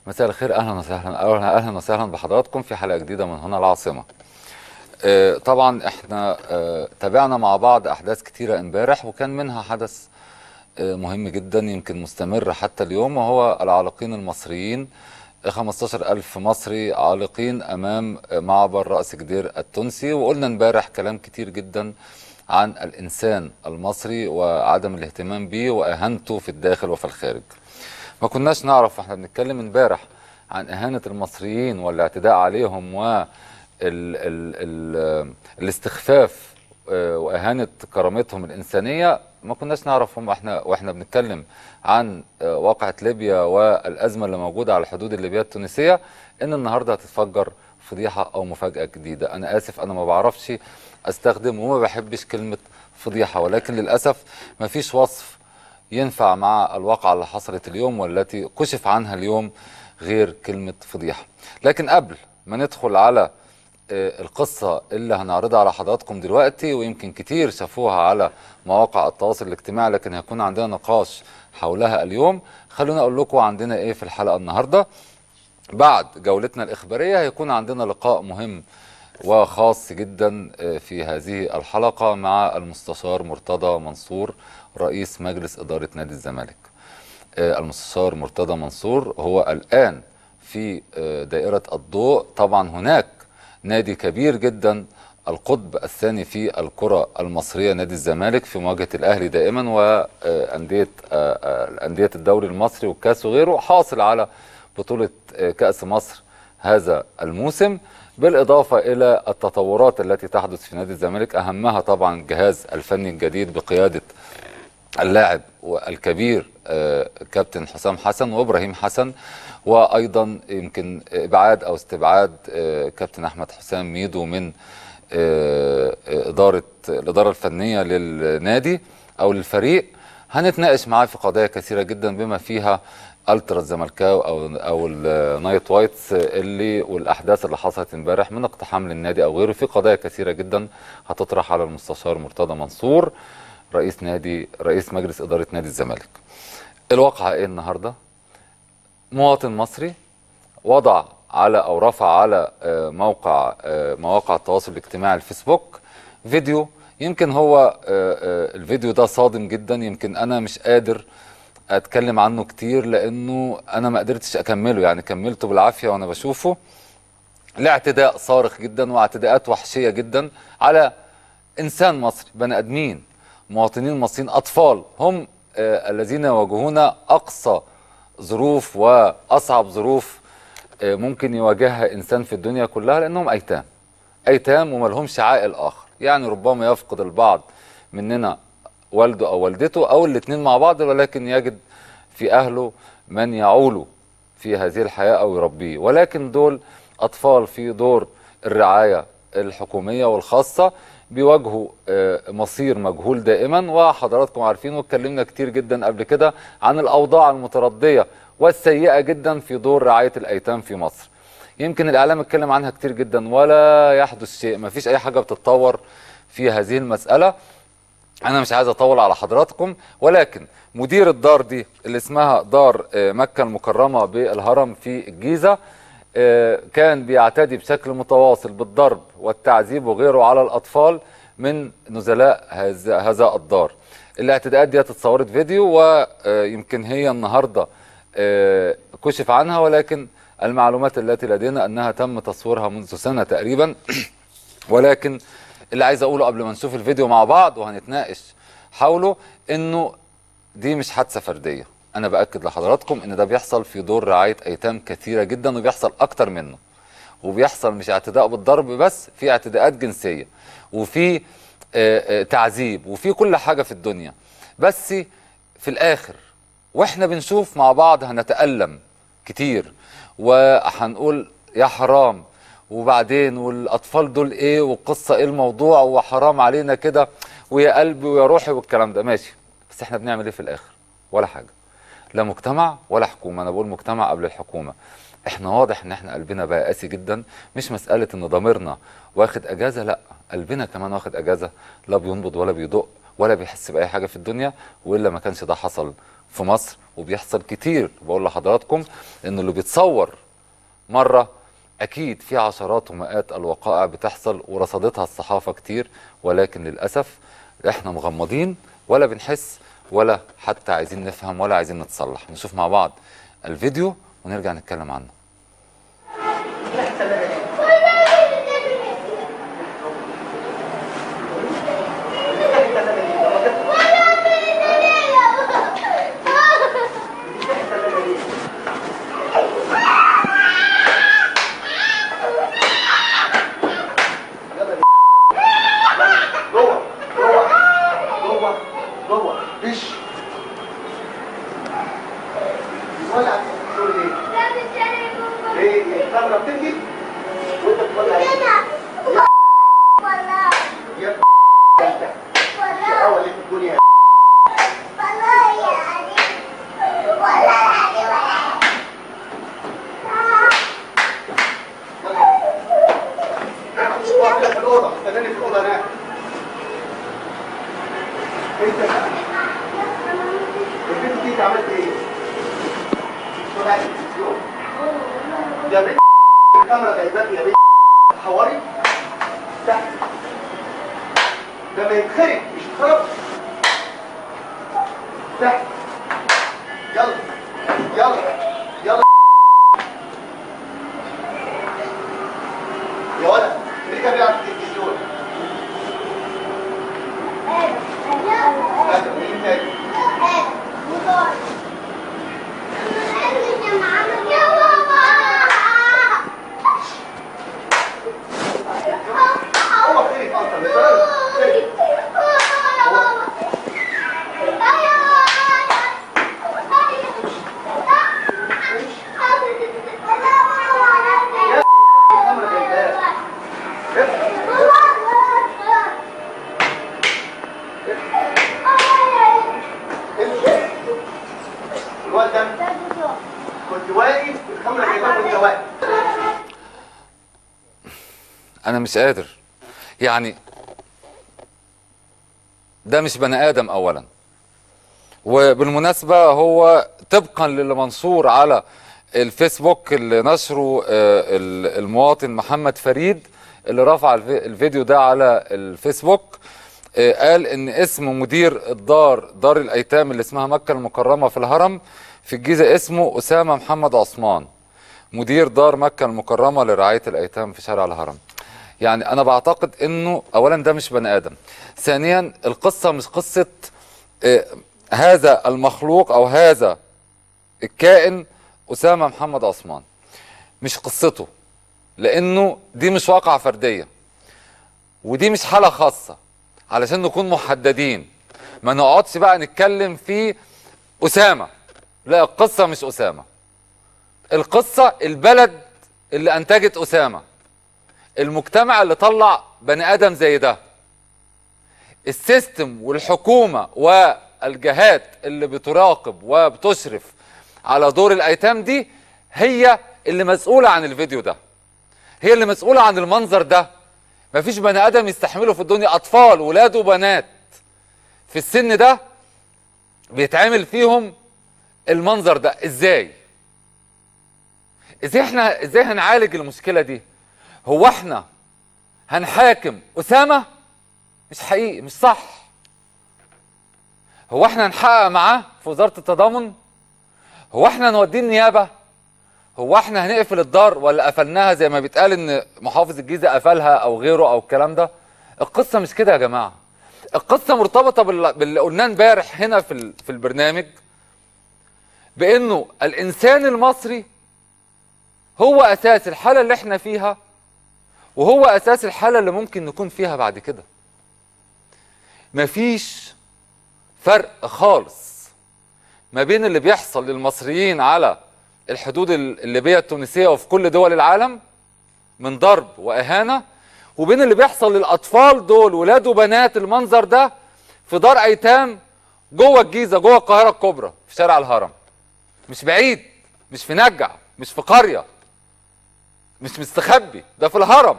مساء الخير، اهلا وسهلا اهلا وسهلا بحضراتكم في حلقه جديده من هنا العاصمه. طبعا احنا تابعنا مع بعض احداث كتيره امبارح، وكان منها حدث مهم جدا يمكن مستمر حتى اليوم، وهو العالقين المصريين. 15,000 مصري عالقين امام معبر رأس جدير التونسي. وقلنا امبارح كلام كتير جدا عن الانسان المصري وعدم الاهتمام به واهانته في الداخل وفي الخارج. ما كناش نعرف واحنا بنتكلم امبارح عن اهانه المصريين والاعتداء عليهم الاستخفاف واهانه كرامتهم الانسانيه. ما كناش نعرف هم واحنا بنتكلم عن واقعة ليبيا والازمه اللي موجوده على الحدود الليبيه التونسيه، ان النهارده هتتفجر فضيحه او مفاجاه جديده. انا اسف، انا ما بعرفش استخدم وما بحبش كلمه فضيحه، ولكن للاسف ما فيش وصف ينفع مع الواقعة اللي حصلت اليوم والتي كشف عنها اليوم غير كلمة فضيحة. لكن قبل ما ندخل على القصة اللي هنعرضها على حضراتكم دلوقتي، ويمكن كتير شافوها على مواقع التواصل الاجتماعي لكن هيكون عندنا نقاش حولها اليوم، خلونا أقول لكم عندنا إيه في الحلقة النهاردة. بعد جولتنا الإخبارية هيكون عندنا لقاء مهم وخاص جدا في هذه الحلقة مع المستشار مرتضى منصور، رئيس مجلس إدارة نادي الزمالك. المستشار مرتضى منصور هو الآن في دائرة الضوء. طبعا هناك نادي كبير جدا، القطب الثاني في الكرة المصرية، نادي الزمالك، في مواجهة الأهلي دائما وأندية الدوري المصري والكاس وغيره، حاصل على بطولة كأس مصر هذا الموسم، بالإضافة إلى التطورات التي تحدث في نادي الزمالك، أهمها طبعا الجهاز الفني الجديد بقيادة اللاعب الكبير كابتن حسام حسن وإبراهيم حسن، وأيضا يمكن إبعاد أو استبعاد كابتن أحمد حسام ميدو من الإدارة الفنية للنادي أو للفريق. هنتناقش معاه في قضايا كثيرة جدا بما فيها الترا الزملكاو او النايت وايتس والاحداث اللي حصلت امبارح من اقتحام للنادي او غيره، في قضايا كثيره جدا هتطرح على المستشار مرتضى منصور رئيس مجلس اداره نادي الزمالك. الواقعه ايه النهارده؟ مواطن مصري وضع على او رفع على مواقع التواصل الاجتماعي الفيسبوك فيديو. يمكن هو الفيديو ده صادم جدا، يمكن انا مش قادر اتكلم عنه كتير لانه انا ما قدرتش اكمله، يعني كملته بالعافيه وانا بشوفه. لاعتداء صارخ جدا واعتداءات وحشيه جدا على انسان مصري، بني ادمين، مواطنين مصريين، اطفال هم الذين يواجهون اقصى ظروف واصعب ظروف ممكن يواجهها انسان في الدنيا كلها، لانهم ايتام وما لهمش عائل اخر. يعني ربما يفقد البعض مننا والده او والدته او الاثنين مع بعض، ولكن يجد في اهله من يعوله في هذه الحياه او يربيه، ولكن دول اطفال في دور الرعايه الحكوميه والخاصه، بيواجهوا مصير مجهول دائما. وحضراتكم عارفين واتكلمنا كتير جدا قبل كده عن الاوضاع المترديه والسيئه جدا في دور رعايه الايتام في مصر. يمكن الاعلام اتكلم عنها كتير جدا ولا يحدث شيء، ما فيش اي حاجه بتتطور في هذه المساله. أنا مش عايز أطول على حضراتكم، ولكن مدير الدار دي اللي اسمها دار مكة المكرمة بالهرم في الجيزة كان بيعتدي بشكل متواصل بالضرب والتعذيب وغيره على الأطفال من نزلاء هذا الدار. الاعتداءات دي اتصورت فيديو، ويمكن هي النهاردة كشف عنها، ولكن المعلومات التي لدينا أنها تم تصويرها منذ سنة تقريبا. ولكن اللي عايز اقوله قبل ما نشوف الفيديو مع بعض وهنتناقش حوله، انه دي مش حادثه فرديه. انا باكد لحضراتكم ان ده بيحصل في دور رعايه ايتام كثيره جدا، وبيحصل اكتر منه، وبيحصل مش اعتداء بالضرب بس، في اعتداءات جنسيه وفي تعذيب وفي كل حاجه في الدنيا. بس في الاخر واحنا بنشوف مع بعض هنتألم كتير وهنقول يا حرام، وبعدين والاطفال دول ايه، والقصه ايه الموضوع، وحرام علينا كده، ويا قلبي ويا روحي والكلام ده ماشي. بس احنا بنعمل ايه في الاخر؟ ولا حاجه. لا مجتمع ولا حكومه، انا بقول مجتمع قبل الحكومه. احنا واضح ان احنا قلبنا بقى قاسي جدا، مش مساله ان ضميرنا واخد اجازه، لا، قلبنا كمان واخد اجازه، لا بينبض ولا بيدق ولا بيحس باي حاجه في الدنيا، والا ما كانش ده حصل في مصر، وبيحصل كتير. بقول لحضراتكم ان اللي بيتصور مره اكيد في عشرات ومئات الوقائع بتحصل ورصدتها الصحافه كتير، ولكن للاسف احنا مغمضين ولا بنحس ولا حتى عايزين نفهم ولا عايزين نتصلح. نشوف مع بعض الفيديو ونرجع نتكلم عنه. عملت ايه؟ يا بنت الكاميرا جايباك يا بنت حواري تحت ده ما يتخرب مش يتخرب تحت يلا يلا يلا يا ولد ليه كان بيلعب في التلفزيون؟ هذا مين تاني؟ كنت واقف الكاميرا جايباك وانت واقف. انا مش قادر، يعني ده مش بني ادم اولا، وبالمناسبه هو طبقا للي منشور على الفيسبوك اللي نشره المواطن محمد فريد اللي رفع الفيديو ده على الفيسبوك. قال ان اسم مدير دار الايتام اللي اسمها مكة المكرمة في الهرم في الجيزة اسمه أسامة محمد عثمان، مدير دار مكة المكرمة لرعاية الايتام في شارع الهرم. يعني انا بعتقد انه اولا ده مش بني ادم، ثانيا القصة مش قصة هذا المخلوق او هذا الكائن أسامة محمد عثمان، مش قصته، لانه دي مش واقعة فردية ودي مش حالة خاصة علشان نكون محددين، ما نقعدش بقى نتكلم في أسامة. لا، القصة مش أسامة، القصة البلد اللي أنتجت أسامة، المجتمع اللي طلع بني آدم زي ده، السيستم والحكومة والجهات اللي بتراقب وبتشرف على دور الأيتام دي هي اللي مسؤولة عن الفيديو ده، هي اللي مسؤولة عن المنظر ده. مفيش بني آدم يستحمله في الدنيا، أطفال ولاد وبنات في السن ده بيتعمل فيهم المنظر ده. ازاي هنعالج المشكلة دي؟ هو احنا هنحاكم أسامة؟ مش حقيقي، مش صح. هو احنا هنحقق معاه في وزارة التضامن؟ هو احنا نوديه النيابة؟ هو احنا هنقفل الدار ولا قفلناها زي ما بيتقال ان محافظ الجيزة قفلها او غيره او الكلام ده؟ القصة مش كده يا جماعة. القصة مرتبطة باللي قلناه امبارح هنا في البرنامج، بانه الانسان المصري هو اساس الحالة اللي احنا فيها، وهو اساس الحالة اللي ممكن نكون فيها بعد كده. مفيش فرق خالص ما بين اللي بيحصل للمصريين على الحدود الليبية التونسية وفي كل دول العالم من ضرب وإهانة، وبين اللي بيحصل للأطفال دول ولاد وبنات المنظر ده في دار أيتام جوه الجيزة، جوه القاهرة الكبرى في شارع الهرم. مش بعيد، مش في نجع، مش في قرية، مش مستخبي، ده في الهرم.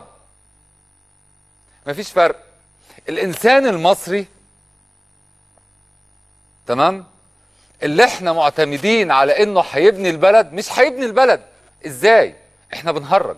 مفيش فرق. الإنسان المصري، تمام، اللي احنا معتمدين على انه هيبني البلد مش هيبني البلد. ازاي؟ احنا بنهرج.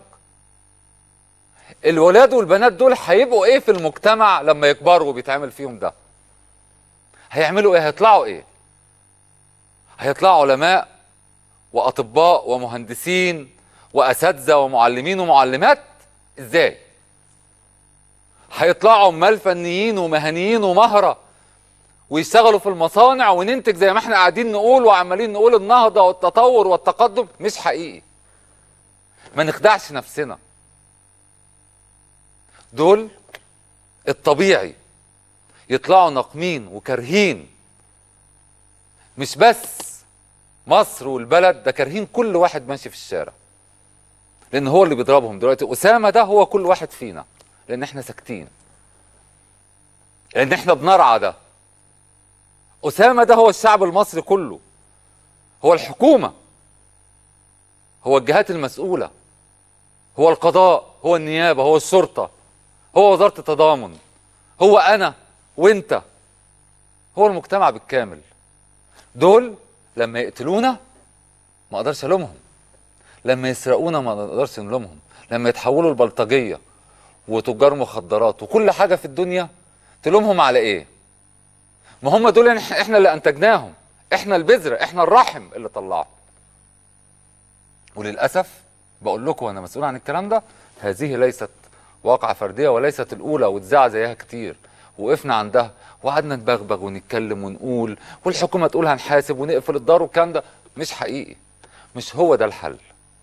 الولاد والبنات دول هيبقوا ايه في المجتمع لما يكبروا وبيتعمل فيهم ده؟ هيعملوا ايه؟ هيطلعوا ايه؟ هيطلعوا علماء واطباء ومهندسين واساتذه ومعلمين ومعلمات؟ ازاي؟ هيطلعوا عمال فنيين ومهنيين ومهره ويشتغلوا في المصانع وننتج زي ما احنا قاعدين نقول وعمالين نقول النهضه والتطور والتقدم؟ مش حقيقي. ما نخدعش نفسنا. دول الطبيعي يطلعوا ناقمين وكارهين مش بس مصر والبلد، ده كارهين كل واحد ماشي في الشارع، لان هو اللي بيضربهم دلوقتي. اسامه ده هو كل واحد فينا، لان احنا ساكتين، لان احنا بنرعى ده. اسامه ده هو الشعب المصري كله، هو الحكومه، هو الجهات المسؤوله، هو القضاء، هو النيابه، هو الشرطه، هو وزاره التضامن، هو انا وانت، هو المجتمع بالكامل. دول لما يقتلونا ما اقدرش الومهم، لما يسرقونا ما نقدرش نلومهم، لما يتحولوا لبلطجيه وتجار مخدرات وكل حاجه في الدنيا تلومهم على ايه؟ ما هم دول احنا اللي انتجناهم، احنا البذره، احنا الرحم اللي طلعهم. وللاسف بقول لكم وانا مسؤول عن الكلام ده، هذه ليست واقعه فرديه وليست الاولى، واتذاع زيها كتير وقفنا عندها وقعدنا نبغبغ ونتكلم ونقول، والحكومه تقول هنحاسب ونقفل الدار والكلام ده. مش حقيقي، مش هو ده الحل.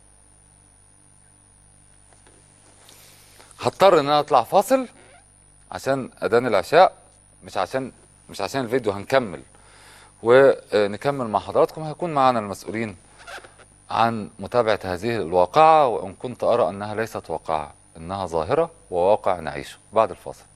هضطر ان انا اطلع فاصل عشان اذان العشاء، مش عشان الفيديو، هنكمل ونكمل مع حضراتكم. هيكون معنا المسؤولين عن متابعة هذه الواقعة، وإن كنت أرى أنها ليست واقعة، إنها ظاهرة وواقع نعيشه. بعد الفاصل.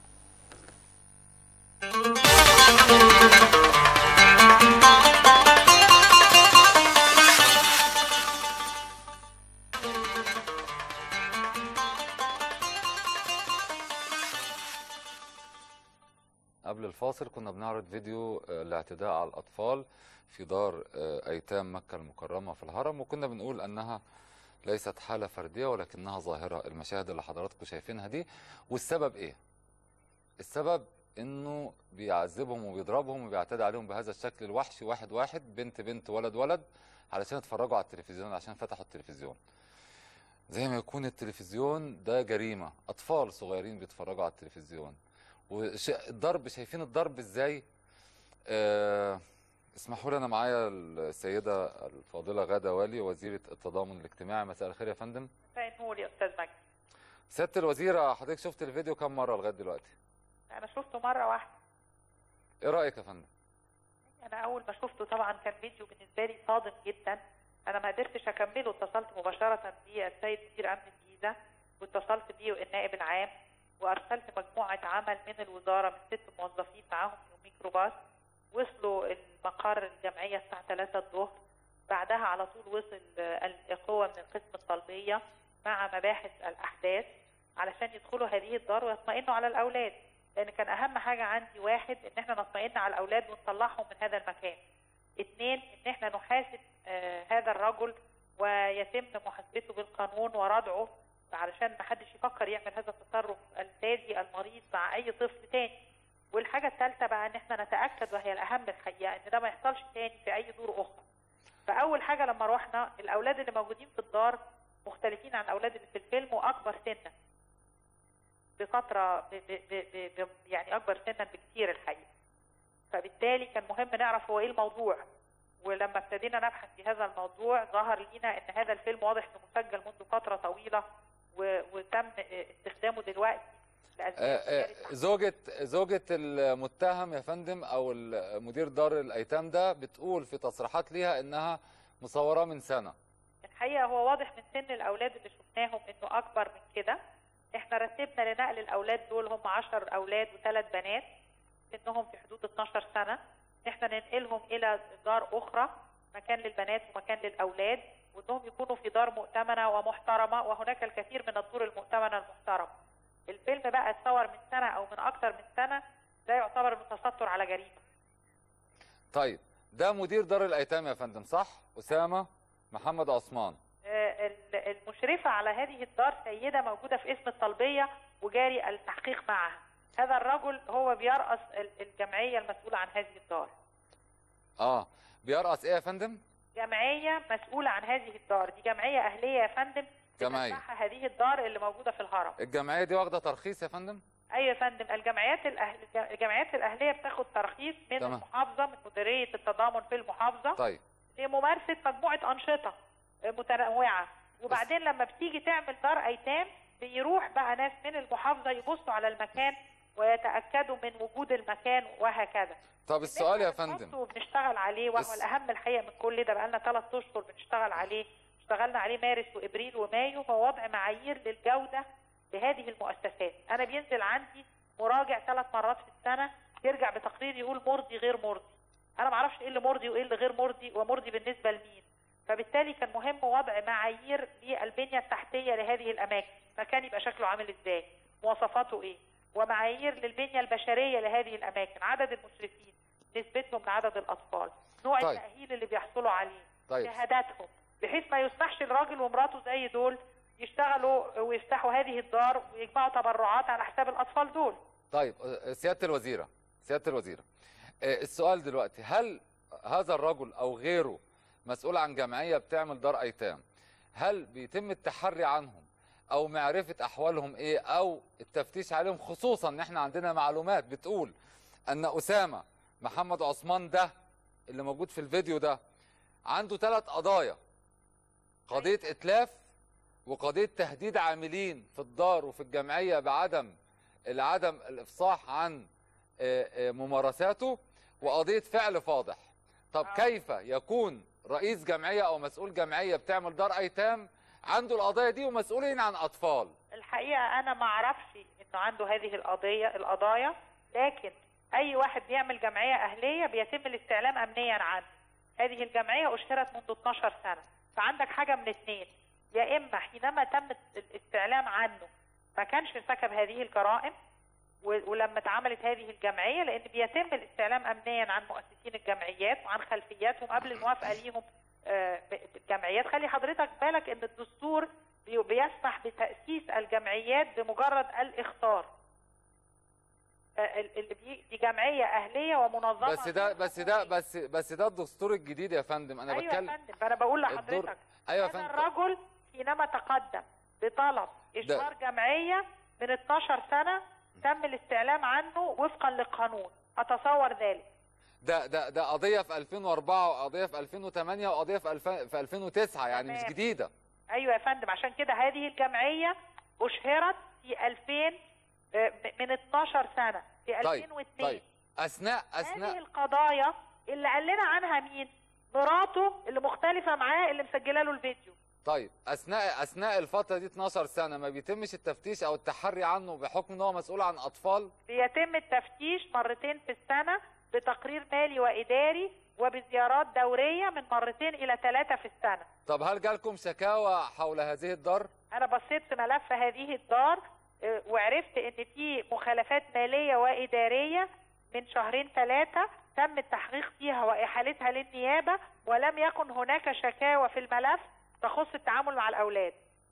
قبل الفاصل كنا بنعرض فيديو الاعتداء على الأطفال في دار أيتام مكة المكرمة في الهرم، وكنا بنقول أنها ليست حالة فردية ولكنها ظاهرة. المشاهد اللي حضراتكم شايفينها دي، والسبب إيه؟ السبب إنه بيعذبهم وبيضربهم وبيعتدي عليهم بهذا الشكل الوحشي، واحد واحد، بنت بنت، ولد ولد، علشان يتفرجوا على التلفزيون، عشان فتحوا التلفزيون. زي ما يكون التلفزيون ده جريمة، أطفال صغيرين بيتفرجوا على التلفزيون. والضرب، شايفين الضرب ازاي؟ اسمحوا لي، انا معايا السيده الفاضله غاده والي، وزيره التضامن الاجتماعي. مساء الخير يا فندم. مساء النور يا استاذ مجدي. سياده الوزيره، حضرتك شفت الفيديو كم مره لغايه دلوقتي؟ انا شفته مره واحده. ايه رايك يا فندم؟ انا اول ما شفته طبعا كان فيديو بالنسبه لي صادم جدا، انا ما قدرتش اكمله. اتصلت مباشره بالسيد مدير امن الجيزه، واتصلت بيه النائب العام، وارسلت مجموعه عمل من الوزاره من 6 موظفين معاهم ميكروباص، وصلوا المقر الجمعيه الساعه 3 الظهر. بعدها على طول وصل القوه من القسم الطلبيه مع مباحث الاحداث علشان يدخلوا هذه الدار ويطمئنوا على الاولاد، لان كان اهم حاجه عندي، واحد، ان احنا نطمئن على الاولاد ونطلعهم من هذا المكان. 2، ان احنا نحاسب هذا الرجل ويتم محاسبته بالقانون وردعه، علشان ما حدش يفكر يعمل هذا التصرف الفادي المريض مع اي طفل تاني. والحاجه الثالثه بقى ان احنا نتاكد، وهي الاهم الحقيقه، ان ده ما يحصلش تاني في اي دور اخرى. فاول حاجه لما روحنا، الاولاد اللي موجودين في الدار مختلفين عن الاولاد اللي في الفيلم واكبر سنا بفتره يعني اكبر سنا بكثير الحقيقه. فبالتالي كان مهم نعرف هو ايه الموضوع. ولما ابتدينا نبحث في هذا الموضوع ظهر لينا ان هذا الفيلم واضح انه مسجل منذ فتره طويله وتم استخدامه دلوقتي زوجة المتهم يا فندم، او مدير دار الايتام ده، بتقول في تصريحات ليها انها مصوراه من سنه. الحقيقه هو واضح من سن الاولاد اللي شفناهم انه اكبر من كده. احنا رتبنا لنقل الاولاد دول، هم 10 اولاد و3 بنات سنهم في حدود 12 سنه، احنا ننقلهم الى دار اخرى، مكان للبنات ومكان للاولاد، وانهم يكونوا في دار مؤتمنه ومحترمه، وهناك الكثير من الدور المؤتمنه المحترمه. الفيلم بقى اتصور من سنه او من اكثر من سنه، ده يعتبر انه تستر على جريمه. طيب ده مدير دار الايتام يا فندم صح؟ اسامه محمد عثمان. المشرفه على هذه الدار سيده موجوده في اسم الطلبيه وجاري التحقيق معها. هذا الرجل هو بيرأس الجمعيه المسؤوله عن هذه الدار. بيرأس ايه يا فندم؟ جمعيه مسؤوله عن هذه الدار، دي جمعيه اهليه يا فندم. جمعيه هذه الدار اللي موجوده في الهرم. الجمعيه دي واخده ترخيص يا فندم؟ ايوه يا فندم، الجمعيات الاهليه بتاخد ترخيص من تمام. المحافظه، من مديريه التضامن في المحافظه. طيب. لممارسه مجموعه انشطه متنوعه، وبعدين لما بتيجي تعمل دار ايتام بيروح بقى ناس من المحافظه يبصوا على المكان ويتاكدوا من وجود المكان وهكذا. طب السؤال يا فندم، وبنشتغل عليه وهو الاهم الحقيقه من كل ده، بقى لنا 3 اشهر بنشتغل عليه، اشتغلنا عليه مارس وابريل ومايو، هو وضع معايير للجوده لهذه المؤسسات. انا بينزل عندي مراجع 3 مرات في السنه يرجع بتقرير يقول مرضي غير مرضي. انا ما اعرفش ايه اللي مرضي وايه اللي غير مرضي ومرضي بالنسبه لمين. فبالتالي كان مهم وضع معايير للبنيه التحتيه لهذه الاماكن، مكان يبقى شكله عامل ازاي، مواصفاته ايه، ومعايير للبنيه البشريه لهذه الاماكن، عدد المشرفين، نسبتهم لعدد الاطفال، نوع طيب. التاهيل اللي بيحصلوا عليه، طيب. شهاداتهم، بحيث ما يسمحش لراجل ومراته زي دول يشتغلوا ويفتحوا هذه الدار ويجمعوا تبرعات على حساب الاطفال دول. طيب سياده الوزيره، السؤال دلوقتي، هل هذا الرجل او غيره مسؤول عن جمعيه بتعمل دار ايتام، هل بيتم التحري عنهم او معرفه احوالهم ايه او التفتيش عليهم، خصوصا ان احنا عندنا معلومات بتقول ان اسامه محمد عثمان ده اللي موجود في الفيديو ده عنده 3 قضايا، قضيه اتلاف وقضيه تهديد عاملين في الدار وفي الجمعيه بعدم الافصاح عن ممارساته، وقضيه فعل فاضح. طب كيف يكون رئيس جمعيه او مسؤول جمعيه بتعمل دار ايتام عنده القضايا دي ومسؤولين عن اطفال؟ الحقيقه انا ما اعرفش انه عنده هذه القضايا، لكن اي واحد بيعمل جمعيه اهليه بيتم الاستعلام امنيا عنه. هذه الجمعيه اشهرت منذ 12 سنه، فعندك حاجه من 2، يا اما حينما تم الاستعلام عنه ما كانش ارتكب هذه الجرائم، ولما اتعملت هذه الجمعيه، لان بيتم الاستعلام امنيا عن مؤسسين الجمعيات وعن خلفياتهم قبل الموافقه ليهم بالجمعيات. خلي حضرتك بالك ان الدستور بيسمح بتاسيس الجمعيات بمجرد الاخطار. دي جمعيه اهليه ومنظمه. بس ده الدستور الجديد يا فندم. انا أيوة بتكلم. يا فندم، فانا بقول لحضرتك ايوه يا هذا فندم. الرجل حينما تقدم بطلب اشهار جمعيه من 12 سنه تم الاستعلام عنه وفقا للقانون، اتصور ذلك. ده قضيه في 2004 وقضيه في 2008 وقضيه في 2009، يعني مش جديده. ايوه يا فندم، عشان كده هذه الجمعيه اشهرت في 2000 من 12 سنه في 2002. طيب. اثناء هذه القضايا اللي قال لنا عنها مين؟ مراته اللي مختلفه معاه اللي مسجله له الفيديو. طيب اثناء الفتره دي 12 سنه ما بيتمش التفتيش او التحري عنه بحكم ان هو مسؤول عن اطفال؟ بيتم التفتيش 2 مرات في السنه بتقرير مالي واداري وبزيارات دوريه من 2 إلى 3 في السنه. طب هل جالكم شكاوى حول هذه الدار؟ انا بصيت في ملف هذه الدار وعرفت ان في مخالفات ماليه واداريه من 2 3 تم التحقيق فيها واحالتها للنيابه، ولم يكن هناك شكاوى في الملف تخص التعامل مع الاولاد.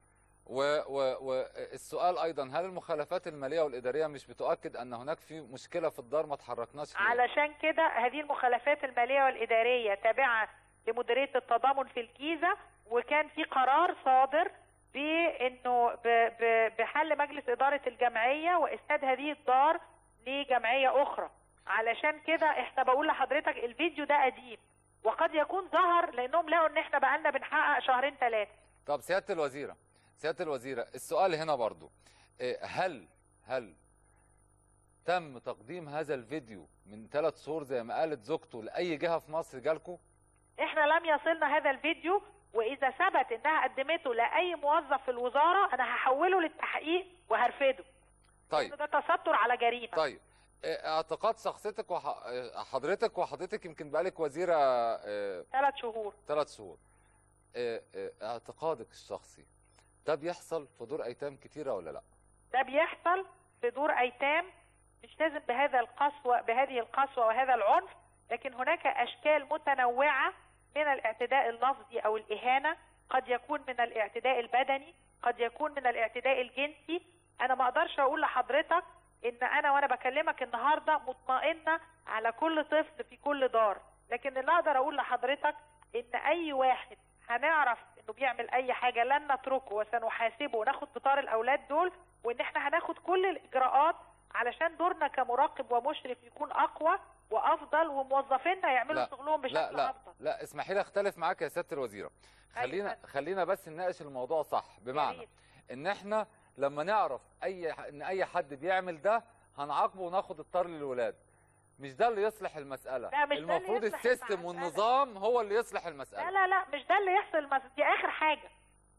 والسؤال ايضا، هل المخالفات الماليه والاداريه مش بتؤكد ان هناك في مشكله في الدار ما تحركناش ليه؟ علشان كده هذه المخالفات الماليه والاداريه تابعه لمديريه التضامن في الجيزه، وكان في قرار صادر بانه بحل مجلس اداره الجمعيه واسناد هذه الدار لجمعيه اخرى. علشان كده احنا بقول لحضرتك الفيديو ده قديم وقد يكون ظهر لانهم لقوا ان احنا بقالنا بنحقق 2 3. طب سياده الوزيره السؤال هنا برضو، هل تم تقديم هذا الفيديو من 3 شهور زي ما قالت زوجته لاي جهه في مصر جالكم؟ احنا لم يصلنا هذا الفيديو، واذا ثبت انها قدمته لاي موظف في الوزاره انا هحوله للتحقيق وهرفده. طيب ده تستر على جريمه. طيب اعتقاد شخصيتك وحضرتك يمكن بقالك وزيره 3 شهور. 3 شهور. اعتقادك الشخصي ده بيحصل في دور ايتام كتيره ولا لا؟ ده بيحصل في دور ايتام، مش لازم بهذه القسوه وهذا العنف، لكن هناك اشكال متنوعة من الاعتداء اللفظي او الاهانة، قد يكون من الاعتداء البدني، قد يكون من الاعتداء الجنسي. انا ما اقدرش اقول لحضرتك ان انا وانا بكلمك النهاردة مطمئنة على كل طفل في كل دار، لكن اللي اقدر اقول لحضرتك ان اي واحد هنعرف انه بيعمل اي حاجة لن نتركه وسنحاسبه وناخد بطار الاولاد دول، وان احنا هناخد كل الاجراءات علشان دورنا كمراقب ومشرف يكون اقوى وافضل، وموظفينا يعملوا شغلهم بشكل افضل. لا اسمحي لي اختلف معاك يا سياده الوزيره. خلينا بس نناقش الموضوع صح، بمعنى ان احنا لما نعرف ان اي حد بيعمل ده هنعاقبه وناخد الطار للولاد. مش ده اللي يصلح المساله، المفروض السيستم والنظام هو اللي يصلح المساله. لا مش ده اللي يحصل، دي اخر حاجه.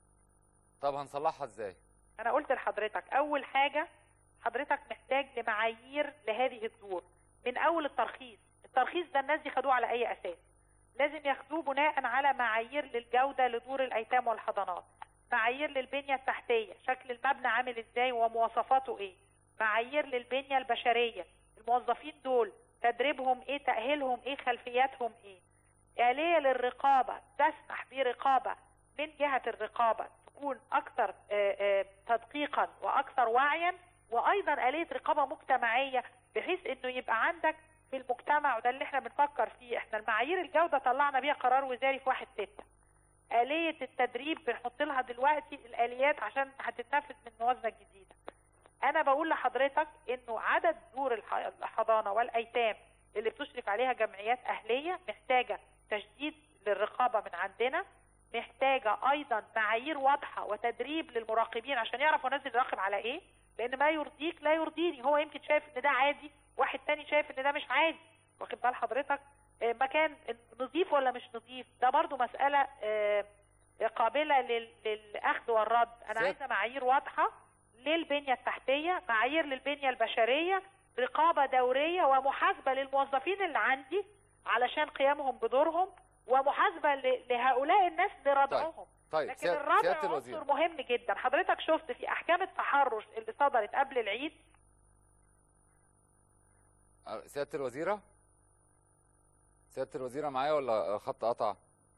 طب هنصلحها ازاي؟ انا قلت لحضرتك اول حاجه حضرتك محتاج لمعايير لهذه الدور. من اول الترخيص ده الناس دي خدوه على اي اساس؟ لازم ياخدوه بناء على معايير للجودة لدور الايتام والحضانات، معايير للبنية التحتية، شكل المبنى عامل ازاي ومواصفاته ايه، معايير للبنية البشرية، الموظفين دول تدريبهم ايه، تأهيلهم ايه، خلفياتهم ايه، آلية للرقابة تسمح برقابة من جهة الرقابة تكون اكثر تدقيقا واكثر وعيا، وايضا آلية رقابة مجتمعية بحيث انه يبقى عندك في المجتمع، وده اللي احنا بنفكر فيه. احنا المعايير الجودة طلعنا بيها قرار وزاري في 1/6. آلية التدريب بنحط لها دلوقتي الآليات عشان هتتنفذ من الموازنة الجديدة. انا بقول لحضرتك انه عدد دور الحضانة والايتام اللي بتشرف عليها جمعيات اهلية محتاجة تشديد للرقابة من عندنا، محتاجة ايضا معايير واضحة وتدريب للمراقبين عشان يعرفوا الناس يراقب على ايه، لان ما يرضيك لا يرضيني. هو يمكن شايف ان ده عادي، واحد تاني شايف ان ده مش عادي. واخد بال حضرتك؟ مكان نظيف ولا مش نظيف ده برضو مسألة قابلة للأخذ والرد. أنا عايزة معايير واضحة للبنية التحتية، معايير للبنية البشرية، رقابة دورية ومحاسبة للموظفين اللي عندي علشان قيامهم بدورهم، ومحاسبة لهؤلاء الناس لردعهم. طيب لكن الردع عنصر مهم جدا. حضرتك شفت في أحكام التحرش اللي صدرت قبل العيد؟ سيادة الوزيرة معايا ولا خط قطع؟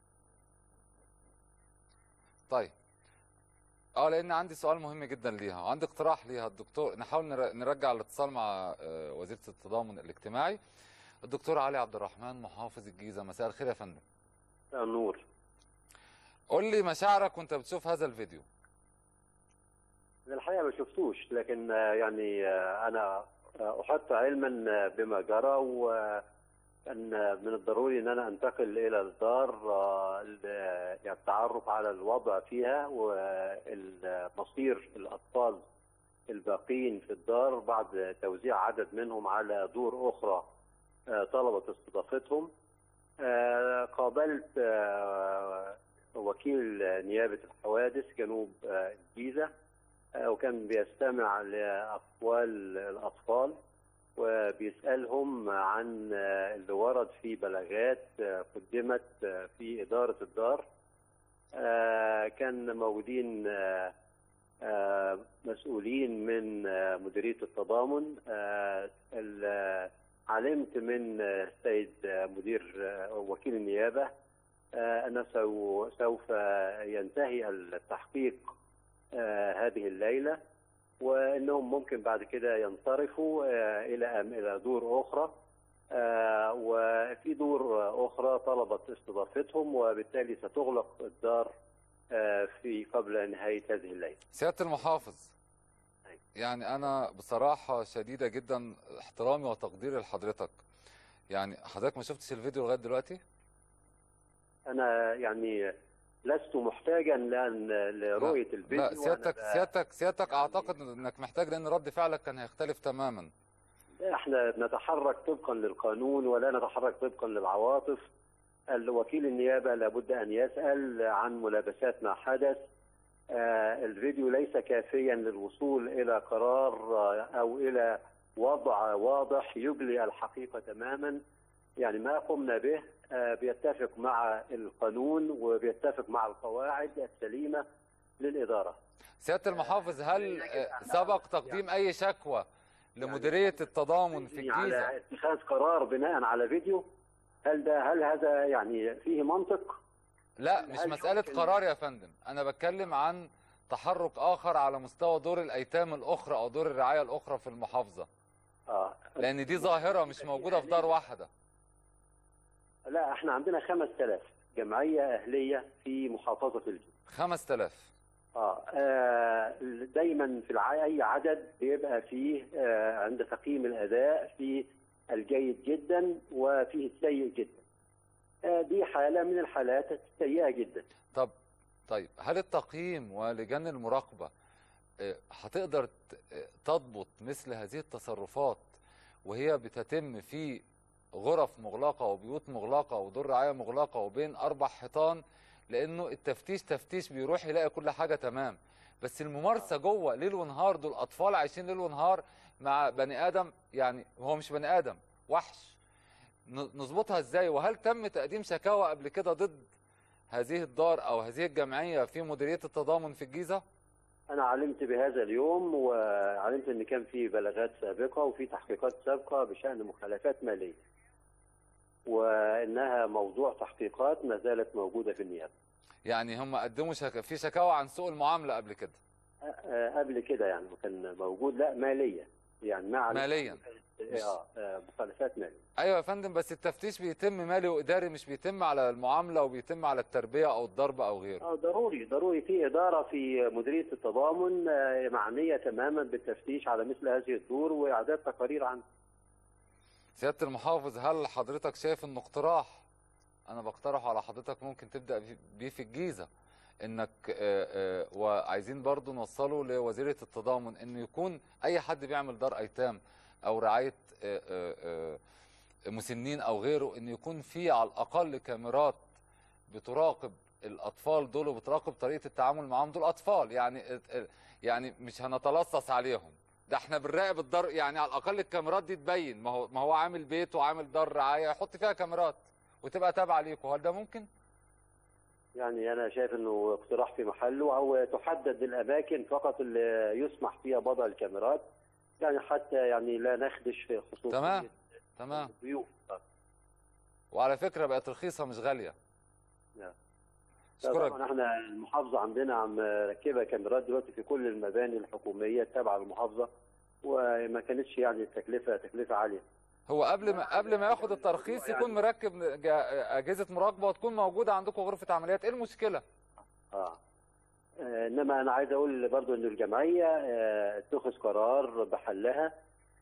طيب لان عندي سؤال مهم جدا ليها وعندي اقتراح ليها. الدكتور نحاول نرجع الاتصال مع وزيرة التضامن الاجتماعي الدكتور علي عبد الرحمن محافظ الجيزة. مساء الخير يا فندم. مساء النور. قول لي مشاعرك وانت بتشوف هذا الفيديو. الحقيقة ما شفتوش، لكن يعني انا احط علما بما جرى، وكان من الضروري ان انا انتقل الى الدار للتعرف على الوضع فيها والمصير الاطفال الباقين في الدار بعد توزيع عدد منهم على دور اخرى طلبت استضافتهم. قابلت وكيل نيابة الحوادث جنوب الجيزة، وكان بيستمع لأقوال الأطفال وبيسألهم عن اللي ورد في بلاغات قدمت في إدارة الدار. كان موجودين مسؤولين من مديرية التضامن. علمت من السيد مدير وكيل النيابة أنه سوف ينتهي التحقيق هذه الليلة، وأنهم ممكن بعد كده ينصرفوا إلى دور أخرى، وفي دور أخرى طلبت استضافتهم، وبالتالي ستغلق الدار في قبل نهاية هذه الليلة. سيادة المحافظ، يعني أنا بصراحة شديدة جدا احترامي وتقديري لحضرتك، يعني حضرتك ما شفتش الفيديو لغاية دلوقتي؟ أنا يعني لست محتاجا لرؤية الفيديو. لا سيادتك يعني أعتقد أنك محتاج، لأن رد فعلك كان هيختلف تماما. احنا نتحرك طبقا للقانون ولا نتحرك طبقا للعواطف. الوكيل النيابة لابد أن يسأل عن ملابسات ما حدث. الفيديو ليس كافيا للوصول إلى قرار أو إلى وضع واضح يجلي الحقيقة تماما. يعني ما قمنا به بيتفق مع القانون وبيتفق مع القواعد السليمة للإدارة. سيادة المحافظ، هل سبق تقديم أي شكوى لمديرية التضامن في الجيزة على اتخاذ قرار بناء على فيديو؟ هل هذا يعني فيه منطق؟ لا، مش مسألة قرار يا فندم، أنا بتكلم عن تحرك آخر على مستوى دور الأيتام الأخرى أو دور الرعاية الأخرى في المحافظة. لأن دي ظاهرة مش موجودة في دار واحدة. لا، احنا عندنا 5000 جمعية أهلية في محافظة الجيزة. 5000. دايما في أي عدد بيبقى فيه عند تقييم الأداء في الجيد جدا وفيه السيء جدا. دي حالة من الحالات السيئة جدا. طيب هل التقييم ولجان المراقبة هتقدر تضبط مثل هذه التصرفات وهي بتتم في غرف مغلقة وبيوت مغلقة ودور رعاية مغلقة وبين 4 حيطان؟ لأنه التفتيش تفتيش بيروح يلاقي كل حاجة تمام، بس الممارسة جوه ليل ونهار، دول أطفال عايشين ليل ونهار مع بني آدم، يعني هو مش بني آدم، وحش. نظبطها ازاي؟ وهل تم تقديم شكاوى قبل كده ضد هذه الدار أو هذه الجمعية في مديرية التضامن في الجيزة؟ أنا علمت بهذا اليوم، وعلمت إن كان في بلاغات سابقة وفي تحقيقات سابقة بشأن مخالفات مالية، وإنها موضوع تحقيقات ما زالت موجودة في النيابة. يعني هم قدموا في شكاوى عن سوء المعاملة قبل كده؟ قبل كده يعني كان موجود، لا مالية يعني ماليا. مخالفات مالية. ايوه يا فندم، بس التفتيش بيتم مالي واداري، مش بيتم على المعامله وبيتم على التربيه او الضرب او غيره. ضروري في اداره في مديريه التضامن معنيه تماما بالتفتيش على مثل هذه الدور واعداد تقارير عنها. سياده المحافظ، هل حضرتك شايف انه اقتراح انا بقترحه على حضرتك ممكن تبدا بيه في الجيزه، انك وعايزين برضو نوصله لوزيره التضامن انه يكون اي حد بيعمل دار ايتام او رعايه مسنين او غيره، ان يكون في على الاقل كاميرات بتراقب الاطفال دول وبتراقب طريقه التعامل معاهم؟ دول اطفال، يعني مش هنتلصص عليهم، ده احنا بنراقب الدار، يعني على الاقل الكاميرات دي تبين ما هو عامل بيت وعامل دار رعايه، يحط فيها كاميرات وتبقى تابعه ليكم. هل ده ممكن؟ يعني انا شايف انه اقتراح في محله، او تحدد الاماكن فقط اللي يسمح فيها وضع الكاميرات، يعني حتى يعني لا نخدش في خصوصية تمام الضيوف. وعلى فكره بقت رخيصه مش غاليه. نعم. اشكرك. طبعا احنا المحافظه عندنا عم مركبه كاميرات دلوقتي في كل المباني الحكوميه التابعه للمحافظه، وما كانتش يعني تكلفه عاليه. هو قبل ما ياخد الترخيص يكون مركب اجهزه مراقبه وتكون موجوده عندكم غرفه عمليات، ايه المشكله؟ انما انا عايز اقول برضو ان الجمعيه اتخذ قرار بحلها،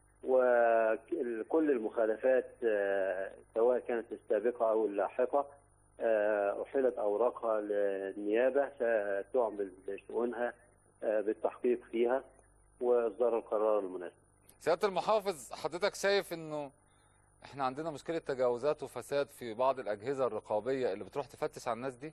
وكل المخالفات سواء كانت السابقه او اللاحقه احيلت اوراقها للنيابه ستعمل شؤونها بالتحقيق فيها واصدار القرار المناسب. سياده المحافظ، حضرتك شايف انه احنا عندنا مشكله تجاوزات وفساد في بعض الاجهزه الرقابيه اللي بتروح تفتش على الناس دي؟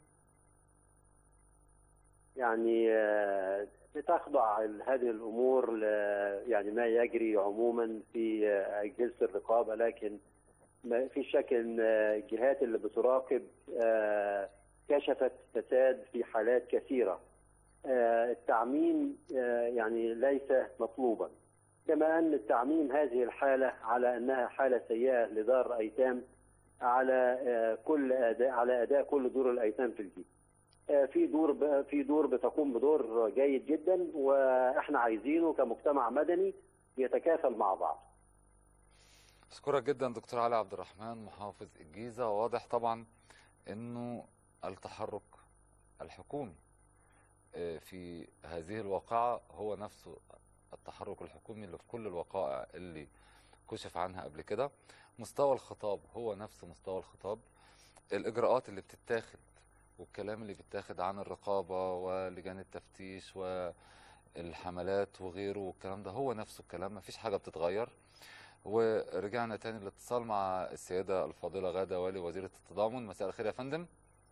يعني بتخضع هذه الامور يعني ما يجري عموما في اجهزه الرقابه، لكن ما في شك ان الجهات اللي بتراقب كشفت فساد في حالات كثيره. التعميم يعني ليس مطلوبا، كما ان التعميم هذه الحاله على انها حاله سيئه لدار ايتام على كل اداء كل دور الايتام في الجيل. في دور بتقوم بدور جيد جدا، واحنا عايزينه كمجتمع مدني يتكافل مع بعض. اشكرك جدا دكتور علي عبد الرحمن محافظ الجيزه. واضح طبعا انه التحرك الحكومي في هذه الواقعه هو نفسه التحرك الحكومي اللي في كل الوقائع اللي كشف عنها قبل كده. مستوى الخطاب هو نفس مستوى الخطاب، الاجراءات اللي بتتاخد والكلام اللي بيتاخد عن الرقابه ولجان التفتيش والحملات وغيره والكلام ده هو نفسه الكلام، مفيش حاجه بتتغير. ورجعنا تاني الاتصال مع السيده الفاضله غاده والي وزيره التضامن. مساء الخير يا فندم.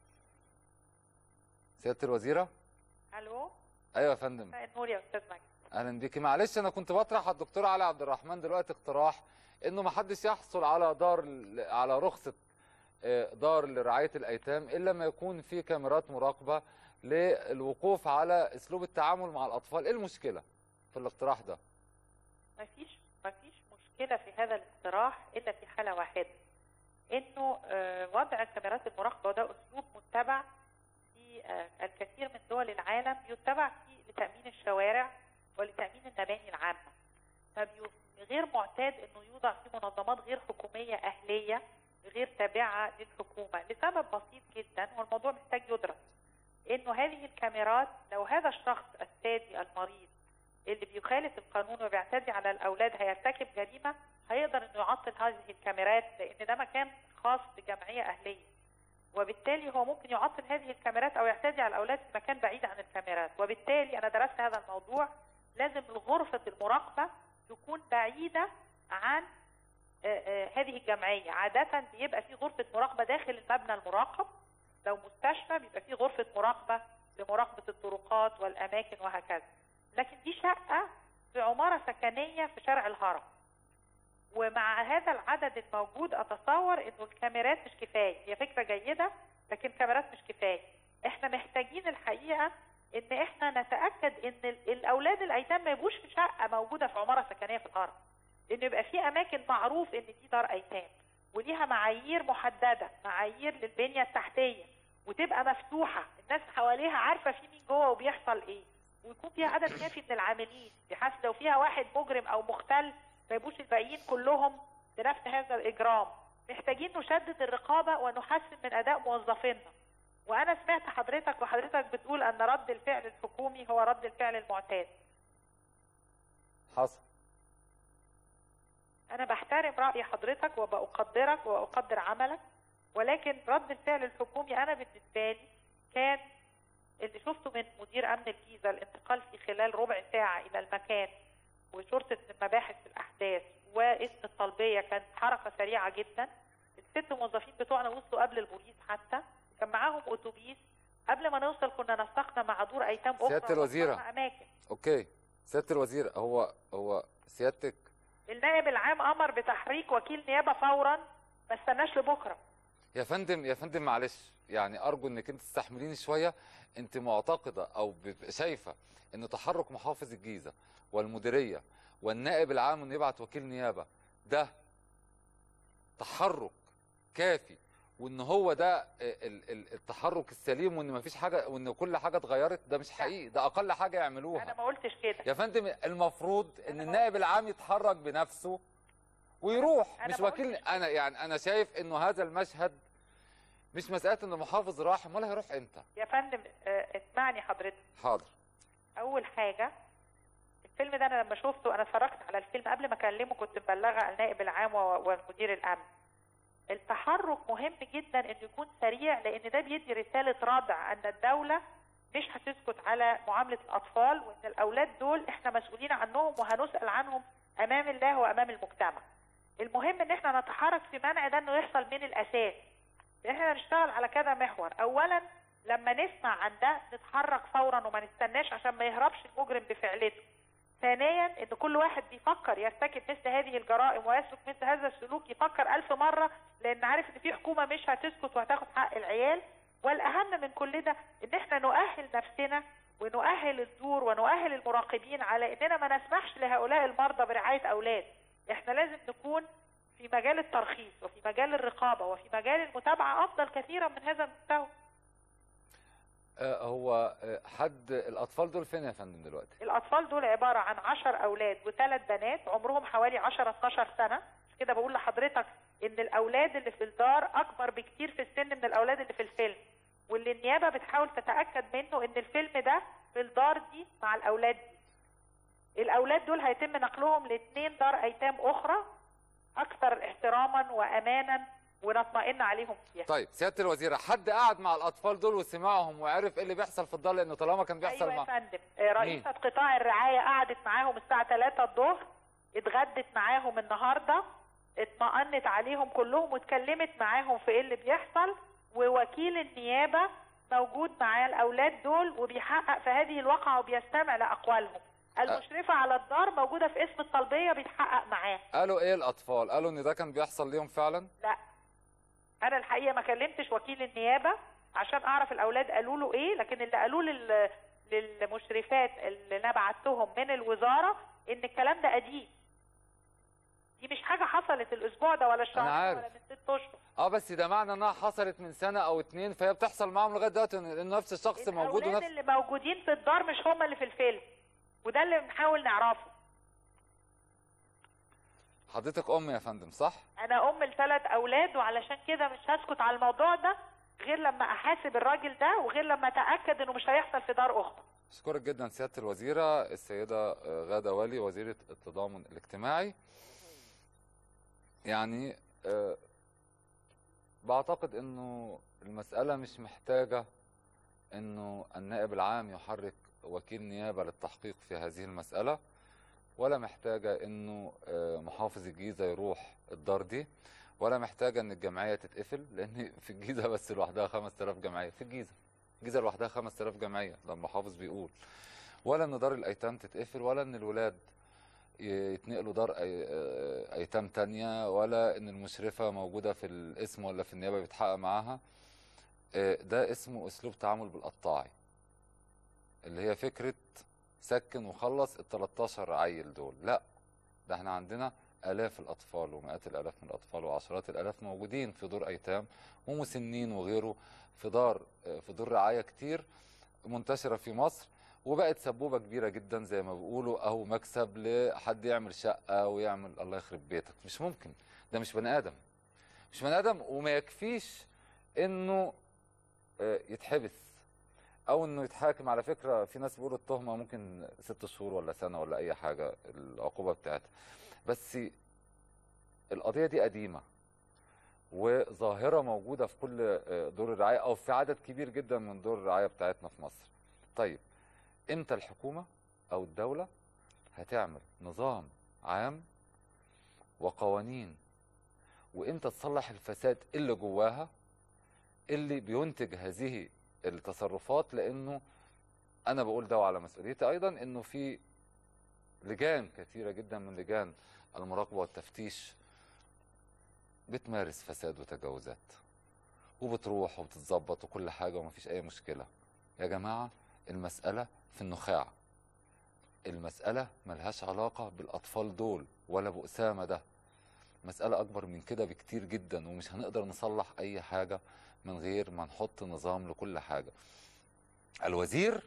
سياده الوزيره. الو. ايوه يا فندم. مساء النور يا استاذ مجدي. اهلا بيكي. معلش انا كنت بطرح على الدكتور علي عبد الرحمن دلوقتي اقتراح انه ما حدش يحصل على رخصه دار لرعايه الايتام الا ما يكون في كاميرات مراقبه للوقوف على اسلوب التعامل مع الاطفال. ايه المشكله في الاقتراح ده؟ مفيش مشكله في هذا الاقتراح الا في حاله واحده، انه وضع كاميرات المراقبه وده اسلوب متبع في الكثير من دول العالم، يتبع فيه لتامين الشوارع ولتامين المباني العامه. غير معتاد انه يوضع في منظمات غير حكوميه اهليه غير تابعه للحكومه لسبب بسيط جدا، والموضوع محتاج يدرس. انه هذه الكاميرات لو هذا الشخص السادي المريض اللي بيخالف القانون وبيعتدي على الاولاد هيرتكب جريمه، هيقدر انه يعطل هذه الكاميرات، لان ده مكان خاص بجمعيه اهليه، وبالتالي هو ممكن يعطل هذه الكاميرات او يعتدي على الاولاد في مكان بعيد عن الكاميرات. وبالتالي انا درست هذا الموضوع، لازم غرفه المراقبه تكون بعيده عن هذه الجمعيه. عاده بيبقى في غرفه مراقبه داخل المبنى المراقب، لو مستشفى بيبقى في غرفه مراقبه لمراقبه الطرقات والاماكن وهكذا. لكن دي شقه في عماره سكنيه في شارع الهرم، ومع هذا العدد الموجود اتصور انه الكاميرات مش كفايه. هي فكره جيده لكن كاميرات مش كفايه. احنا محتاجين الحقيقه ان احنا نتاكد ان الاولاد الايتام ما يبقوش في شقه موجوده في عماره سكنيه في الهرم، لانه يبقى في اماكن معروف ان دي دار ايتام وليها معايير محدده، معايير للبنيه التحتيه، وتبقى مفتوحه الناس حواليها عارفه في مين جوه وبيحصل ايه، ويكون فيها عدد كافي من العاملين بحيث لو فيها واحد مجرم او مختل ما يبقوش الباقيين كلهم بنفس هذا الاجرام. محتاجين نشدد الرقابه ونحسن من اداء موظفينا. وانا سمعت حضرتك وحضرتك بتقول ان رد الفعل الحكومي هو رد الفعل المعتاد. حصل. انا بحترم راي حضرتك وبقدرك واقدر عملك، ولكن رد الفعل الحكومي انا بالنسبه لي كان اللي شفته من مدير امن الجيزه، الانتقال في خلال ربع ساعه الى المكان، وشرطه المباحث في الاحداث واسم الطلبيه، كانت حركه سريعه جدا. الست موظفين بتوعنا وصلوا قبل البوليس، حتى كان معاهم اتوبيس. قبل ما نوصل كنا نسقنا مع دور ايتام اخرى سياده الوزيره اماكن. اوكي سياده الوزيره، هو سيادتك النائب العام امر بتحريك وكيل نيابه فورا، ما استناش لبكره. يا فندم معلش، يعني ارجو انك انت تستحمليني شويه. انت معتقده او شايفه ان تحرك محافظ الجيزه والمديريه والنائب العام انه يبعت وكيل نيابه ده تحرك كافي، وان هو ده التحرك السليم، وان مفيش حاجه، وان كل حاجه اتغيرت؟ ده مش حقيقي، ده اقل حاجه يعملوها. انا ما قلتش كده يا فندم. المفروض ان النائب العام يتحرك بنفسه ويروح، مش وكيل. انا شايف انه هذا المشهد مش مساله ان المحافظ راح، ولا هيروح امتى. يا فندم اسمعني حضرتك. حاضر. اول حاجه، الفيلم ده انا لما شفته، انا اتفرجت على الفيلم قبل ما اكلمه، كنت مبلغه النائب العام ومدير الامن. التحرك مهم جدا انه يكون سريع، لان ده بيدي رساله ردع ان الدوله مش هتسكت على معامله الاطفال، وان الاولاد دول احنا مسؤولين عنهم وهنسال عنهم امام الله وامام المجتمع. المهم ان احنا نتحرك في منع ده انه يحصل من الاساس. احنا نشتغل على كذا محور. اولا لما نسمع عن ده نتحرك فورا وما نستناش عشان ما يهربش المجرم بفعلته. ثانيا ان كل واحد بيفكر يرتكب مثل هذه الجرائم ويسلك مثل هذا السلوك يفكر 1000 مرة، لان عارف ان في حكومة مش هتسكت وهتاخد حق العيال. والاهم من كل ده ان احنا نؤهل نفسنا ونؤهل الدور ونؤهل المراقبين على اننا ما نسمحش لهؤلاء المرضى برعاية اولاد. احنا لازم نكون في مجال الترخيص وفي مجال الرقابة وفي مجال المتابعة افضل كثيرا من هذا المستوى. هو حد الاطفال دول فين يا فندم دلوقتي؟ الاطفال دول عباره عن 10 اولاد و3 بنات عمرهم حوالي 10-12 سنه. مش كده بقول لحضرتك ان الاولاد اللي في الدار اكبر بكتير في السن من الاولاد اللي في الفيلم، واللي النيابه بتحاول تتاكد منه ان الفيلم ده في الدار دي مع الاولاد دي. الاولاد دول هيتم نقلهم ل2 دار ايتام اخرى اكثر احتراما وامانا ونطمئن عليهم فيها. طيب سياده الوزيره، حد قعد مع الاطفال دول وسمعهم وعرف ايه اللي بيحصل في الدار؟ لانه طالما كان بيحصل أيوة يا فندم. رئيسة قطاع الرعايه قعدت معاهم الساعه 3 الظهر، اتغدت معاهم النهارده، اطمأنت عليهم كلهم واتكلمت معاهم في ايه اللي بيحصل، ووكيل النيابه موجود مع الاولاد دول وبيحقق في هذه الواقعه وبيستمع لاقوالهم. المشرفه على الدار موجوده في اسم الطلبيه بيتحقق معاه. قالوا ايه الاطفال؟ قالوا ان ده كان بيحصل ليهم فعلا؟ لا، انا الحقيقه ما كلمتش وكيل النيابه عشان اعرف الاولاد قالوا له ايه، لكن اللي قالوه للمشرفات اللي انا بعتهم من الوزاره ان الكلام ده قديم. دي مش حاجه حصلت الاسبوع ده ولا الشهر أنا ده عارف. ولا من 6 اشهر. بس ده معنى انها حصلت من سنه او 2 فهي بتحصل معاهم لغايه دلوقتي، ان نفس الشخص موجود الاولاد ونفس. اللي موجودين في الدار مش هم اللي في الفيلم، وده اللي بنحاول نعرفه. حضرتك ام يا فندم صح؟ انا ام ل3 اولاد، وعلشان كده مش هسكت على الموضوع ده غير لما احاسب الراجل ده، وغير لما اتاكد انه مش هيحصل في دار اخرى. اشكرك جدا سياده الوزيره السيده غاده والي وزيره التضامن الاجتماعي. يعني بعتقد انه المساله مش محتاجه انه النائب العام يحرك وكيل نيابه للتحقيق في هذه المساله، ولا محتاجه انه محافظ الجيزه يروح الدار دي، ولا محتاجه ان الجمعيه تتقفل، لان في الجيزه بس لوحدها 5000 جمعيه في الجيزه لوحدها 5000 جمعيه ده المحافظ بيقول، ولا ان دار الايتام تتقفل، ولا ان الولاد يتنقلوا دار ايتام تانية، ولا ان المشرفه موجوده في القسم ولا في النيابه بيتحقق معاها. ده اسمه اسلوب تعامل بالقطاعي، اللي هي فكره سكن وخلص ال 13 عيل دول. لا، ده احنا عندنا آلاف الأطفال ومئات الآلاف من الأطفال وعشرات الآلاف موجودين في دور أيتام ومسنين وغيره، في دور رعاية كتير منتشرة في مصر، وبقت سبوبة كبيرة جدا زي ما بيقولوا، أو مكسب لحد يعمل شقة ويعمل الله يخرب بيتك. مش ممكن، ده مش بني آدم، مش بني آدم. وما يكفيش إنه يتحبس او انه يتحاكم. على فكره في ناس بيقولوا التهمه ممكن 6 شهور ولا سنه ولا اي حاجه العقوبه بتاعتها، بس القضيه دي قديمه وظاهره موجوده في كل دور الرعايه او في عدد كبير جدا من دور الرعايه بتاعتنا في مصر. طيب امتى الحكومه او الدوله هتعمل نظام عام وقوانين، وامتى تصلح الفساد اللي جواها اللي بينتج هذه التصرفات؟ لانه انا بقول ده وعلى مسؤوليتي ايضا انه في لجان كثيره جدا من لجان المراقبه والتفتيش بتمارس فساد وتجاوزات، وبتروح وبتتظبط وكل حاجه ومفيش اي مشكله. يا جماعه المساله في النخاع، المساله ملهاش علاقه بالاطفال دول ولا بأسامة ده، مساله اكبر من كده بكتير جدا، ومش هنقدر نصلح اي حاجه من غير ما نحط نظام لكل حاجه. الوزير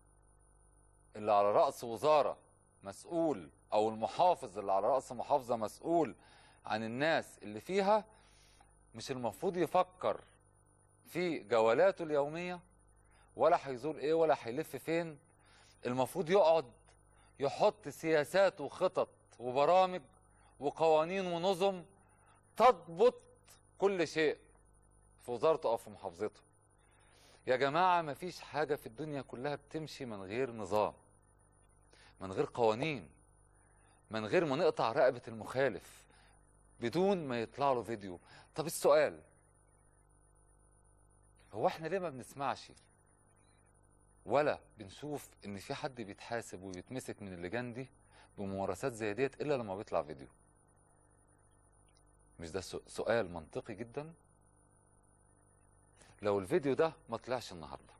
اللي على رأس وزارة مسؤول، أو المحافظ اللي على رأس محافظة مسؤول عن الناس اللي فيها، مش المفروض يفكر في جولاته اليومية ولا هيزور ايه ولا هيلف فين؟ المفروض يقعد يحط سياسات وخطط وبرامج وقوانين ونظم تضبط كل شيء في وزارته أو في محافظته. يا جماعة مفيش حاجة في الدنيا كلها بتمشي من غير نظام، من غير قوانين، من غير ما نقطع رقبة المخالف بدون ما يطلع له فيديو. طب السؤال، هو احنا ليه ما بنسمعش ولا بنشوف ان في حد بيتحاسب ويتمسك من اللجان دي بممارسات زي ديت الا لما بيطلع فيديو؟ مش ده سؤال منطقي جدا؟ لو الفيديو ده ما طلعش النهارده،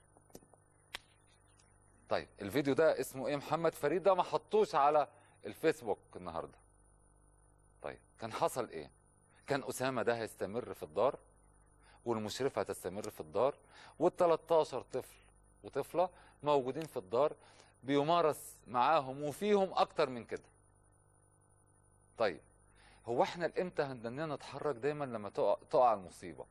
طيب الفيديو ده اسمه ايه؟ محمد فريد ده ما حطوش على الفيسبوك النهارده، طيب كان حصل ايه؟ كان أسامة ده هيستمر في الدار، والمشرفة هتستمر في الدار، وال13 طفل وطفلة موجودين في الدار بيمارس معاهم وفيهم أكتر من كده. طيب هو احنا الامتى هندنا نتحرك؟ دايما لما تقع المصيبة.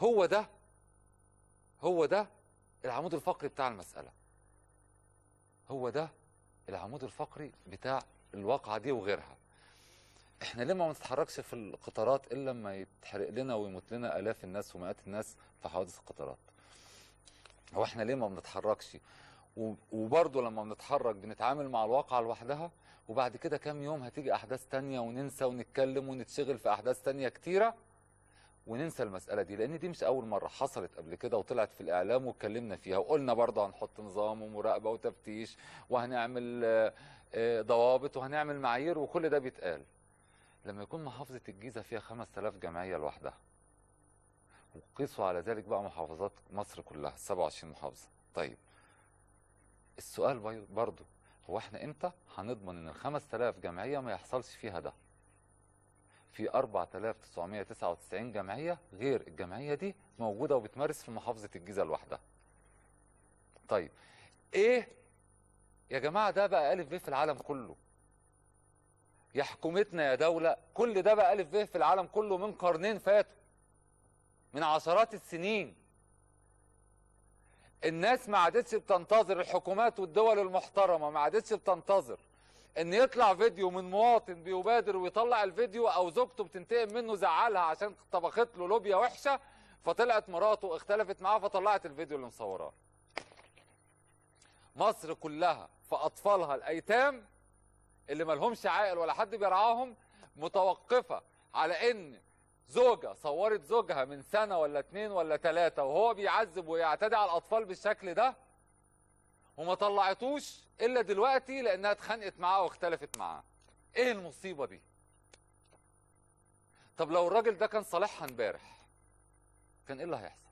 هو ده العمود الفقري بتاع المسألة، هو ده العمود الفقري بتاع الواقعة دي وغيرها. احنا ليه ما بنتحركش في القطارات الا لما يتحرق لنا ويموت لنا الاف الناس ومئات الناس في حوادث القطارات؟ هو احنا ليه ما بنتحركش وبرضه لما بنتحرك بنتعامل مع الواقعة لوحدها، وبعد كده كام يوم هتيجي احداث تانية وننسى ونتكلم ونتشغل في احداث تانية كتيرة وننسى المسألة دي؟ لان دي مش اول مرة، حصلت قبل كده وطلعت في الاعلام واتكلمنا فيها وقلنا برضه هنحط نظام ومراقبة وتفتيش وهنعمل ضوابط وهنعمل معايير وكل ده بيتقال. لما يكون محافظة الجيزة فيها 5000 جمعية لوحدها، وقيسوا على ذلك بقى محافظات مصر كلها 27 محافظة، طيب السؤال برضو، هو احنا امتى هنضمن ان ال5000 جمعية ما يحصلش فيها ده؟ في 4999 جمعيه، غير الجمعيه دي موجوده وبتمارس في محافظه الجيزه لوحدها. طيب ايه يا جماعه؟ ده بقى الف ب في العالم كله. يا حكومتنا يا دوله، كل ده بقى الف ب في العالم كله من قرنين فاتوا، من عشرات السنين. الناس ما عادتش بتنتظر، الحكومات والدول المحترمه ما عادتش بتنتظر ان يطلع فيديو من مواطن بيبادر ويطلع الفيديو، او زوجته بتنتقم منه زعلها عشان طبخت له لوبيا وحشه فطلعت مراته اختلفت معاه فطلعت الفيديو اللي مصوراه. مصر كلها في اطفالها الايتام اللي مالهمش عائل ولا حد بيرعاهم متوقفه على ان زوجة صورت زوجها من سنة ولا 2 ولا 3 وهو بيعذب ويعتدي على الأطفال بالشكل ده، وما طلعتوش إلا دلوقتي لأنها اتخانقت معاه واختلفت معاه. إيه المصيبة دي؟ طب لو الراجل ده كان صالحها امبارح كان إيه اللي هيحصل؟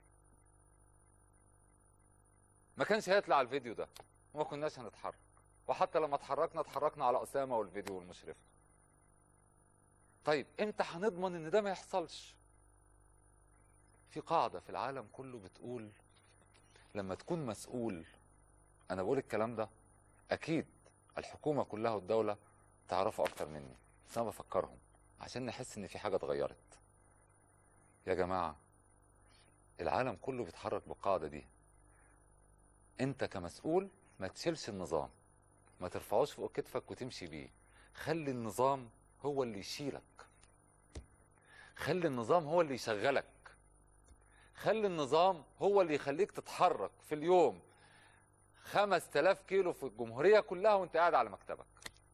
ما كانش هيطلع الفيديو ده وما كناش هنتحرك، وحتى لما اتحركنا على أسامة والفيديو والمشرفة. طيب امتى هنضمن ان ده ما يحصلش؟ في قاعدة في العالم كله بتقول لما تكون مسؤول، انا بقول الكلام ده اكيد الحكومة كلها والدولة تعرفوا اكتر مني، بس انا بفكرهم عشان نحس ان في حاجة اتغيرت. يا جماعة العالم كله بيتحرك بالقاعدة دي. انت كمسؤول ما تشيلش النظام، ما ترفعوش فوق كتفك وتمشي بيه، خلي النظام هو اللي يشيلك، خلي النظام هو اللي يشغلك، خلي النظام هو اللي يخليك تتحرك في اليوم 5000 كيلو في الجمهورية كلها وانت قاعد على مكتبك.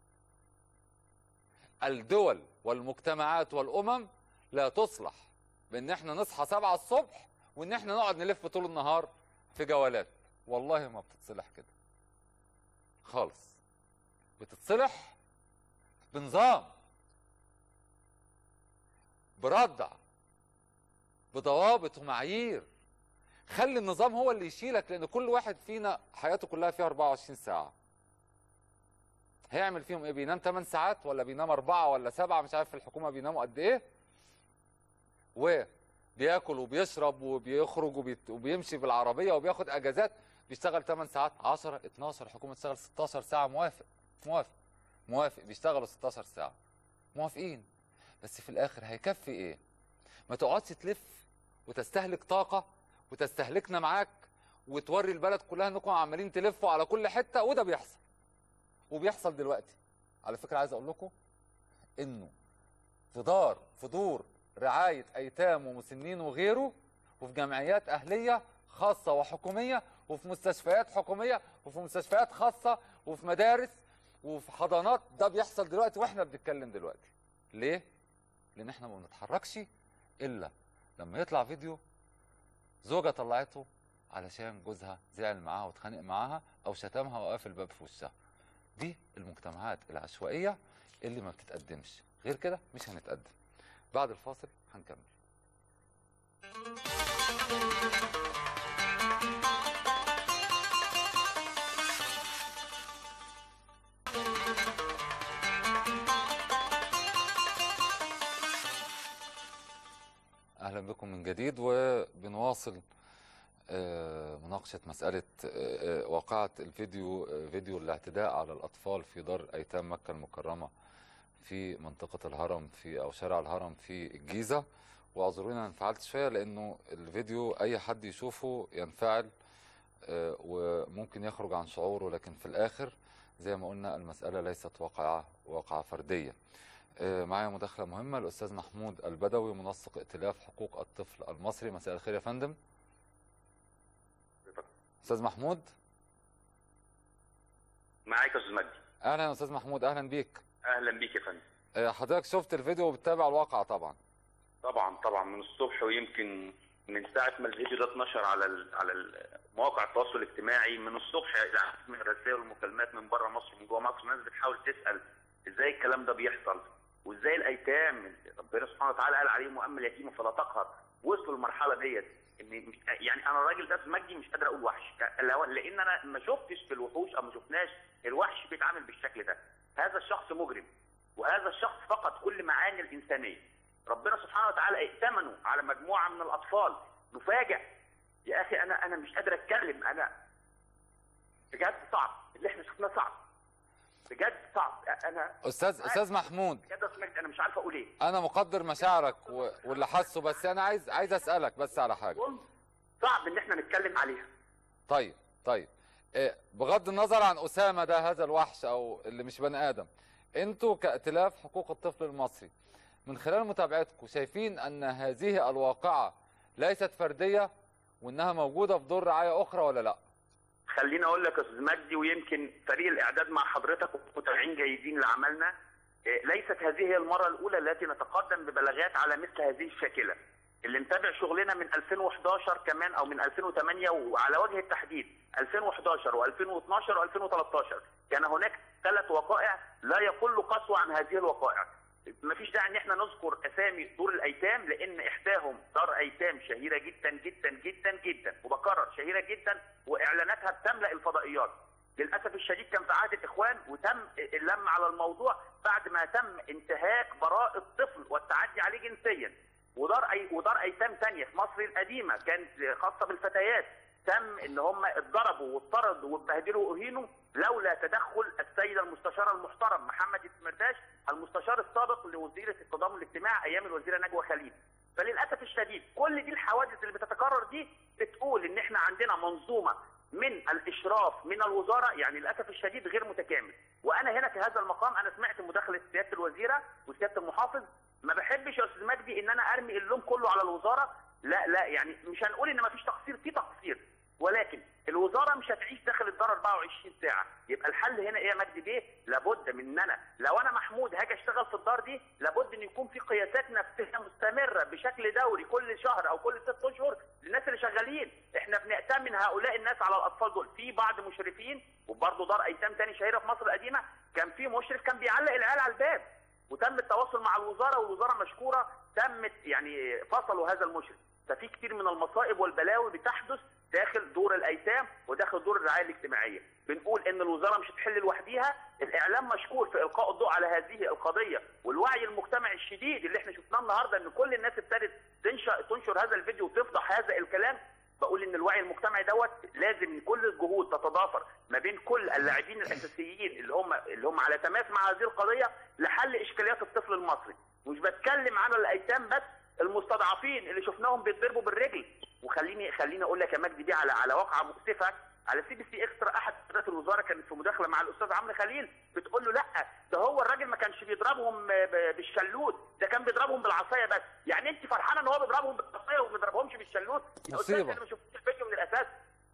الدول والمجتمعات والأمم لا تصلح بان احنا نصحى 7 الصبح وان احنا نقعد نلف طول النهار في جولات. والله ما بتتصلح كده خالص، بتتصلح بنظام، بردع، بضوابط ومعايير. خلي النظام هو اللي يشيلك، لان كل واحد فينا حياته كلها فيها 24 ساعة. هيعمل فيهم ايه؟ بينام 8 ساعات ولا بينام 4 ولا 7؟ مش عارف في الحكومة بيناموا قد ايه. وبياكل وبيشرب وبيخرج وبيمشي بالعربية وبياخد اجازات، بيشتغل 8 ساعات 10 12. الحكومة تشتغل 16 ساعة. موافق بيشتغلوا 16 ساعة، موافقين. بس في الاخر هيكفي ايه؟ ما تقعدش تلف وتستهلك طاقة وتستهلكنا معاك وتوري البلد كلها انكم عمالين تلفوا على كل حتة. وده بيحصل وبيحصل دلوقتي. على فكرة عايز اقول لكم انه في دور رعاية ايتام ومسنين وغيره، وفي جمعيات اهلية خاصة وحكومية، وفي مستشفيات حكومية، وفي مستشفيات خاصة، وفي مدارس، وفي حضانات. ده بيحصل دلوقتي واحنا بنتكلم دلوقتي. ليه؟ لان احنا ما بنتحركش الا لما يطلع فيديو زوجة طلعته علشان جوزها زعل معاها واتخانق معاها او شتمها وقفل الباب في وشها. دي المجتمعات العشوائية اللي ما بتتقدمش، غير كده مش هنتقدم. بعد الفاصل هنكمل. اهلا بكم من جديد، وبنواصل مناقشة مسألة واقعة فيديو الاعتداء على الأطفال في دار أيتام مكة المكرمة في منطقة الهرم أو شارع الهرم في الجيزة. واعذروني أنا انفعلت شوية لأنه الفيديو أي حد يشوفه ينفعل وممكن يخرج عن شعوره، لكن في الآخر زي ما قلنا المسألة ليست واقعة فردية. معايا مداخلة مهمة الأستاذ محمود البدوي، منسق ائتلاف حقوق الطفل المصري. مساء الخير يا فندم. أستاذ محمود معاك يا أستاذ مجدي. أهلا يا أستاذ محمود، أهلا بيك. أهلا بيك يا فندم. حضرتك شفت الفيديو وبتتابع الواقع طبعا؟ طبعا من الصبح، ويمكن من ساعة ما الفيديو ده اتنشر على مواقع التواصل الاجتماعي من الصبح، من الرسائل والمكالمات من بره مصر ومن جوه مصر، الناس بتحاول تسأل ازاي الكلام ده بيحصل، وازاي الايتام ربنا سبحانه وتعالى قال عليهم واما اليتيم فلا تقهر، وصلوا للمرحله ديت. ان يعني انا الراجل ده مجدي مش قادر اقول وحش، لان انا ما شفتش في الوحوش او ما شفناش الوحش بيتعامل بالشكل ده. هذا الشخص مجرم، وهذا الشخص فقد كل معاني الانسانيه. ربنا سبحانه وتعالى ائتمنوا على مجموعه من الاطفال، نفاجئ. يا اخي انا مش قادر اتكلم، انا بجد صعب اللي احنا شفناه، صعب بجد صعب. انا استاذ محمود، بجد سمعت، انا مش عارف اقول ايه. انا مقدر مشاعرك واللي حاسه، بس انا عايز اسالك بس على حاجه. صعب ان احنا نتكلم عليها. طيب بغض النظر عن اسامه ده هذا الوحش او اللي مش بني ادم، انتوا كائتلاف حقوق الطفل المصري من خلال متابعتكم شايفين ان هذه الواقعه ليست فرديه وانها موجوده في دور رعايه اخرى ولا لا؟ خليني اقول لك يا استاذ مجدي، ويمكن فريق الاعداد مع حضرتك ومتابعين جيدين لعملنا، ليست هذه هي المره الاولى التي نتقدم ببلاغات على مثل هذه الشاكله. اللي متابع شغلنا من 2011 كمان او من 2008 وعلى وجه التحديد 2011 و2012 و2013 كان هناك 3 وقائع لا يقل قسوه عن هذه الوقائع. مفيش داعي ان احنا نذكر اسامي دور الايتام لان احداهم دار ايتام شهيره جدا جدا جدا جدا، وبكرر شهيره جدا، واعلاناتها بتملا الفضائيات. للاسف الشديد كان في عهد الاخوان وتم اللم على الموضوع بعد ما تم انتهاك براءه الطفل والتعدي عليه جنسيا. ودار ايتام ثانيه في مصر القديمه كانت خاصه بالفتيات تم ان هم اتضربوا واطردوا واتبهدلوا واهينوا لولا تدخل السيد المستشار المحترم محمد السمرداش المستشار السابق لوزيره التضامن الاجتماعي ايام الوزيره نجوى خليل. فللاسف الشديد كل دي الحوادث اللي بتتكرر دي بتقول ان احنا عندنا منظومه من الاشراف من الوزاره، يعني للاسف الشديد غير متكامل. وانا هنا في هذا المقام انا سمعت مداخله سياده الوزيره وسياده المحافظ، ما بحبش يا استاذ مجدي ان انا ارمي اللوم كله على الوزاره، لا يعني مش هنقول ان ما فيش تقصير، في تقصير، ولكن الوزاره مش هتعيش داخل الدار 24 ساعه. يبقى الحل هنا ايه يا مجدي بيه؟ لابد من ان انا لو انا محمود هاجي اشتغل في الدار دي لابد ان يكون في قياسات نفسيه مستمره بشكل دوري كل شهر او كل 6 اشهر للناس اللي شغالين. احنا بنأتمن هؤلاء الناس على الاطفال دول. في بعض مشرفين، وبرضه دار ايتام تاني شهيره في مصر القديمه كان في مشرف كان بيعلق العيال على الباب، وتم التواصل مع الوزاره والوزاره مشكوره تمت يعني فصلوا هذا المشرف. ففي كتير من المصائب والبلاوي بتحدث داخل دور الايتام وداخل دور الرعايه الاجتماعيه. بنقول ان الوزاره مش هتحل لوحديها، الاعلام مشكور في القاء الضوء على هذه القضيه، والوعي المجتمعي الشديد اللي احنا شفناه النهارده ان كل الناس ابتدت تنشر هذا الفيديو وتفضح هذا الكلام. بقول ان الوعي المجتمعي دوت لازم كل الجهود تتضافر ما بين كل اللاعبين الاساسيين اللي هم على تماس مع هذه القضيه لحل اشكاليات الطفل المصري. مش بتكلم عن الايتام بس، المستضعفين اللي شفناهم بيتضربوا بالرجل. وخليني اقول لك يا مجدي دي على واقعه مؤسفه على CBC اكسترا. احد قيادات الوزاره كانت في مداخله مع الاستاذ عمرو خليل بتقول له لا ده هو الراجل ما كانش بيضربهم بالشلوت، ده كان بيضربهم بالعصايه بس. يعني انت فرحانه ان هو بيضربهم بالعصايه وما بيضربهمش بالشلوت؟ مصيبه. انا ما شفتش الفيديو من الاساس.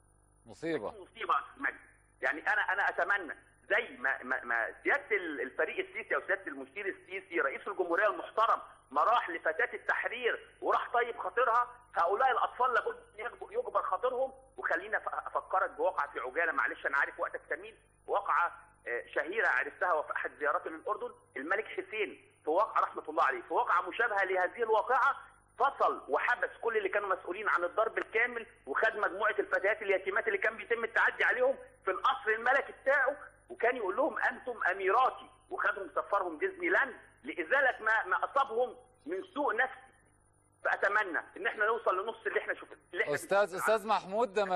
مصيبه يا مجدي. يعني انا اتمنى زي ما سياده الفريق السيسي او سياده المشير السيسي رئيس الجمهوريه المحترم ما راح لفتاه التحرير وراح طيب خاطرها، هؤلاء الاطفال لابد يجبر خاطرهم. وخلينا افكرك بواقعه في عجاله، معلش انا عارف وقتك ثمين، واقعه شهيره عرفتها وفي احد زياراتي للاردن. الملك حسين في واقعه رحمه الله عليه، في واقعه مشابهه لهذه الواقعه فصل وحبس كل اللي كانوا مسؤولين عن الضرب الكامل وخد مجموعه الفتيات اليتيمات اللي كان بيتم التعدي عليهم في القصر الملكي بتاعه، وكان يقول لهم انتم اميراتي، وخدهم سفرهم ديزني لاند لازاله ما اصابهم من سوء نفسي. فاتمنى ان احنا نوصل لنص اللي احنا شفناه. استاذ محمود، ده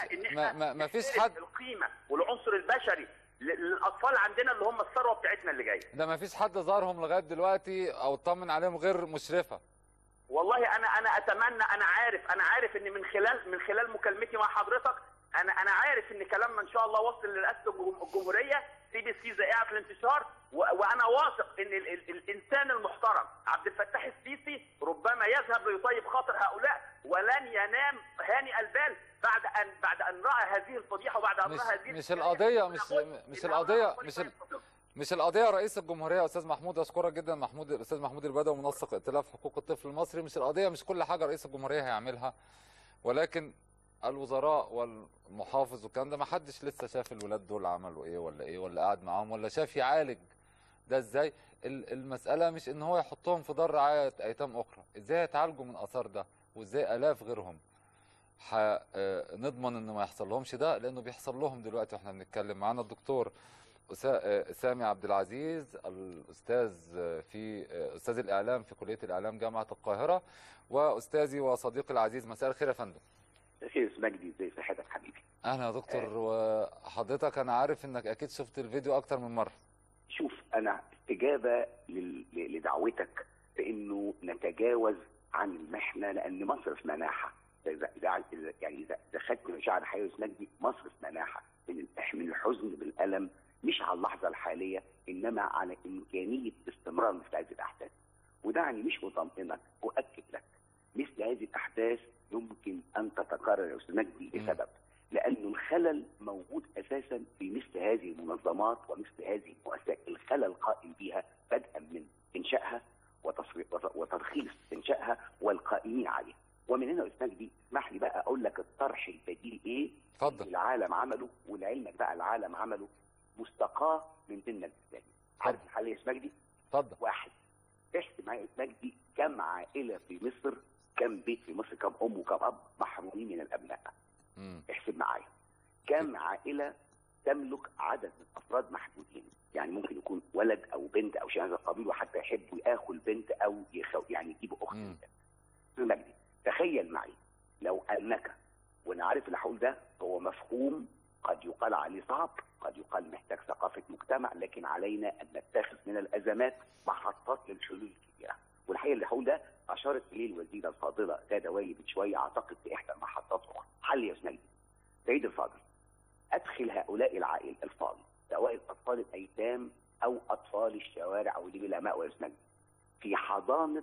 ما فيش حد القيمه والعنصر البشري للاطفال عندنا اللي هم الثروه بتاعتنا اللي جايه. ده ما فيش حد زارهم لغايه دلوقتي او اطمن عليهم غير مشرفه. والله انا اتمنى، انا عارف ان من خلال مكالمتي مع حضرتك انا عارف ان كلامنا ان شاء الله وصل لرئاسه الجمهوريه CBC ذائعه الانتشار، وانا واثق ان الانسان المحترم عبد الفتاح السيسي ربما يذهب ليطيب خاطر هؤلاء ولن ينام هانئ البال بعد ان راى هذه الفضيحه وبعد ان راى هذه مش القضيه رئيس الجمهوريه. استاذ محمود اشكرك جدا، الاستاذ محمود البدوي منسق ائتلاف حقوق الطفل المصري. مش القضيه مش كل حاجه رئيس الجمهوريه هيعملها، ولكن الوزراء والمحافظ والكلام ده ما حدش لسه شاف الولاد دول عملوا ايه ولا قاعد معاهم ولا شاف يعالج ده ازاي. المساله مش ان هو يحطهم في دار رعايه ايتام اخرى، ازاي يتعالجوا من اثار ده وازاي الاف غيرهم نضمن انه ما يحصل لهمش ده، لانه بيحصل لهم دلوقتي واحنا بنتكلم. معانا الدكتور سامي عبد العزيز، الأستاذ في أستاذ الإعلام في كلية الإعلام جامعة القاهرة، وأستاذي وصديقي العزيز. مساء الخير يا فندم. خير مجدي، ازي صحتك حبيبي؟ أهلا يا دكتور. وحضرتك أنا عارف إنك أكيد شفت الفيديو أكتر من مرة. شوف، أنا استجابة لدعوتك بإنه نتجاوز عن المحنة، لأن مصر في مناحة. إذا خدت مشاعر حيوي مجدي، مصر في مناحة من الحزن بالألم، مش على اللحظة الحالية إنما على إمكانية استمرار مثل هذه الأحداث. ودعني مش مطمئنك، أؤكد لك مثل هذه الأحداث يمكن أن تتكرر يا أستاذ مجدي لسبب، لأن الخلل موجود أساسا في مثل هذه المنظمات ومثل هذه المؤسسات. الخلل قائم بها بدءا من إنشائها وترخيص إنشائها والقائمين عليها. ومن هنا أستاذ مجدي اسمح لي بقى أقول لك الطرح البديل إيه؟ اتفضل. العالم عمله، ولعلمك بقى العالم عمله مستقاه من ديننا الإسلامي. عارف الحل يا أستاذ مجدي؟ اتفضل. واحد، احسب معايا يا أستاذ مجدي كم عائلة في مصر، كم بيت في مصر، كم أم وكم أب محرومين من الأبناء. احسب معايا كم عائلة تملك عدد من الأفراد محدودين، يعني ممكن يكون ولد أو بنت أو شيء من هذا القبيل، وحتى يحبوا ياخوا البنت أو يعني يجيبوا أخت. مجدي تخيل معي لو أنك، وأنا عارف اللي هقول ده هو مفهوم قد يقال عليه صعب، قد يقال محتاج ثقافة مجتمع، لكن علينا أن نتخذ من الأزمات محطات للحلول الكبيرة. والحقيقة اللي هقول ده أشارت إليه الوزيرة الفاضلة غادة وايل من شوية، أعتقد في إحدى المحطات أخرى. حل يا أستاذ سيد الفاضل، أدخل هؤلاء العائل الفاضل، سواء الأطفال الأيتام أو أطفال الشوارع أو اللي بلا مأوى يا أستاذ، في حضانة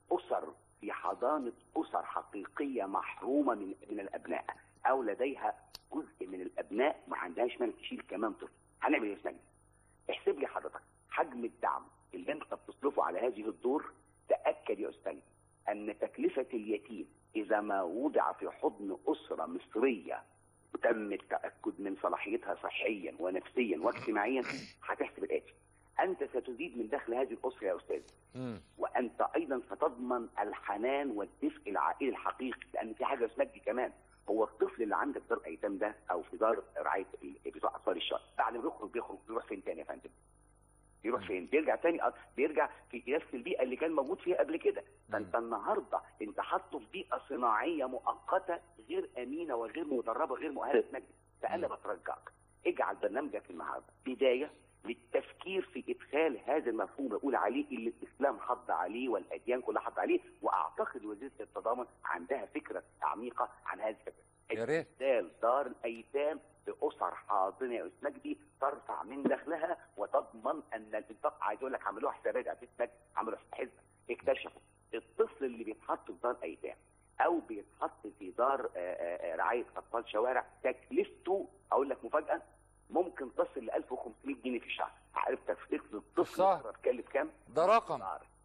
أسر حقيقية محرومة من الأبناء، أو لديها جزء من الأبناء ما عندهاش مانع تشيل كمان طفل. هنعمل إيه يا أستاذ؟ احسب لي حضرتك حجم الدعم اللي أنت بتصرفه على هذه الدور. تأكد يا أستاذ أن تكلفة اليتيم إذا ما وضع في حضن أسرة مصرية وتم التأكد من صلاحيتها صحيا ونفسيا واجتماعيا، هتحسب الآتي: أنت ستزيد من دخل هذه الأسرة يا أستاذ، وأنت أيضا ستضمن الحنان والدفء العائلي الحقيقي. لأن في حاجة اسمها كمان، هو الطفل اللي عندك في دار أيتام ده أو في دار رعاية بتوع أطفال الشارع، بعد ما بيروح فين تاني يا فندم؟ يروح فين؟ بيرجع تاني، بيرجع في نفس البيئة اللي كان موجود فيها قبل كده. فأنت النهارده أنت حاطه في بيئة صناعية مؤقتة غير أمينة وغير مدربة غير مؤهلة مجد. فأنا بترجاك اجعل برنامجك النهارده بداية للتفكير في إدخال هذا المفهوم بقول عليه اللي الإسلام حض عليه والأديان كلها حض عليه. وأعتقد وزيرة التضامن عندها فكرة عميقة عن هذه الفكرة. يا ريت دار الأيتام بأسر حاضنة يا أستاذ مجدي ترفع من دخلها وتضمن أن الإنفاق. عايز أقول لك عملوها حسابات يا أستاذ مجدي، عملوا حسبة، اكتشفوا الطفل اللي بيتحط في دار أيتام أو بيتحط في دار رعاية أطفال شوارع تكلفته، أقول لك مفاجأة، ممكن تصل ل 1500 جنيه في الشهر. عارف تفتكر الطفل تكلف كام؟ ده رقم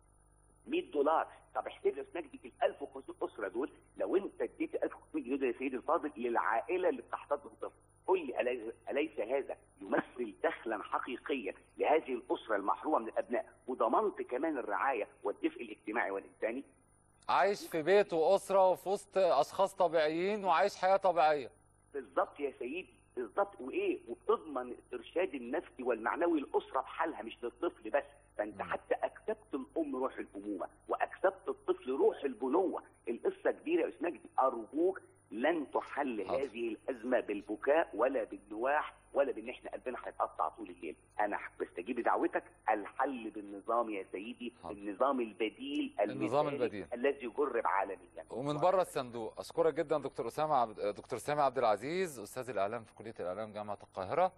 $100. طب احسب لي يا أستاذ مجدي ال 1500 أسرة دول، لو أنت اديت 1500 جنيه دول يا سيدي الفاضل للعائلة اللي بتحتضن طفل، قل لي أليس هذا يمثل دخلا حقيقيا لهذه الأسرة المحرومة من الأبناء، وضمنت كمان الرعاية والدفء الاجتماعي والإنساني؟ عايش في بيت وأسرة وفي وسط أشخاص طبيعيين وعايش حياة طبيعية. بالظبط يا سيدي، بالظبط. وايه؟ وبتضمن الارشاد النفسي والمعنوي للاسره بحالها مش للطفل بس. فانت حتى اكسبت الام روح الامومه واكسبت الطفل روح البنوه. القصه كبيره يا استاذ مجدي، ارجوك لن تحل هذه الازمه بالبكاء ولا بالنواح ولا بان احنا قلبنا هيتقطع طول الليل. انا بستجيب لدعوتك، الحل بالنظام يا سيدي، النظام البديل، النظام البديل الذي يجرب عالميا ومن بره الصندوق. اشكرك جدا دكتور سامي عبد العزيز، استاذ الاعلام في كليه الاعلام جامعه القاهره.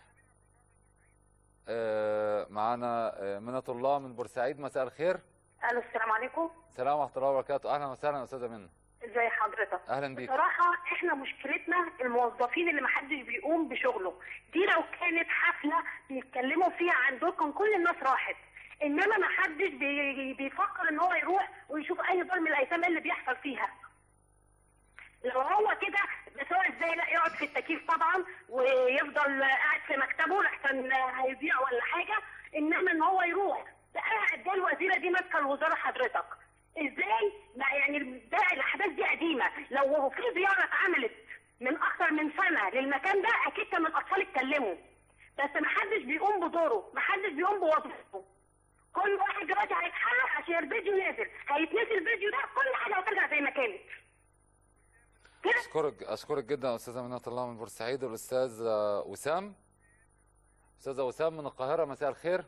معانا منة الله من بورسعيد. مساء الخير. الو، السلام عليكم. السلام ورحمه الله وبركاته. اهلا وسهلا استاذه منة. ازي حضرتك؟ اهلا بيك. بصراحه احنا مشكلتنا الموظفين اللي محدش بيقوم بشغله. دي لو كانت حفله بيتكلموا فيها عن دول كان كل الناس راحت، انما محدش بيفكر ان هو يروح ويشوف اي دار من الايتام اللي بيحصل فيها. لو هو كده بس هو ازاي لا يقعد في التكييف طبعا ويفضل قاعد في مكتبه لحسن هيضيع ولا حاجه، انما ان هو يروح ده قاعد. ده الوزيره دي ماسكه الوزاره حضرتك ازاي؟ يعني ده الاحداث دي قديمه. لو في زياره اتعملت من اكثر من سنه للمكان ده اكيد كان الاطفال اتكلموا. بس محدش بيقوم بدوره، محدش بيقوم بوظيفته. كل واحد دلوقتي هيتحرك عشان الفيديو نازل، هيتنسي الفيديو ده كل حاجه هترجع زي ما كانت. اشكرك جدا استاذه منى الله من بورسعيد. والاستاذ وسام. استاذه وسام من القاهره، مساء الخير.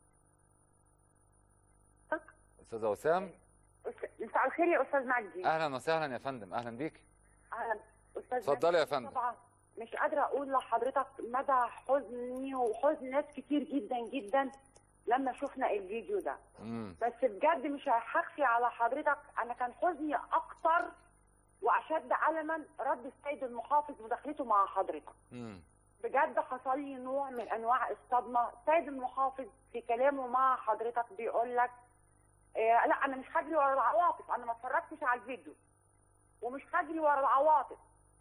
استاذه وسام. مساء الخير يا استاذ مجدي. اهلا وسهلا يا فندم، اهلا بيك. اهلا استاذ. اتفضلي يا فندم. طبعا مش قادره اقول لحضرتك مدى حزني وحزن ناس كتير جدا جدا لما شفنا الفيديو ده. بس بجد مش هخفي على حضرتك، انا كان حزني اكتر واشد الما رد السيد المحافظ ودخلته مع حضرتك. بجد حصل لي نوع من انواع الصدمه. السيد المحافظ في كلامه مع حضرتك بيقول لك لا انا مش هجري ورا العواطف، انا ما اتفرجتش على الفيديو ومش هجري ورا العواطف.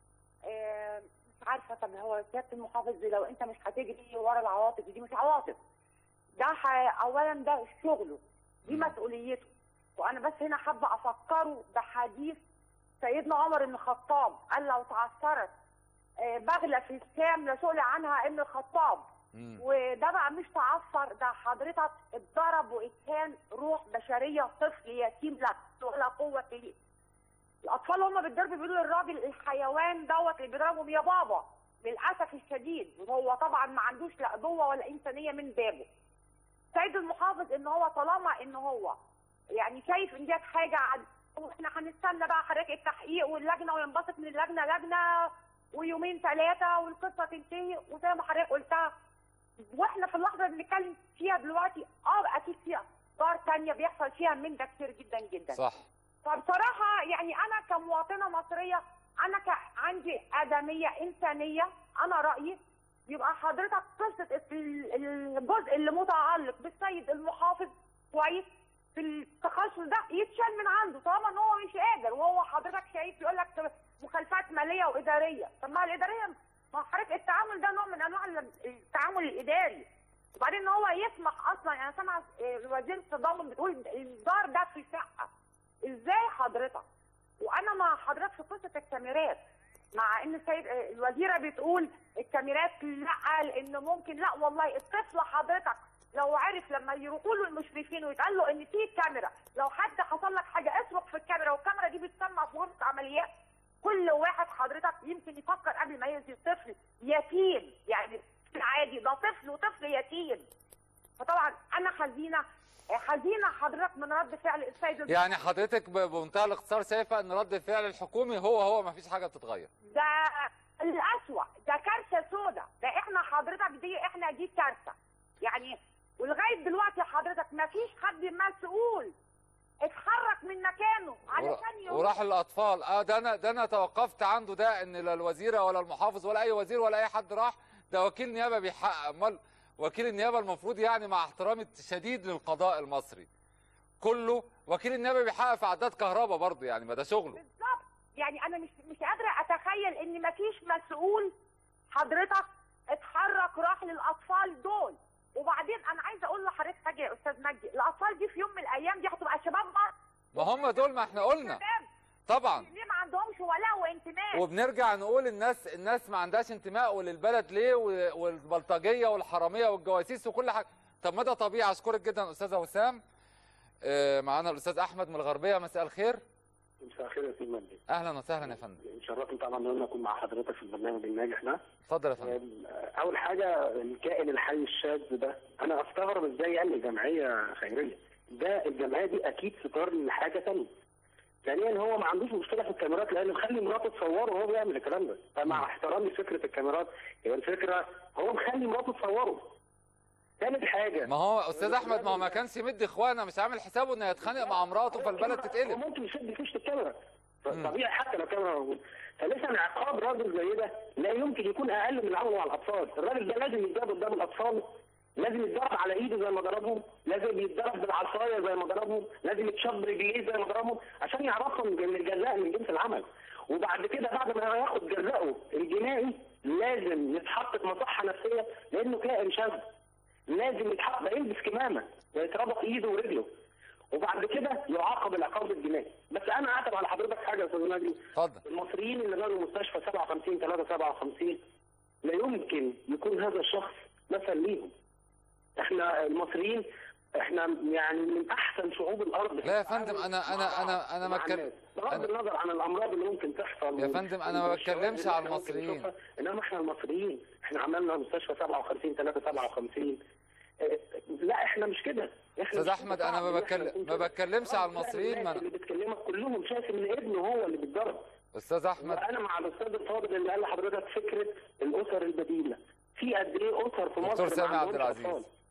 مش عارفه، طب هو سياده المحافظ لو انت مش هتجري ورا العواطف دي مش عواطف، ده اولا ده شغله، دي مسؤوليته. وانا بس هنا حابه افكره بحديث سيدنا عمر بن الخطاب، قال لو تعثرت بغله في الشام لسئل عنها ابن الخطاب. وده بقى مش تعثر، ده حضرتك اتضرب واتهان روح بشريه، طفل يتيم لا ولا قوه ليه. الاطفال هم بالضرب بيقولوا للراجل الحيوان دوت اللي بيضربهم يا بابا، للاسف الشديد. وهو طبعا ما عندوش لا ابوه ولا انسانيه من بابه. سيد المحافظ ان هو طالما ان هو يعني شايف ان ديت حاجه واحنا هنستنى بقى حضرتك التحقيق واللجنه وينبسط من اللجنه لجنه ويومين ثلاثه والقصه تنتهي، وزي ما حضرتك قلتها واحنا في اللحظه اللي بنتكلم فيها دلوقتي اكيد في اخبار ثانيه بيحصل فيها من ده كتير جدا جدا. صح. فبصراحه يعني انا كمواطنه مصريه انا عندي ادميه انسانيه، انا رايي يبقى حضرتك قصه الجزء اللي متعلق بالسيد المحافظ كويس في التخصص ده يتشال من عنده طالما ان هو مش قادر، وهو حضرتك شايف يقول لك مخالفات ماليه واداريه. طب ما الاداريه ما حضرتك التعامل ده نوع من انواع التعامل الاداري. وبعدين ان هو يسمح اصلا، يعني انا سامعه وزير التضامن بتقول الدار ده في شقه. ازاي حضرتك؟ وانا مع حضرتك في قصه الكاميرات، مع ان السيد الوزيره بتقول الكاميرات لا، لان ممكن لا والله الطفل حضرتك لو عرف لما يروحوا له المشرفين ويتقال له ان في كاميرا، لو حد حصل لك حاجه اصرخ في الكاميرا، والكاميرا دي بتسمع في غرفه عمليات. كل واحد حضرتك يمكن يفكر قبل ما يأذي الطفل يتيم، يعني عادي ده طفل وطفل يتيم. فطبعا انا حزينه حضرتك من رد فعل السيد. يعني حضرتك بمنتهى الاختصار شايفه ان رد الفعل الحكومي هو ما فيش حاجه بتتغير؟ ده الأسوأ، ده كارثه سوداء، ده احنا حضرتك دي كارثه يعني. ولغايه دلوقتي حضرتك ما فيش حد مسؤول اتحرك من مكانه علشان وراح الاطفال. ده انا توقفت عنده، ده ان لا الوزيره ولا المحافظ ولا اي وزير ولا اي حد راح، ده وكيل نيابه بيحقق. امال وكيل النيابه المفروض يعني مع احترامي الشديد للقضاء المصري كله، وكيل النيابه بيحقق في عداد كهرباء برضه، يعني ما ده شغله بالظبط. يعني انا مش قادره اتخيل ان ما فيش مسؤول حضرتك اتحرك راح للاطفال دول. وبعدين انا عايزه اقول لحضرتك حاجه يا استاذ مجدي، الاطفال دي في يوم من الايام دي هتبقى شباب مصر. ما هم دول، ما احنا قلنا طبعا ليه ما عندهمش ولاء وانتماء. وبنرجع نقول الناس ما عندهاش انتماء وللبلد ليه، والبلطجيه والحراميه والجواسيس وكل حاجه. طب ما ده طبيعي. اشكرك جدا استاذه وسام. معانا الاستاذ احمد من الغربيه، مساء الخير. مساء الخير يا استاذ مجدي. اهلا وسهلا يا فندم. شرفني طبعا ان انا اكون مع حضرتك في البرنامج الناجح ده. اتفضل يا فندم. اول حاجه الكائن الحي الشاذ ده، انا استغرب ازاي يعني جمعيه خيريه. ده الجمعيه دي اكيد ستار لحاجه ثانيه. ثانيا هو ما عندوش مشكله في الكاميرات، لانه مخلي مراته تصوره وهو بيعمل الكلام ده. فمع احترامي فكره الكاميرات، هي الفكره هو مخلي مراته تصوره. ثالث حاجه، ما هو استاذ احمد ما كانش يمد اخوانه، مش عامل حسابه انه يتخانق مع مراته فالبلد تتقلب. ممكن يشد فيشه الكاميرا طبيعي حتى لو كاميرا موجوده. ثالثا عقاب راجل زي ده لا يمكن يكون اقل من عمله على الاطفال. الراجل ده لازم يتضرب قدام الاطفال، لازم يتضرب على ايده زي ما ضربهم، لازم يتضرب بالعصايه زي ما ضربهم، لازم يتشب رجليه زي ما ضربهم، عشان يعرفهم ان الجزاء من جنس العمل. وبعد كده بعد ما ياخد جزاءه الجنائي لازم يتحط في مصحه نفسيه، لانه كائن شاذ. لازم يتحط يلبس كمامه ويتربط ايده ورجله، وبعد كده يعاقب العقاب الجنائي. بس انا اعتب على حضرتك حاجه يا استاذ مجدي. اتفضل. المصريين اللي بنوا مستشفى 57 357 لا يمكن يكون هذا الشخص مثل ليهم. احنا المصريين احنا يعني من احسن شعوب الارض. لا يا فندم، انا ما اتكلم، بغض النظر عن الامراض اللي ممكن تحصل يا فندم انا ما بتكلمش على المصريين، انما احنا المصريين احنا عملنا مستشفى 57 357. لا احنا مش كده. استاذ احمد انا ما بتكلمش على المصريين. اللي بتكلمك كلهم شايف ان ابنه هو اللي بيتضرب. استاذ احمد انا مع الاستاذ الفاضل اللي قال لحضرتك فكره الاسر البديله. في قد ايه اسر في مصر دكتور سامي عبد العزيز،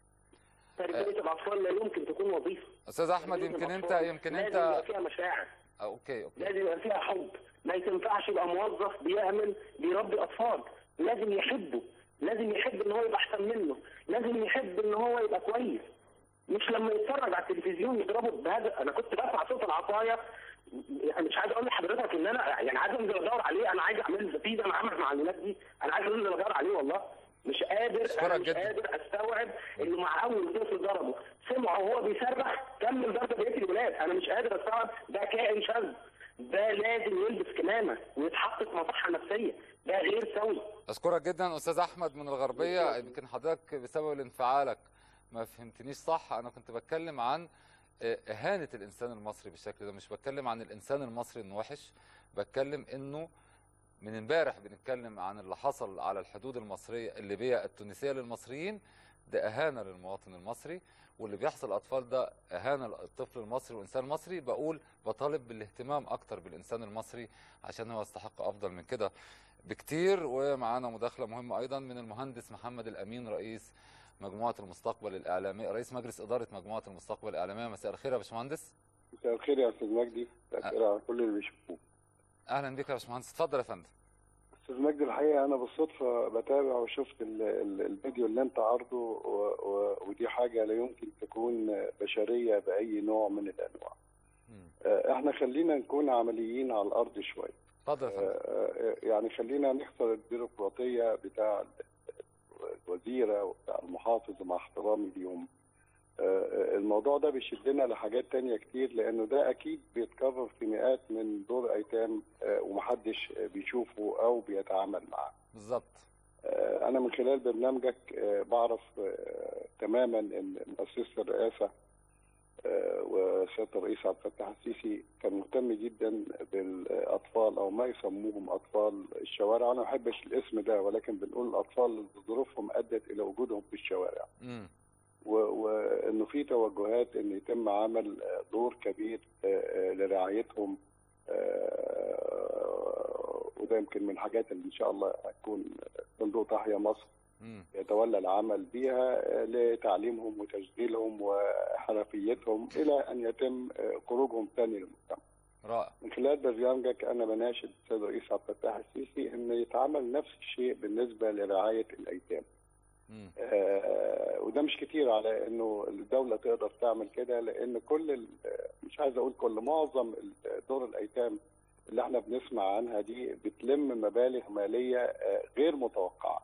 تربيه الاطفال لا يمكن تكون وظيفه. استاذ احمد يمكن انت لازم يبقى فيها مشاعر. اوكي لازم يبقى فيها حب. ما ينفعش يبقى موظف بيربي اطفال. لازم يحبه، لازم يحب ان هو يبقى احسن منه، لازم يحب ان هو يبقى كويس. مش لما يتفرج على التلفزيون يضربه بهذا. انا كنت بسمع صوت العصايه، انا مش عايز اقول لحضرتك ان انا يعني عايز انزل ادور عليه. انا عايز اعمل في انا عامل مع الولاد دي، انا عايز انزل ادور عليه والله. مش قادر قادر استوعب انه مع اول طفل ضربه سمعه وهو بيصرخ كمل ضرب بقيه الولاد. انا مش قادر استوعب. ده كائن شاذ، ده لازم يلبس كمامه ويتحط في مصحه نفسيه، ده غير سوي. اشكرك جدا استاذ احمد من الغربيه. يمكن حضرتك بسبب انفعالك ما فهمتنيش صح. انا كنت بتكلم عن اهانه الانسان المصري بالشكل ده، مش بتكلم عن الانسان المصري انه وحش، بتكلم انه من امبارح بنتكلم عن اللي حصل على الحدود المصريه الليبيه التونسيه للمصريين، ده اهانه للمواطن المصري، واللي بيحصل الاطفال ده اهانه للطفل المصري والانسان المصري. بطالب بالاهتمام اكتر بالانسان المصري عشان هو يستحق افضل من كده بكتير. ومعانا مداخله مهمه ايضا من المهندس محمد الامين رئيس مجموعه المستقبل الاعلامي، رئيس مجلس اداره مجموعه المستقبل الاعلاميه. مساء الخير يا باشمهندس. مساء الخير يا استاذ مجدي، مساء الخير على كل اللي بيشوفوه. اهلا بك يا باشمهندس، اتفضل يا فندم. استاذ مجدي الحقيقه انا بالصدفه بتابع وشفت الفيديو اللي انت عارضه ودي حاجه لا يمكن تكون بشريه باي نوع من الانواع. احنا خلينا نكون عمليين على الارض شويه. اتفضل يا فندم. يعني خلينا نكسر البيروقراطيه بتاع الوزيره وبتاع المحافظ مع احترامي ليهم. الموضوع ده بيشدنا لحاجات تانية كتير، لانه ده اكيد بيتكرر في مئات من دور ايتام ومحدش بيشوفه او بيتعامل معاه. بالظبط. انا من خلال برنامجك بعرف تماما ان مؤسسة الرئاسة وسيادة الرئيس عبد الفتاح السيسي كان مهتم جدا بالاطفال او ما يسموهم اطفال الشوارع. انا ما بحبش الاسم ده، ولكن بنقول الاطفال اللي ظروفهم ادت الى وجودهم في الشوارع. وانه في توجهات ان يتم عمل دور كبير لرعايتهم، وده يمكن من الحاجات اللي ان شاء الله هتكون صندوق تحيا مصر يتولى العمل بها لتعليمهم وتشغيلهم وحرفيتهم الى ان يتم خروجهم ثاني للمجتمع. رائع. من خلال برنامجك انا بناشد السيد الرئيس عبد الفتاح السيسي ان يتعمل نفس الشيء بالنسبه لرعايه الايتام. وده مش كتير على انه الدوله تقدر تعمل كده، لان مش عايز اقول كل، معظم دور الايتام اللي احنا بنسمع عنها دي بتلم مبالغ ماليه غير متوقعه.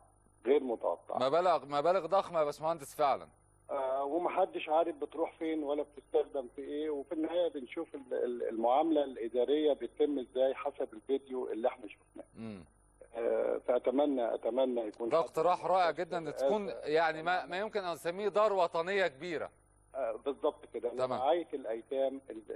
مبالغ ضخمه يا باشمهندس فعلا. ومحدش عارف بتروح فين ولا بتستخدم في ايه، وفي النهايه بنشوف المعامله الاداريه بتتم ازاي حسب الفيديو اللي احنا شفناه. فاتمنى يكون ده اقتراح رائع جدا، تكون يعني ما يمكن ان نسميه دار وطنيه كبيره. بالظبط كده، لرعايه الايتام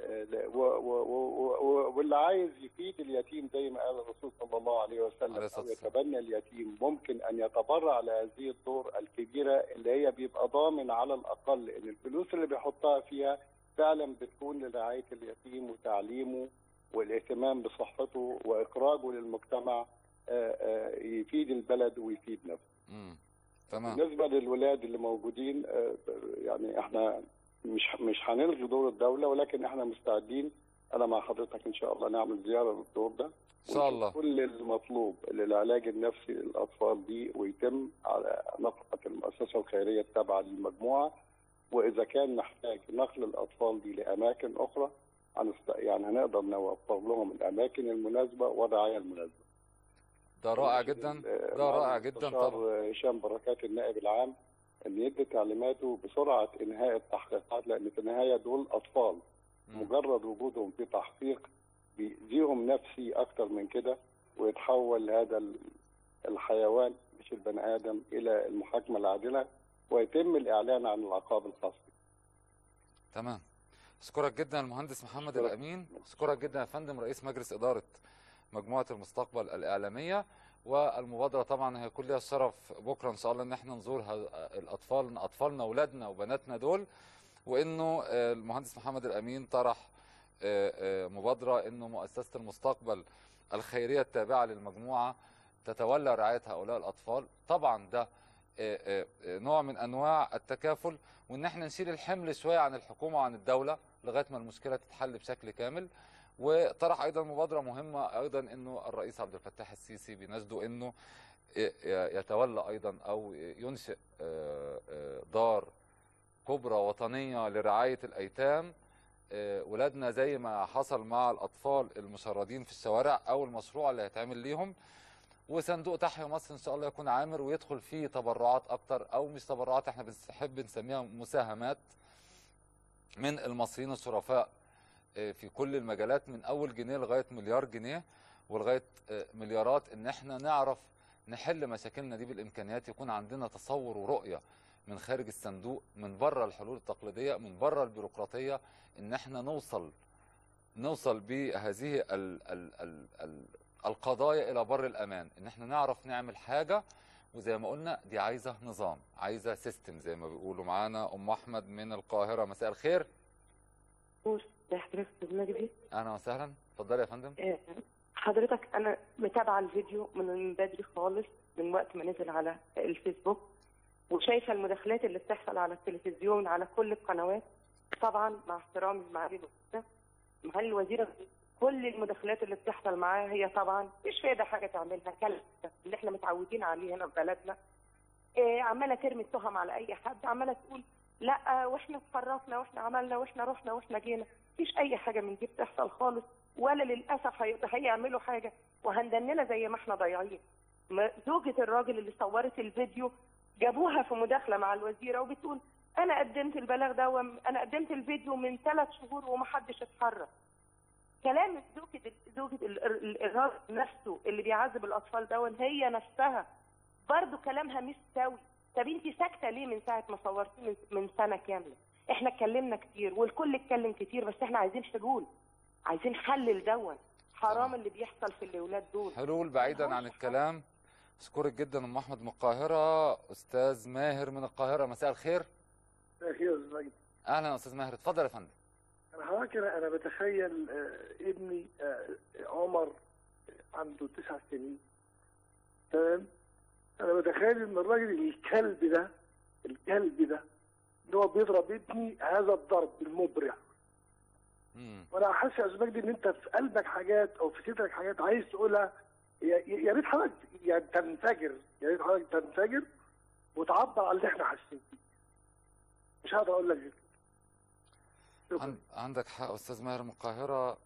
واللي عايز يفيد اليتيم زي ما قال الرسول صلى الله عليه وسلم او يتبنى اليتيم ممكن ان يتبرع لهذه الدور الكبيره اللي هي بيبقى ضامن على الاقل ان الفلوس اللي بيحطها فيها فعلا بتكون لرعايه اليتيم وتعليمه والاهتمام بصحته واخراجه للمجتمع يفيد البلد ويفيد نفسه. تمام. بالنسبه للولاد اللي موجودين يعني احنا مش هنلغي دور الدوله، ولكن احنا مستعدين انا مع حضرتك ان شاء الله نعمل زياره للدور ده ان شاء الله. كل المطلوب للعلاج النفسي للاطفال دي ويتم على نفقه المؤسسه الخيريه التابعه للمجموعه، واذا كان محتاج نقل الاطفال دي لاماكن اخرى يعني هنقدر نوفر لهم الاماكن المناسبه والرعايه المناسبه. ده رائع جدا، ده رائع جدا. طبعا هشام بركات النائب العام ان يدي تعليماته بسرعه انهاء التحقيقات، لان في النهايه دول اطفال. مجرد وجودهم في تحقيق بيأذيهم نفسي اكتر من كده، ويتحول هذا الحيوان يوصلش البني ادم الى المحاكمه العادله ويتم الاعلان عن العقاب الخاص به. تمام. اشكرك جدا المهندس محمد الامين، اشكرك جدا يا فندم رئيس مجلس اداره مجموعه المستقبل الاعلاميه. والمبادره طبعا هيكون ليها الشرف بكره ان شاء الله ان احنا نزور الاطفال، اطفالنا اولادنا وبناتنا دول، وانه المهندس محمد الامين طرح مبادره انه مؤسسه المستقبل الخيريه التابعه للمجموعه تتولى رعايه هؤلاء الاطفال. طبعا ده نوع من انواع التكافل، وان احنا نشيل الحمل شويه عن الحكومه وعن الدوله لغايه ما المشكله تتحل بشكل كامل. وطرح ايضا مبادره مهمه ايضا انه الرئيس عبد الفتاح السيسي بيناشده انه يتولى ايضا او ينشئ دار كبرى وطنيه لرعايه الايتام ولادنا، زي ما حصل مع الاطفال المشردين في الشوارع او المشروع اللي هيتعمل ليهم. وصندوق تحيا مصر ان شاء الله يكون عامر ويدخل فيه تبرعات اكتر، او مش تبرعات، احنا بنحب نسميها مساهمات من المصريين الشرفاء في كل المجالات، من اول جنيه لغايه مليار جنيه ولغايه مليارات، ان احنا نعرف نحل مشاكلنا دي بالامكانيات، يكون عندنا تصور ورؤيه من خارج الصندوق، من بره الحلول التقليديه، من بره البيروقراطيه، ان احنا نوصل بهذه القضايا الى بر الامان، ان احنا نعرف نعمل حاجه. وزي ما قلنا دي عايزه نظام، عايزه سيستم زي ما بيقولوا. معانا ام احمد من القاهره، مساء الخير. حضرتك استاذ مجدي. اهلا وسهلا، اتفضلي يا فندم. حضرتك انا متابعه الفيديو من بدري خالص، من وقت ما نزل على الفيسبوك، وشايفه المداخلات اللي بتحصل على التلفزيون على كل القنوات. طبعا مع احترامي لمعالي معالي الوزيره، كل المداخلات اللي بتحصل معاها هي طبعا مش فايده حاجه تعملها، كلام اللي احنا متعودين عليه هنا في بلدنا. عماله ترمي التهم على اي حد، عماله تقول لا واحنا اتصرفنا واحنا عملنا واحنا رحنا واحنا جينا. مفيش اي حاجه من دي بتحصل خالص، ولا للاسف هيعملوا حاجه، وهندننا زي ما احنا ضايعين. زوجة الراجل اللي صورت الفيديو جابوها في مداخله مع الوزيره وبتقول انا قدمت البلاغ ده انا قدمت الفيديو من 3 شهور ومحدش اتحرك. كلام زوجة الراجل نفسه اللي بيعذب الاطفال ده هي نفسها برضه كلامها مش سوي. طب انت ساكته ليه من ساعه ما صورتيه من سنه كامله؟ احنا اتكلمنا كتير والكل اتكلم كتير، بس احنا عايزين حلول، عايزين حل لدون. حرام اللي بيحصل في الاولاد دول. حلول بعيدا عن الكلام. اشكرك جدا ام احمد من القاهره. استاذ ماهر من القاهره، مساء الخير. مساء الخير يا استاذ مجدي. اهلا يا استاذ ماهر، اتفضل يا فندم. حضرتك انا بتخيل ابني عمر عنده 9 سنين، تمام؟ انا بتخيل ان الراجل الكلب ده اللي هو بيضرب ابني هذا الضرب المبرح. وانا حاسس يا استاذ مجدي ان انت في قلبك حاجات او في صدرك حاجات عايز تقولها. يا ريت حضرتك يعني تنفجر وتعبر عن اللي احنا حاسين فيه. مش هقدر اقول لك عندك حق استاذ ماهر من القاهره.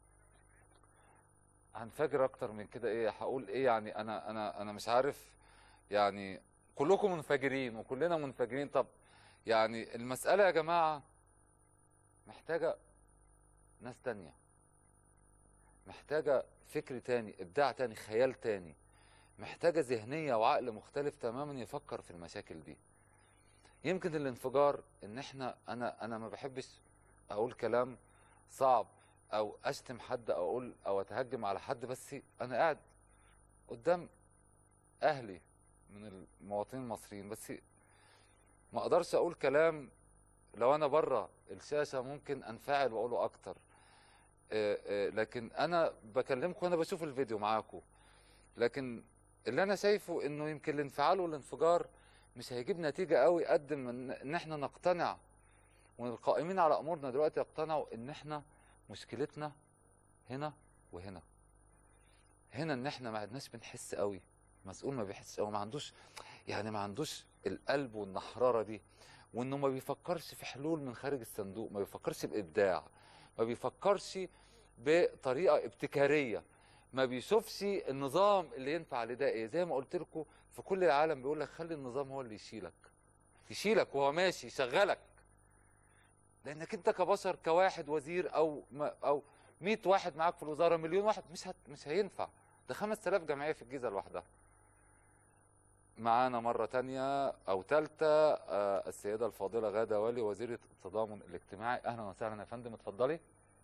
هنفجر اكتر من كده ايه؟ هقول ايه يعني؟ انا مش عارف يعني. كلكم منفجرين وكلنا منفجرين. طب يعني المساله يا جماعه محتاجه ناس تانية، محتاجه فكر تاني، ابداع تاني، خيال تاني، محتاجه ذهنيه وعقل مختلف تماما يفكر في المشاكل دي. يمكن الانفجار ان احنا انا ما بحبش اقول كلام صعب او اشتم حد او اقول او اتهجم على حد، بس انا قاعد قدام اهلي من المواطنين المصريين، بس ما اقدرش اقول كلام لو انا بره الشاشه ممكن انفعل واقوله اكتر. لكن انا بكلمكم وانا بشوف الفيديو معاكم، لكن اللي انا شايفه انه يمكن الانفعال والانفجار مش هيجيب نتيجه قوي قد ما ان احنا نقتنع، وان القائمين على امورنا دلوقتي يقتنعوا ان احنا مشكلتنا هنا وهنا. هنا ان احنا ما عدناش بنحس قوي، مسؤول ما بيحسش قوي، ما عندوش القلب والنحراره دي، وانه ما بيفكرش في حلول من خارج الصندوق، ما بيفكرش بابداع، ما بيفكرش بطريقه ابتكاريه، ما بيشوفش النظام اللي ينفع لده ايه. زي ما قلت لكم في كل العالم بيقول لك خلي النظام هو اللي يشيلك وهو ماشي يشغلك، لانك انت كبشر كواحد وزير او 100 واحد معاك في الوزاره، مليون واحد، مش هينفع. ده 5000 جمعيه في الجيزه لوحدها. معانا مرة تانية أو تالتة السيدة الفاضلة غادة والي وزيرة التضامن الاجتماعي. أهلا وسهلا يا فندم، اتفضلي.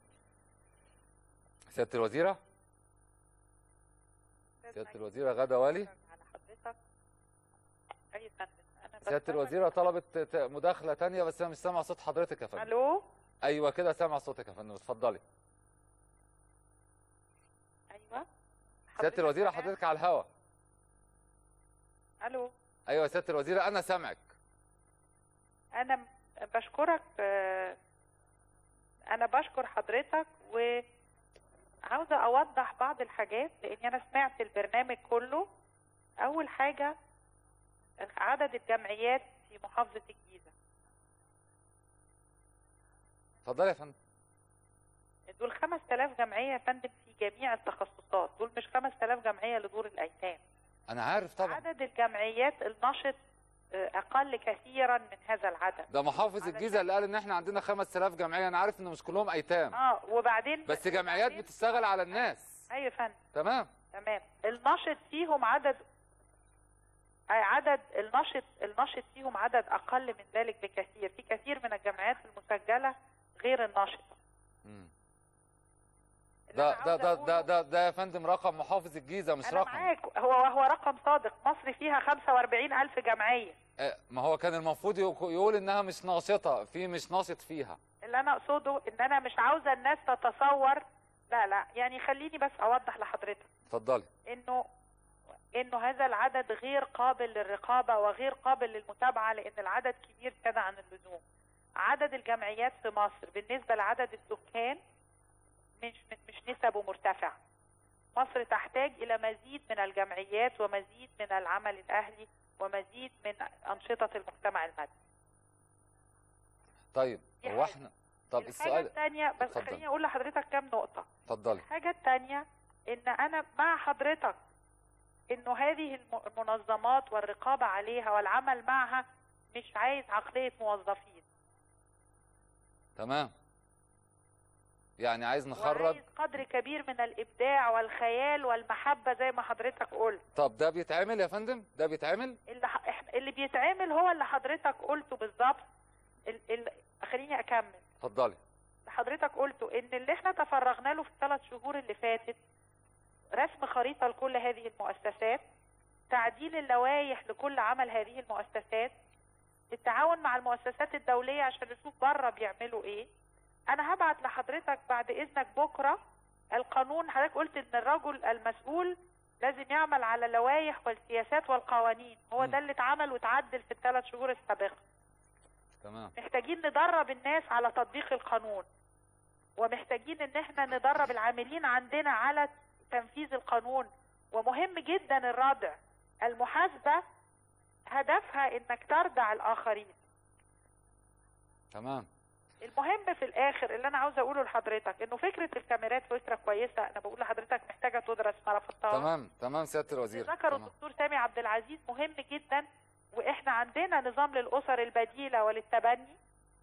سيادة الوزيرة، سيادة الوزيرة غادة والي. سيادة الوزيرة طلبت مداخلة تانية بس أنا مش سامع صوت حضرتك يا فندم. الو. أيوه كده سامع صوتك يا فندم، اتفضلي. ايوه سيادة الوزيرة حضرتك على الهوا. الو. ايوه سياده الوزيره انا سامعك. انا بشكرك، انا بشكر حضرتك وعاوزه اوضح بعض الحاجات لاني انا سمعت البرنامج كله. اول حاجه عدد الجمعيات في محافظه الجيزه. اتفضلي يا فندم. دول 5000 جمعيه يا فندم في جميع التخصصات، دول مش 5000 جمعيه لدور الايتام. أنا عارف طبعا. عدد الجمعيات النشط أقل كثيرا من هذا العدد. ده محافظ الجيزة اللي قال إن إحنا عندنا 5000 جمعية، أنا عارف إن مش كلهم أيتام. وبعدين بس جمعيات بتشتغل على الناس. أيوة يا فندم. تمام. النشط فيهم النشط فيهم عدد أقل من ذلك بكثير، في كثير من الجمعيات المسجلة غير النشطة. ده يا فندم رقم محافظ الجيزة مش رقم. أنا معاك، هو رقم صادق. مصر فيها 45,000 جمعية. ما هو كان المفروض يقول إنها مش ناشطة، في مش ناشط فيها. اللي أنا أقصده إن أنا مش عاوزة الناس تتصور، لا يعني خليني بس أوضح لحضرتك. اتفضلي. إنه هذا العدد غير قابل للرقابة وغير قابل للمتابعة لأن العدد كبير كده عن اللزوم. عدد الجمعيات في مصر بالنسبة لعدد السكان مش نسبه مرتفعة. مصر تحتاج إلى مزيد من الجمعيات ومزيد من العمل الأهلي ومزيد من أنشطة المجتمع المدني. طيب هو احنا الحاجة الثانية بس اتفضل. خليني أقول لحضرتك كام نقطة. اتفضلي. الحاجة الثانية إن أنا مع حضرتك إنه هذه المنظمات والرقابة عليها والعمل معها مش عايز عقلية موظفين. تمام. يعني عايز نخرج وعايز قدر كبير من الإبداع والخيال والمحبة زي ما حضرتك قلت. طب ده بيتعمل يا فندم؟ ده بيتعمل؟ اللي بيتعمل هو اللي حضرتك قلته بالظبط. خليني أكمل. اتفضلي. حضرتك قلته إن اللي احنا تفرغنا له في ال3 شهور اللي فاتت رسم خريطة لكل هذه المؤسسات، تعديل اللوائح لكل عمل هذه المؤسسات، التعاون مع المؤسسات الدولية عشان نشوف بره بيعملوا ايه. انا هبعت لحضرتك بعد اذنك بكرة القانون. حضرتك قلت ان الرجل المسؤول لازم يعمل على اللوائح والسياسات والقوانين، هو ده اللي اتعمل وتعدل في ال3 شهور السابقة. تمام. محتاجين ندرب الناس على تطبيق القانون، ومحتاجين ان احنا ندرب العاملين عندنا على تنفيذ القانون. ومهم جدا الردع. المحاسبة هدفها انك تردع الاخرين. تمام. المهم في الاخر اللي انا عاوزه اقوله لحضرتك انه فكره الكاميرات فكره كويسه، انا بقول لحضرتك محتاجه تدرس ما رفضتها. تمام سياده الوزير. ذكر الدكتور سامي عبد العزيز مهم جدا، واحنا عندنا نظام للاسر البديله وللتبني،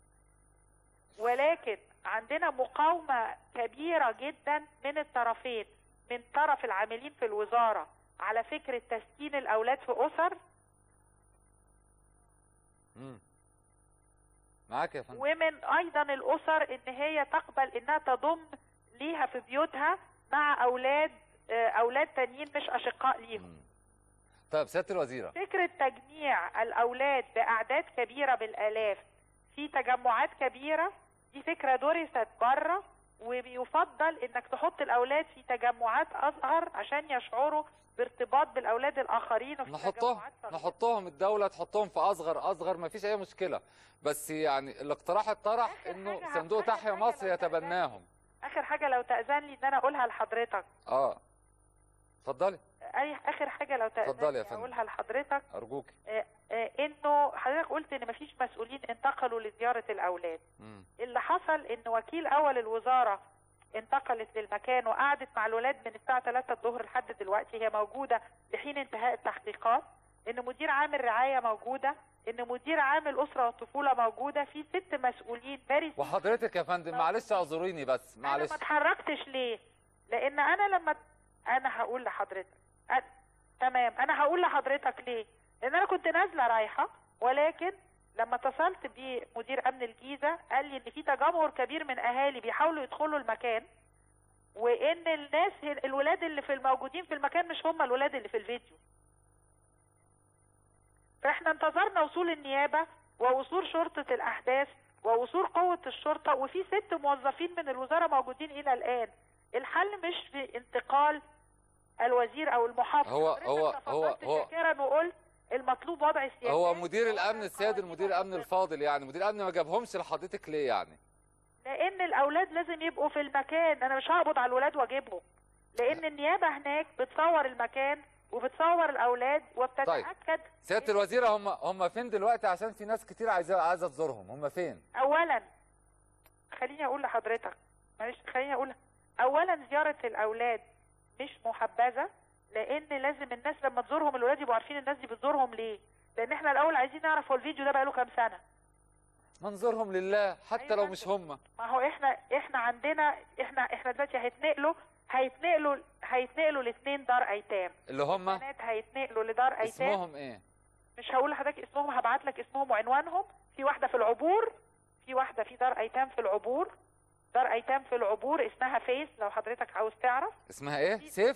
ولكن عندنا مقاومه كبيره جدا من الطرفين، من طرف العاملين في الوزاره على فكره تسكين الاولاد في اسر. معاك يا فندم. ومن ايضا الاسر ان هي تقبل انها تضم ليها في بيوتها مع اولاد تانيين مش اشقاء ليهم. طيب سياده الوزيره، فكره تجميع الاولاد باعداد كبيره بالالاف في تجمعات كبيره دي فكره درست بره، وبيفضل انك تحط الاولاد في تجمعات اصغر عشان يشعروا بارتباط بالاولاد الاخرين. وفي نحطهم الدوله تحطهم في اصغر ما فيش اي مشكله، بس يعني الاقتراح اتطرح انه صندوق تحيا مصر يتبناهم. اخر حاجه لو تاذن لي ان انا اقولها لحضرتك. اتفضلي. اخر حاجه لو تاذن لي اقولها لحضرتك ارجوك. انه حضرتك قلت ان مفيش مسؤولين انتقلوا لزياره الاولاد. اللي حصل ان وكيل اول الوزاره انتقلت للمكان وقعدت مع الولاد من الساعه 3 الظهر لحد دلوقتي، هي موجوده لحين انتهاء التحقيقات. ان مدير عام الرعايه موجوده، ان مدير عام الاسره والطفوله موجوده، في 6 مسؤولين بارزين. وحضرتك يا فندم معلش اعذريني بس معلش. انا ما اتحركتش ليه؟ لان انا لما انا هقول لحضرتك تمام، انا هقول لحضرتك ليه؟ لان انا كنت نازله رايحه، ولكن لما اتصلت بمدير امن الجيزه قال لي ان في تجمهر كبير من اهالي بيحاولوا يدخلوا المكان، وان الناس الولاد اللي في الموجودين في المكان مش هم الولاد اللي في الفيديو. فاحنا انتظرنا وصول النيابه ووصول شرطه الاحداث ووصول قوه الشرطه، وفي 6 موظفين من الوزاره موجودين الى الان. الحل مش في انتقال الوزير او المحافظ. هو وقلت المطلوب وضع السياسات. هو مدير الامن السيد المدير الامن الفاضل، يعني مدير الامن ما جابهمش لحضرتك ليه يعني؟ لان الاولاد لازم يبقوا في المكان، انا مش هقبض على الولاد واجيبهم، لان النيابه هناك بتصور المكان وبتصور الاولاد وبتتاكد. سياده الوزيره هم فين دلوقتي؟ عشان في ناس كتير عايزه تزورهم، هم فين؟ اولا خليني اقول لحضرتك، معلش خليني اقول، اولا زياره الاولاد مش محبذه، لان لازم الناس لما تزورهم الولاد يبقوا عارفين الناس دي بتزورهم ليه، لان احنا الاول عايزين نعرف هو الفيديو ده بقاله كام سنه. منظورهم لله حتى أيوة لو مش هم. ما هو احنا عندنا احنا دلوقتي هيتنقلوا ل2 دار ايتام، اللي هم البنات هيتنقلوا لدار ايتام. اسمهم ايه؟ مش هقول لحضرتك اسمهم، هبعت لك اسمهم وعنوانهم. في واحده في العبور، في واحده في دار ايتام في العبور، دار ايتام في العبور اسمها فيس، لو حضرتك عاوز تعرف. اسمها ايه؟ سيف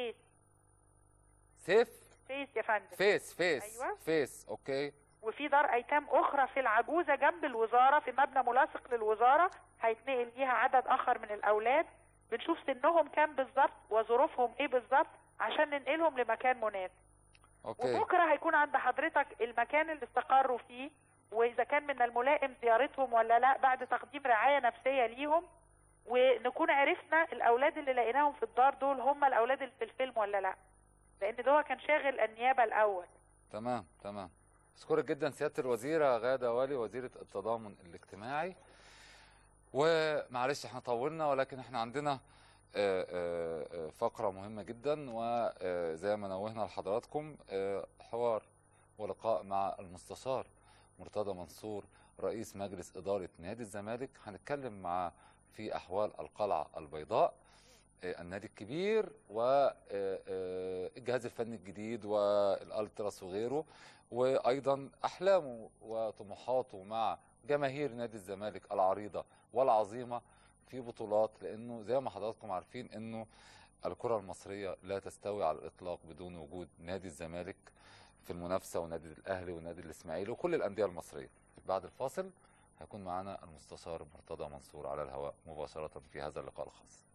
يا فندم. فيس أيوة. فيس اوكي. وفي دار ايتام اخرى في العجوزه جنب الوزاره في مبنى ملاصق للوزاره، هيتنقل ليها عدد اخر من الاولاد، بنشوف سنهم كام بالظبط وظروفهم ايه بالظبط عشان ننقلهم لمكان مناسب. اوكي. وبكره هيكون عند حضرتك المكان اللي استقروا فيه، واذا كان من الملائم زيارتهم ولا لا بعد تقديم رعايه نفسيه ليهم، ونكون عرفنا الاولاد اللي لقيناهم في الدار دول هم الاولاد اللي في الفيلم ولا لا، لان ده كان شاغل النيابه الاول. تمام. اشكرك جدا سياده الوزيره غاده والي وزيره التضامن الاجتماعي. ومعلش احنا طولنا، ولكن احنا عندنا فقره مهمه جدا، وزي ما نوهنا لحضراتكم حوار ولقاء مع المستشار مرتضى منصور رئيس مجلس اداره نادي الزمالك. هنتكلم معاه في احوال القلعه البيضاء، النادي الكبير والجهاز الفني الجديد والالتراس وغيره، وايضا احلامه وطموحاته مع جماهير نادي الزمالك العريضه والعظيمه في بطولات، لانه زي ما حضراتكم عارفين انه الكره المصريه لا تستوي على الاطلاق بدون وجود نادي الزمالك في المنافسه، ونادي الاهلي ونادي الاسماعيلي وكل الانديه المصريه. بعد الفاصل هيكون معنا المستشار مرتضى منصور على الهواء مباشره في هذا اللقاء الخاص.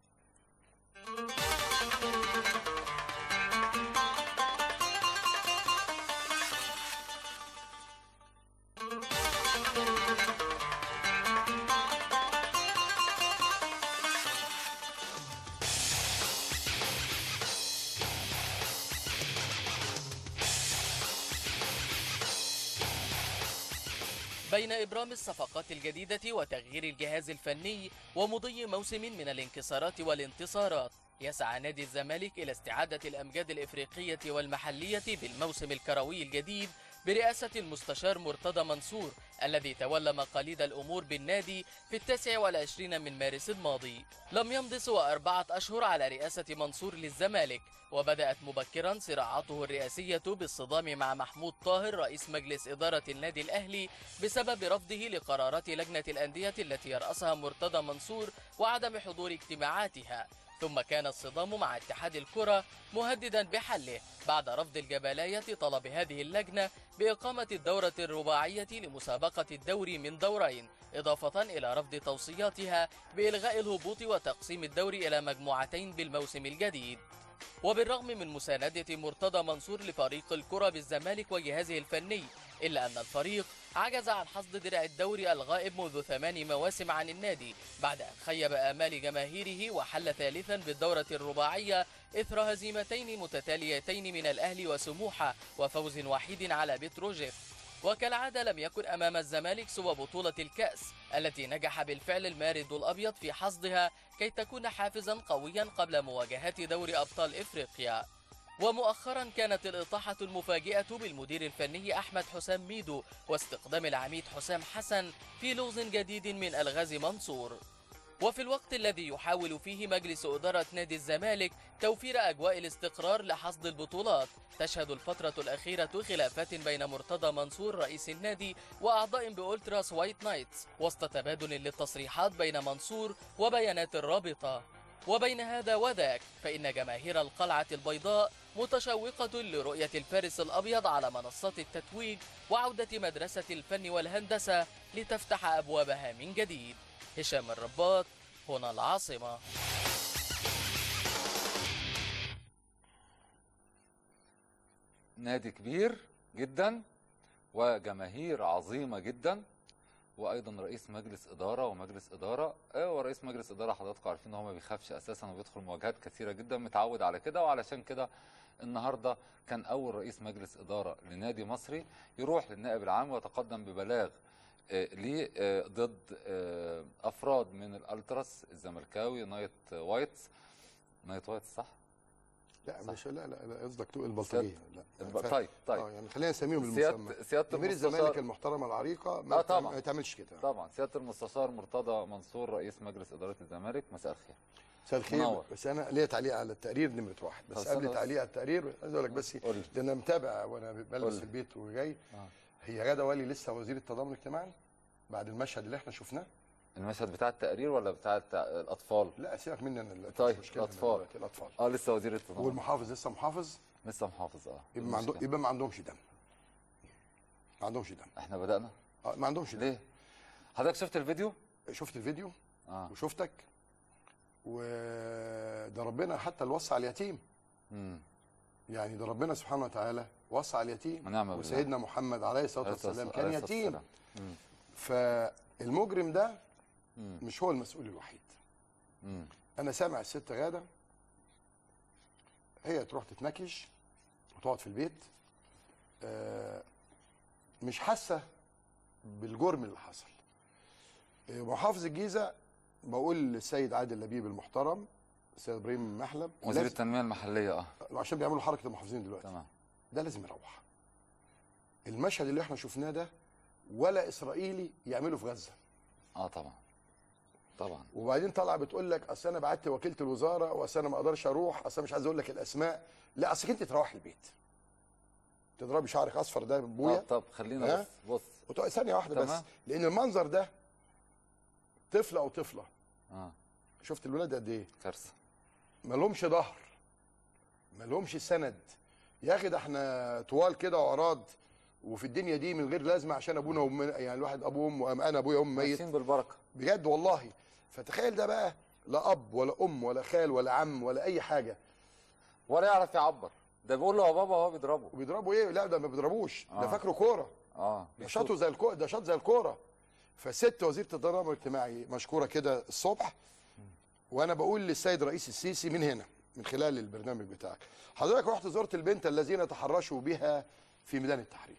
بين إبرام الصفقات الجديدة وتغيير الجهاز الفني ومضي موسم من الانكسارات والانتصارات، يسعى نادي الزمالك إلى استعادة الأمجاد الإفريقية والمحلية بالموسم الكروي الجديد برئاسة المستشار مرتضى منصور الذي تولى مقاليد الأمور بالنادي في 29 من مارس الماضي. لم يمض سوى 4 أشهر على رئاسة منصور للزمالك، وبدأت مبكرا صراعاته الرئاسية بالصدام مع محمود طاهر رئيس مجلس إدارة النادي الأهلي بسبب رفضه لقرارات لجنة الأندية التي يرأسها مرتضى منصور وعدم حضور اجتماعاتها. ثم كان الصدام مع اتحاد الكرة مهددا بحله بعد رفض الجبلاية طلب هذه اللجنة بإقامة الدورة الرباعية لمسابقة الدوري من دورين، إضافة إلى رفض توصياتها بإلغاء الهبوط وتقسيم الدوري إلى مجموعتين بالموسم الجديد. وبالرغم من مساندة مرتضى منصور لفريق الكرة بالزمالك وجهازه الفني، إلا أن الفريق عجز عن حصد درع الدوري الغائب منذ 8 مواسم عن النادي بعد أن خيب آمال جماهيره وحل ثالثا بالدورة الرباعية إثر هزيمتين متتاليتين من الأهلي وسموحة وفوز وحيد على بتروجيت. وكالعادة لم يكن أمام الزمالك سوى بطولة الكأس التي نجح بالفعل المارد الأبيض في حصدها كي تكون حافزا قويا قبل مواجهات دوري أبطال إفريقيا. ومؤخرا كانت الإطاحة المفاجئة بالمدير الفني أحمد حسام ميدو واستقدام العميد حسام حسن في لغز جديد من ألغاز منصور. وفي الوقت الذي يحاول فيه مجلس إدارة نادي الزمالك توفير أجواء الاستقرار لحصد البطولات، تشهد الفترة الأخيرة خلافات بين مرتضى منصور رئيس النادي وأعضاء بأولتراس وايت نايتس، وسط تبادل للتصريحات بين منصور وبيانات الرابطة. وبين هذا وذاك فإن جماهير القلعة البيضاء متشوقة لرؤية الفارس الأبيض على منصات التتويج وعودة مدرسة الفن والهندسة لتفتح أبوابها من جديد. هشام الرباط، هنا العاصمة. نادي كبير جدا وجماهير عظيمة جدا، وايضا رئيس مجلس اداره ومجلس اداره. ورئيس مجلس اداره حضراتكم عارفين ان هو ما بيخافش اساسا وبيدخل مواجهات كثيره جدا، متعود على كده. وعلشان كده النهارده كان اول رئيس مجلس اداره لنادي مصري يروح للنائب العام ويتقدم ببلاغ ليه ضد افراد من الالتراس الزملكاوي نايت وايتس صح؟ لا مش لا قصدك تقول البلطجيه. لا طيب يعني خلينا نسميهم بالمسمى. سياده جماهير الزمالك المحترمه العريقه ما تعملش كده. طبعا سياده المستشار مرتضى منصور رئيس مجلس اداره الزمالك، مساء الخير. مساء الخير. بس انا ليا تعليق على التقرير نمره واحد، بس قبل تعليق على التقرير عايز اقول لك بس ده انا متابع وانا بلبس في البيت وجاي. هي غاده والي لسه وزير التضامن الاجتماعي بعد المشهد اللي احنا شفناه؟ المشهد بتاع التقرير ولا بتاع الاطفال؟ لا سيبك مني انا. طيب الاطفال لسه وزير التضامن. والمحافظ لسه محافظ يبقى ما عندهمش دم. ما عندهمش دم. احنا بدأنا؟ ما عندهمش دم. ليه؟ حضرتك شفت الفيديو؟ شفت الفيديو وشفتك. وده ربنا حتى اللي وصى على اليتيم. يعني ده ربنا سبحانه وتعالى وصى على اليتيم. وسيدنا محمد عليه الصلاه والسلام كان يتيم. فالمجرم ده مش هو المسؤول الوحيد. انا سامع الست غاده هي تروح تتنكش وتقعد في البيت، مش حاسه بالجرم اللي حصل. محافظ الجيزه بقول للسيد عادل لبيب المحترم، السيد ابراهيم محلب وزير التنميه المحليه عشان بيعملوا حركه المحافظين دلوقتي. تمام. ده لازم يروح. المشهد اللي احنا شفناه ده ولا اسرائيلي يعمله في غزه. طبعا. وبعدين طالعه بتقول لك اصل انا بعت وكيله الوزاره، واصل انا ما اقدرش اروح، اصل مش عايز اقول لك الاسماء. لا اصلك انت تروحي البيت تضربي شعرك اصفر ده بابويا. طب خلينا بص ثانيه واحده بس، لان المنظر ده طفل او طفله. شفت الولاد قد ايه؟ كارثه. ما لهمش ظهر، ما لهمش سند. يا اخي ده احنا طوال كده وعراض وفي الدنيا دي من غير لازمه عشان ابونا وامنا، يعني الواحد ابوه وام، انا ابويا وام ميت بالبركه بجد والله. فتخيل ده بقى لا اب ولا ام ولا خال ولا عم ولا اي حاجه، ولا يعرف يعبر. ده بيقول له يا بابا وهو بيضربه. وبيضربه ايه؟ لا ده ما بيضربوش. ده فاكره كوره. ده شاطه زي الكوره، ده شاط زي الكوره. فست وزيره التضامن الاجتماعي مشكوره كده الصبح. وانا بقول للسيد رئيس السيسي من هنا من خلال البرنامج بتاعك، حضرتك رحت زرت البنت الذين تحرشوا بها في ميدان التحرير.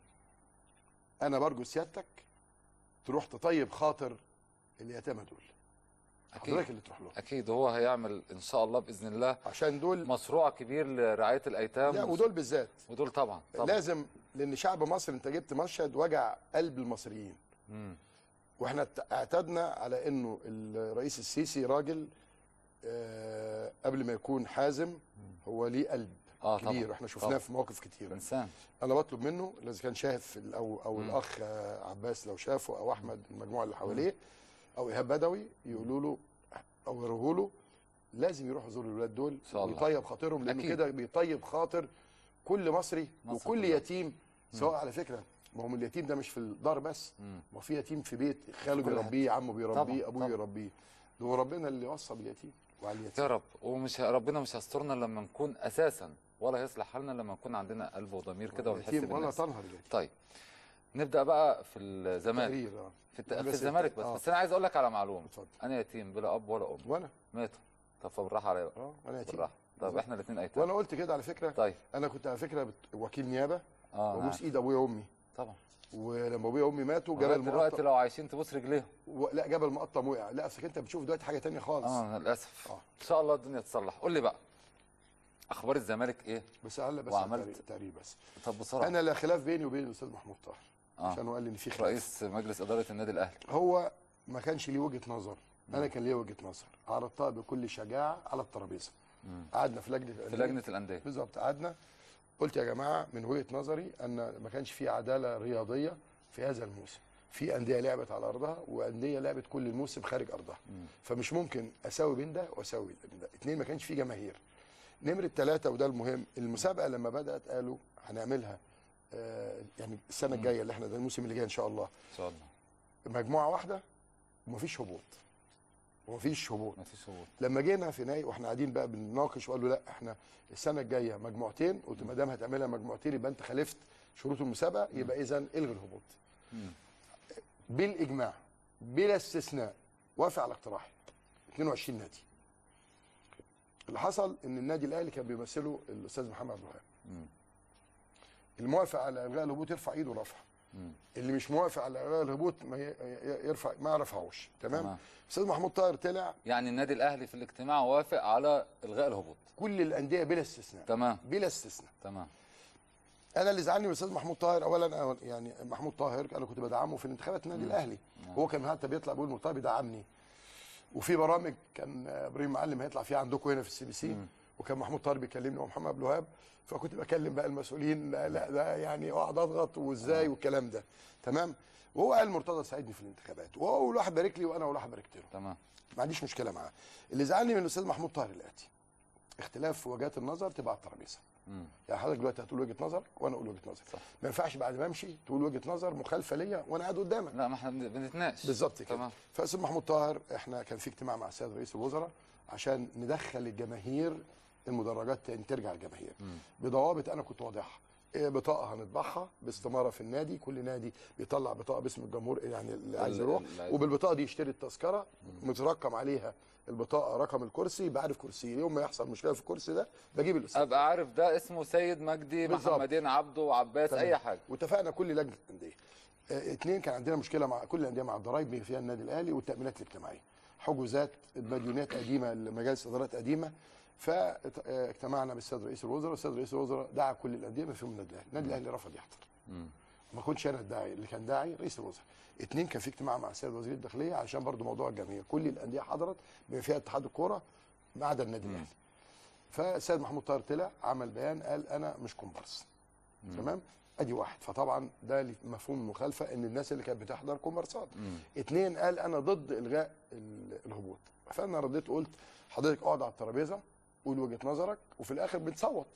انا برجو سيادتك تروح تطيب خاطر اليتامى دول. حضرتك اللي تروح له. اكيد هو هيعمل ان شاء الله باذن الله، عشان دول مشروع كبير لرعايه الايتام. لا ودول بالذات. ودول طبعا لازم، لان شعب مصر انت جبت مشهد وجع قلب المصريين. واحنا اعتدنا على انه الرئيس السيسي راجل قبل ما يكون حازم هو ليه قلب كبير. احنا شفناه في مواقف كتيره. انسان. انا بطلب منه اذا كان شاف او الاخ عباس لو شافه او احمد المجموعه اللي حواليه او ايهاب بدوي يقولوا له او يروحوا له، لازم يروحوا يزوروا الولاد دول ويطيب خاطرهم، لانه كده بيطيب خاطر كل مصري وكل يتيم. سواء على فكره ما هو اليتيم ده مش في الدار بس، ما في يتيم في بيت خاله بيربيه، عمه بيربيه، ابوه بيربيه. ده هو ربنا اللي وصى باليتيم وعلى اليتيم يا رب. ومش ربنا مش هيسترنا لما نكون اساسا، ولا هيصلح حالنا لما نكون عندنا قلب وضمير كده ونحس بالناس. طيب نبدا بقى في الزمالك. في الزمالك بس انا عايز اقول لك على معلومه. انا يتيم بلا اب ولا ام. وانا ماتوا. طب بالراحه عليا بقى. انا يتيم. بالراحه. طب احنا الاثنين ايتام. وانا قلت كده على فكره. طيب انا كنت على فكره وكيل نيابه وابوس ايد ابويا وامي. طبعا. ولما ابويا وامي ماتوا جبل المقطم دلوقتي لو عايشين تبوس رجليهم. لا جبل المقطم وقع. لا اصل انت بتشوف دلوقتي حاجه ثانيه خالص. للاسف. ان شاء الله الدنيا تصلح. قول لي بقى اخبار الزمالك ايه؟ بس على وعملت تقرير بس. طب بسرعه. انا لا خلاف بيني وبين الاستاذ محمود طاهر عشان هو قال لي ان في خلاف. رئيس مجلس اداره النادي الاهلي. هو ما كانش ليه وجهه نظر انا كان ليا وجهه نظر عرضتها بكل شجاعه على الترابيزه. قعدنا في لجنه الانديه بالظبط، قعدنا قلت يا جماعه من وجهه نظري ان ما كانش في عداله رياضيه في هذا الموسم. في انديه لعبت على ارضها وانديه لعبت كل الموسم خارج ارضها. فمش ممكن اساوي بين ده واساوي بين ده. 2 ما كانش في جماهير. نمره 3 وده المهم، المسابقه لما بدات قالوا هنعملها يعني السنه الجايه اللي احنا ده الموسم اللي جاي ان شاء الله. ان شاء الله. مجموعه واحده ومفيش هبوط. لما جينا في نهائي واحنا قاعدين بقى بنناقش وقالوا لا احنا السنه الجايه مجموعتين، قلت ما دام هتعملها مجموعتين يبقى انت خالفت شروط المسابقه، يبقى اذا الغي الهبوط. بالاجماع بلا استثناء وافق على اقتراحي 22 نادي. اللي حصل ان النادي الاهلي كان بيمثله الاستاذ محمد عبد الوهاب. الموافق على الغاء الهبوط يرفع ايده ورفع. اللي مش موافق على الغاء الهبوط ما رفعوش. تمام. استاذ محمود طاهر طلع يعني النادي الاهلي في الاجتماع وافق على الغاء الهبوط كل الانديه بلا استثناء. تمام. بلا استثناء. تمام. انا اللي زعلني من الاستاذ محمود طاهر اولا يعني محمود طاهر انا كنت بدعمه في الانتخابات النادي الاهلي. هو كان حتى بيطلع بيقول مرتضى بيدعمني. وفي برامج كان ابراهيم معلم هيطلع فيها عندكم هنا في الCBC وكان محمود طاهر بيكلمني ومحمد عبد الوهاب، فكنت بكلم بقى المسؤولين لا ده يعني اقعد اضغط وازاي والكلام ده. تمام. وهو قال مرتضى ساعدني في الانتخابات، وهو اول واحد بارك لي وانا اول واحد باركت له. تمام. ما عنديش مشكله معاه. اللي زعلني من الاستاذ محمود طاهر الاتي اختلاف في وجهات النظر تبقى على الترابيزه. يعني حضرتك دلوقتي هتقول وجهه نظر وانا اقول وجهه نظر. ما ينفعش بعد ما امشي تقول وجهه نظر مخالفه ليا وانا قاعد قدامك. لا ما احنا بنتناقش. بالظبط كده. فاستاذ محمود طاهر احنا كان في اجتماع مع السيد رئيس الوزراء عشان ندخل الجماهير المدرجات تاني ترجع الجماهير بضوابط انا كنت واضحها. بطاقه هنطبعها باستماره في النادي، كل نادي بيطلع بطاقه باسم الجمهور يعني اللي عايز يروح، وبالبطاقه دي يشتري التذكره مترقم عليها البطاقه رقم الكرسي، بعرف كرسي يوم ما يحصل مشكله في الكرسي ده بجيب الاستاذ ابقى عارف ده اسمه سيد مجدي محمدين عبده عباس اي حاجه. واتفقنا كل لجنه انديه. 2 كان عندنا مشكله مع كل الانديه مع الضرايب بما فيها النادي الاهلي والتامينات الاجتماعيه، حجوزات مديونات قديمه لمجالس ادارات قديمه. فاجتمعنا بالسيد رئيس الوزراء، والسيد رئيس الوزراء دعا كل الانديه بما فيهم النادي الاهلي. النادي الاهلي رفض يحضر. ما كنتش انا الداعي، اللي كان داعي رئيس الوزراء. 2 كان في اجتماع مع السيد وزير الداخليه عشان برضو موضوع الجماهير، كل الانديه حضرت بما فيها اتحاد الكوره ما عدا النادي الاهلي. فالسيد محمود طاهر طلع عمل بيان قال انا مش كومبارس. تمام؟ ادي 1. فطبعا ده مفهوم المخالفه ان الناس اللي كانت بتحضر كومبارسات. 2 قال انا ضد الغاء الهبوط. فانا رديت قلت حضرتك اقعد على الترابيزه قول وجهه نظرك وفي الاخر بنصوت.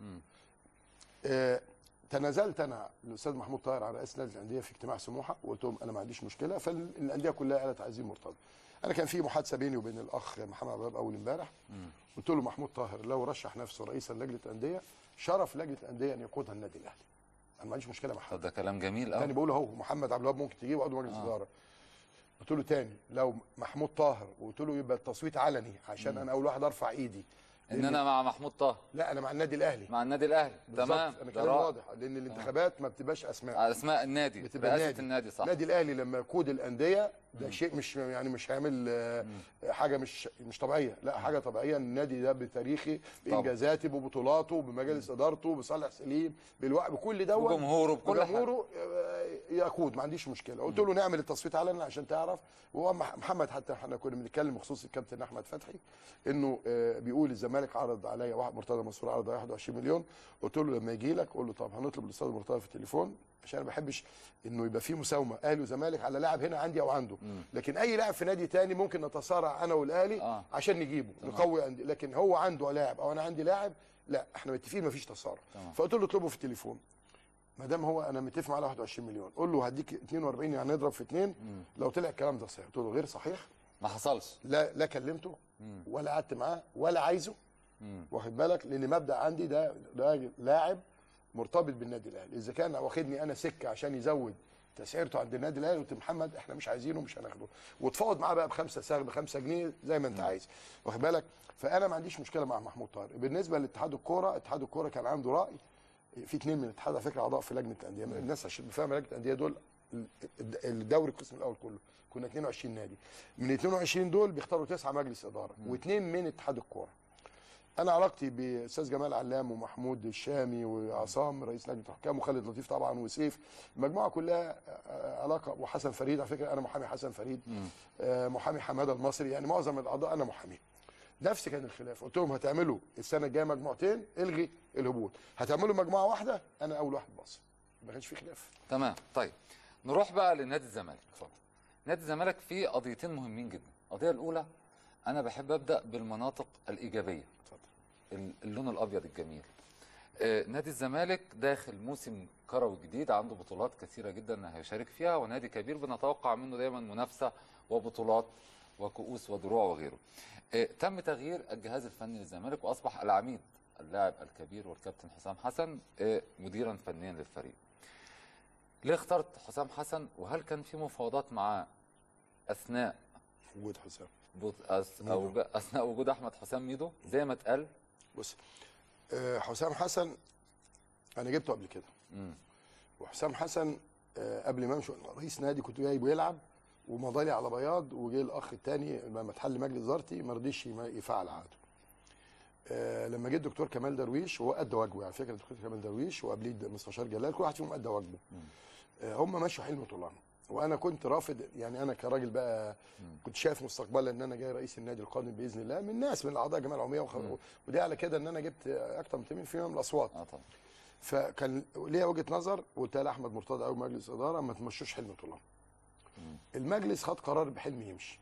تنازلت انا الاستاذ محمود طاهر على رئيس نادي الانديه في اجتماع سموحه وقلت لهم انا ما عنديش مشكله، فالانديه كلها قالت عايزين مرتضى. انا كان في محادثه بيني وبين الاخ محمد عبد الوهاب اول امبارح، قلت له محمود طاهر لو رشح نفسه رئيسا لجنه الانديه شرف لجنه الانديه ان يقودها النادي الاهلي. انا ما عنديش مشكله مع حد. ده كلام جميل قوي. تاني بقول اهو محمد عبد الوهاب ممكن تجيبه عضو مجلس اداره. قلت له تاني لو محمود طاهر وقلت له يبقى التصويت علني عشان انا اول واحد ارفع ايدي ان انا مع محمود طاهر. لا انا مع النادي الاهلي. مع النادي الاهلي. تمام. انا كلام واضح لان الانتخابات ما بتبقاش اسماء النادي بتبقى رئاسه النادي. صح. النادي الاهلي لما يقود الانديه ده شيء مش يعني مش هيعمل حاجه مش طبيعيه، لا حاجه طبيعيه. النادي ده بتاريخه بانجازاته ببطولاته بمجالس ادارته بصالح سليم بكل دوت بجمهوره بكل جمهوره يقود. ما عنديش مشكله. قلت له نعمل التصويت علنا عشان تعرف. وهو محمد حتى احنا كنا بنتكلم بخصوص الكابتن احمد فتحي انه بيقول الزمالك عرض عليا واحد مرتضى منصور عرض عليا 21 مليون. قلت له لما يجي لك قول له طب هنطلب الاستاذ مرتضى في التليفون عشان انا ما بحبش انه يبقى في مساومه اهلي وزمالك على لاعب هنا عندي او عنده. لكن اي لاعب في نادي تاني ممكن نتصارع انا والاهلي عشان نجيبه نقوي عندي. لكن هو عنده لاعب او انا عندي لاعب لا احنا متفقين ما فيش تصارع. فقلت له اطلبه في التليفون. ما دام هو انا متفق معاه على 21 مليون قول له هديك 42 يعني نضرب في 2. لو طلع الكلام ده صحيح. قلت له غير صحيح. ما حصلش. لا كلمته ولا قعدت معاه ولا عايزه. واخد بالك لان مبدا عندي ده لاعب مرتبط بالنادي الاهلي. اذا كان واخدني انا سكه عشان يزود تسعيرته عند النادي الاهلي قلت محمد احنا مش عايزينه مش هناخده وتفاوض معاه بقى ب5 سعر ب5 جنيه زي ما انت عايز. واخد بالك. فانا ما عنديش مشكله مع محمود طاهر. بالنسبه لاتحاد الكوره، اتحاد الكوره كان عنده راي. في 2 من الاتحاد على فكره اعضاء في لجنه الانديه. الناس عشان بفهم لجنه الانديه دول الدوري القسم الاول كله كنا 22 نادي. من 22 دول بيختاروا 9 مجلس اداره و2 من اتحاد الكوره. انا علاقتي باستاذ جمال علام ومحمود الشامي وعصام رئيس لجنه الحكام وخالد لطيف طبعا وسيف، المجموعه كلها علاقه، وحسن فريد على فكره انا محامي حسن فريد، محامي حماده المصري، يعني معظم الاعضاء انا محامي. نفس كان الخلاف، قلت لهم هتعملوا السنه الجايه مجموعتين الغي الهبوط، هتعملوا مجموعه واحده انا اول واحد باص، ما كانش في خلاف. تمام. طيب نروح بقى لنادي الزمالك. اتفضل. نادي الزمالك فيه قضيتين مهمين جدا. القضيه الاولى انا بحب ابدا بالمناطق الايجابيه. اتفضل. اللون الابيض الجميل. نادي الزمالك داخل موسم كروي جديد، عنده بطولات كثيره جدا هيشارك فيها، ونادي كبير بنتوقع منه دايما منافسه وبطولات وكؤوس ودروع وغيره. تم تغيير الجهاز الفني للزمالك واصبح العميد اللاعب الكبير والكابتن حسام حسن مديرا فنيا للفريق. ليه اخترت حسام حسن، وهل كان في مفاوضات معاه اثناء وجود حسام اثناء وجود احمد حسام ميدو زي ما اتقال؟ بص، حسام حسن انا جبته قبل كده. وحسام حسن قبل ما امشي رئيس نادي كنت جايبه يلعب ومضى لي على بياض، وجه الاخ الثاني لما اتحل مجلس ادارتي ما رضيش يفعل عقده. لما جه الدكتور كمال درويش وهو ادى واجبه، على فكره الدكتور كمال درويش وقبليه المستشار جلال كل واحد فيهم ادى واجبه. هم مشوا حلم طولان، وانا كنت رافض، يعني انا كراجل بقى كنت شايف مستقبلا ان انا جاي رئيس النادي القادم باذن الله من ناس من الاعضاء الجمعيه العموميه، ودي على كده ان انا جبت اكثر من 80% من الاصوات. طبعا. فكان ليا وجهه نظر وقلتها لاحمد مرتضى او مجلس اداره ما تمشوش حلم طولان. المجلس خد قرار بحلم يمشي.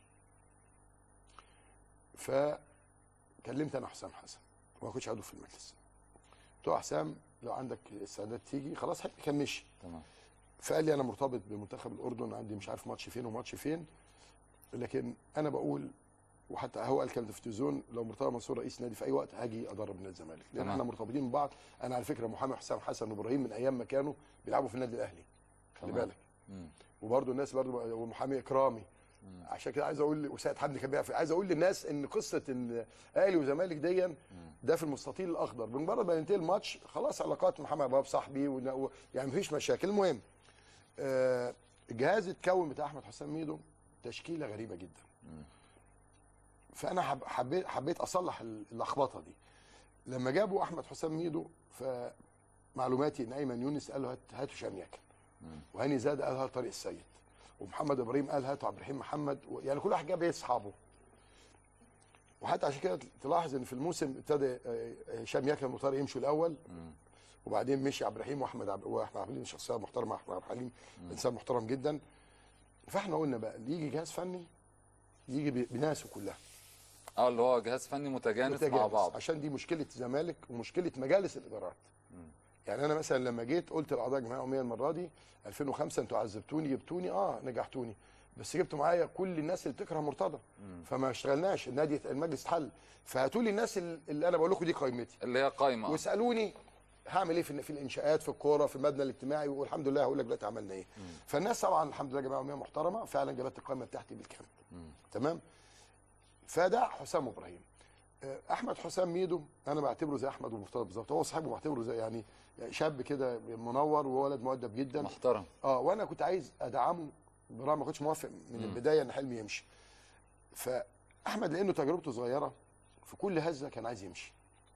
فكلمت انا حسام حسن وما كنتش عضو في المجلس. قلت له حسام لو عندك استعداد تيجي خلاص حلمي كان مشي. تمام. فقال لي انا مرتبط بمنتخب الاردن، عندي مش عارف ماتش فين وماتش فين، لكن انا بقول، وحتى هو قال كلام في التلفزيون، لو مرتضى منصور رئيس نادي في اي وقت هاجي ادرب نادي الزمالك، لان احنا مرتبطين ببعض. انا على فكره محامي حسام حسن وابراهيم من ايام ما كانوا بيلعبوا في النادي الاهلي، خلي بالك. وبرده الناس برده، ومحامي اكرامي. عشان كده عايز اقول، وسيد حمدي كان بيعرف، عايز اقول للناس ان قصه ان اهلي وزمالك ديا ده في المستطيل الاخضر، بمجرد ما ينتهي الماتش خلاص علاقات محمد باب صاحبي يعني مفيش مشاكل. المهم الجهاز اتكون بتاع احمد حسام ميدو تشكيله غريبه جدا. فانا حبيت اصلح اللخبطه دي. لما جابوا احمد حسام ميدو فمعلوماتي ان ايمن يونس قال له هاتوا هشام ياكل، وهاني زاد قال هات طارق السيد، ومحمد ابراهيم قال هاتوا عبد الرحيم محمد، يعني كل واحد جاب ايه اصحابه. وحتى عشان كده تلاحظ ان في الموسم ابتدى هشام ياكل وطارق يمشوا الاول، وبعدين مشي عبد الرحيم واحمد عبد الحليم، شخصيه محترمه. احمد عبد الحليم انسان محترم جدا. فاحنا قلنا بقى اللي يجي جهاز فني يجي بناسه كلها. اللي هو جهاز فني متجانس مع بعض، عشان دي مشكله الزمالك ومشكله مجالس الادارات. يعني انا مثلا لما جيت قلت لاعضاء الجمعيه العموميه المره دي 2005 انتوا عذبتوني جبتوني نجحتوني، بس جبتوا معايا كل الناس اللي بتكره مرتضى، فما اشتغلناش، النادي المجلس اتحل. فهاتوا لي الناس اللي انا بقول لكم دي قائمتي اللي هي قايمه، واسالوني هعمل ايه في الانشاءات، في الكوره، في المبنى الاجتماعي، والحمد لله هقول لك دلوقتي عملنا ايه. فالناس طبعا الحمد لله جمعيه عموميه محترمه فعلا جابت القائمه بتاعتي بالكامل. تمام. فده حسام ابراهيم. احمد حسام ميدو انا بعتبره زي احمد ومرتضى بالظبط، هو صاحبه بعتبره زي يعني شاب كده منور وولد مؤدب جدا محترم. وانا كنت عايز ادعمه برغم ما كنتش موافق من البدايه ان حلمي يمشي. فاحمد لانه تجربته صغيره في كل هزه كان عايز يمشي.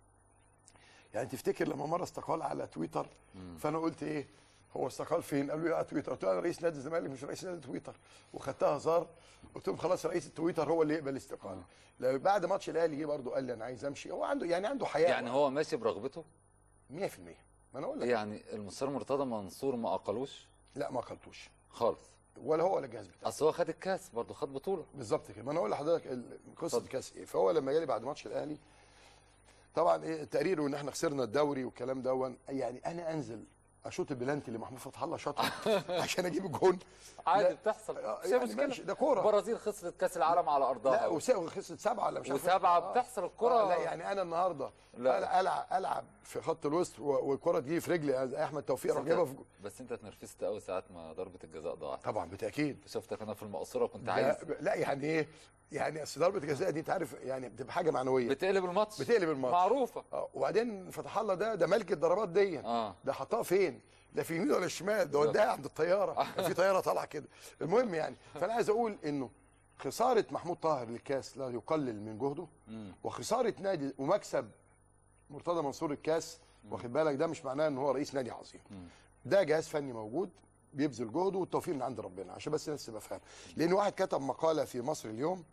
يعني تفتكر لما مره استقال على تويتر فانا قلت ايه هو استقال فين؟ قالوا لي على تويتر. قلت له انا رئيس نادي الزمالك مش رئيس نادي تويتر، وخدتها هزار. قلت لهم خلاص رئيس التويتر هو اللي يقبل الاستقاله. بعد ماتش الاهلي جه برضه قال لي انا عايز امشي. هو عنده حياه، يعني هو ماشي برغبته 100%. ما انا اقول لك يعني المستشار مرتضى منصور ما اقلوش؟ لا ما اقلتوش خالص، ولا هو ولا الجهاز بتاعه. اصل هو خد الكاس برضه، خد بطوله بالظبط كده. ما انا اقول لحضرتك قصه الكاس ايه. فهو لما جالي بعد ماتش الاهلي طبعا ايه تقريره ان احنا خسرنا الدوري والكلام دون، يعني انا انزل اشوط البلانتي اللي محمود فتح الله شاطها عشان اجيب الجون. عادي بتحصل، مش يعني مشكله، ده كوره. البرازيل خسرت كاس العالم على ارضها، لا وخسرت 7 ولا مش عارف و7 بتحصل الكوره. لا يعني انا النهارده العب في خط الوسط والكره تجي في رجلي احمد توفيق اروح جايبها في بس انت اتنرفزت قوي ساعه ما ضربه الجزاء ضاعت. طبعا بالتاكيد. شفتك انا في المقصوره كنت عايز لا يعني ايه، يعني اصل ضربه الجزاء دي انت عارف يعني بتبقى حاجه معنويه، بتقلب الماتش معروفه. وبعدين فتح الله ده ملك الضربات دي. ده حطها فين؟ لا في اليمين ولا الشمال، ده وداها عند الطياره. في طياره طالعه كده. المهم يعني فانا عايز اقول انه خساره محمود طاهر للكاس لا يقلل من جهده، وخساره نادي ومكسب مرتضى منصور الكاس، واخد بالك، ده مش معناه ان هو رئيس نادي عظيم. ده جهاز فني موجود بيبذل جهده والتوفيق من عند ربنا، عشان بس الناس تبقى فاهمه. لان واحد كتب مقاله في مصر اليوم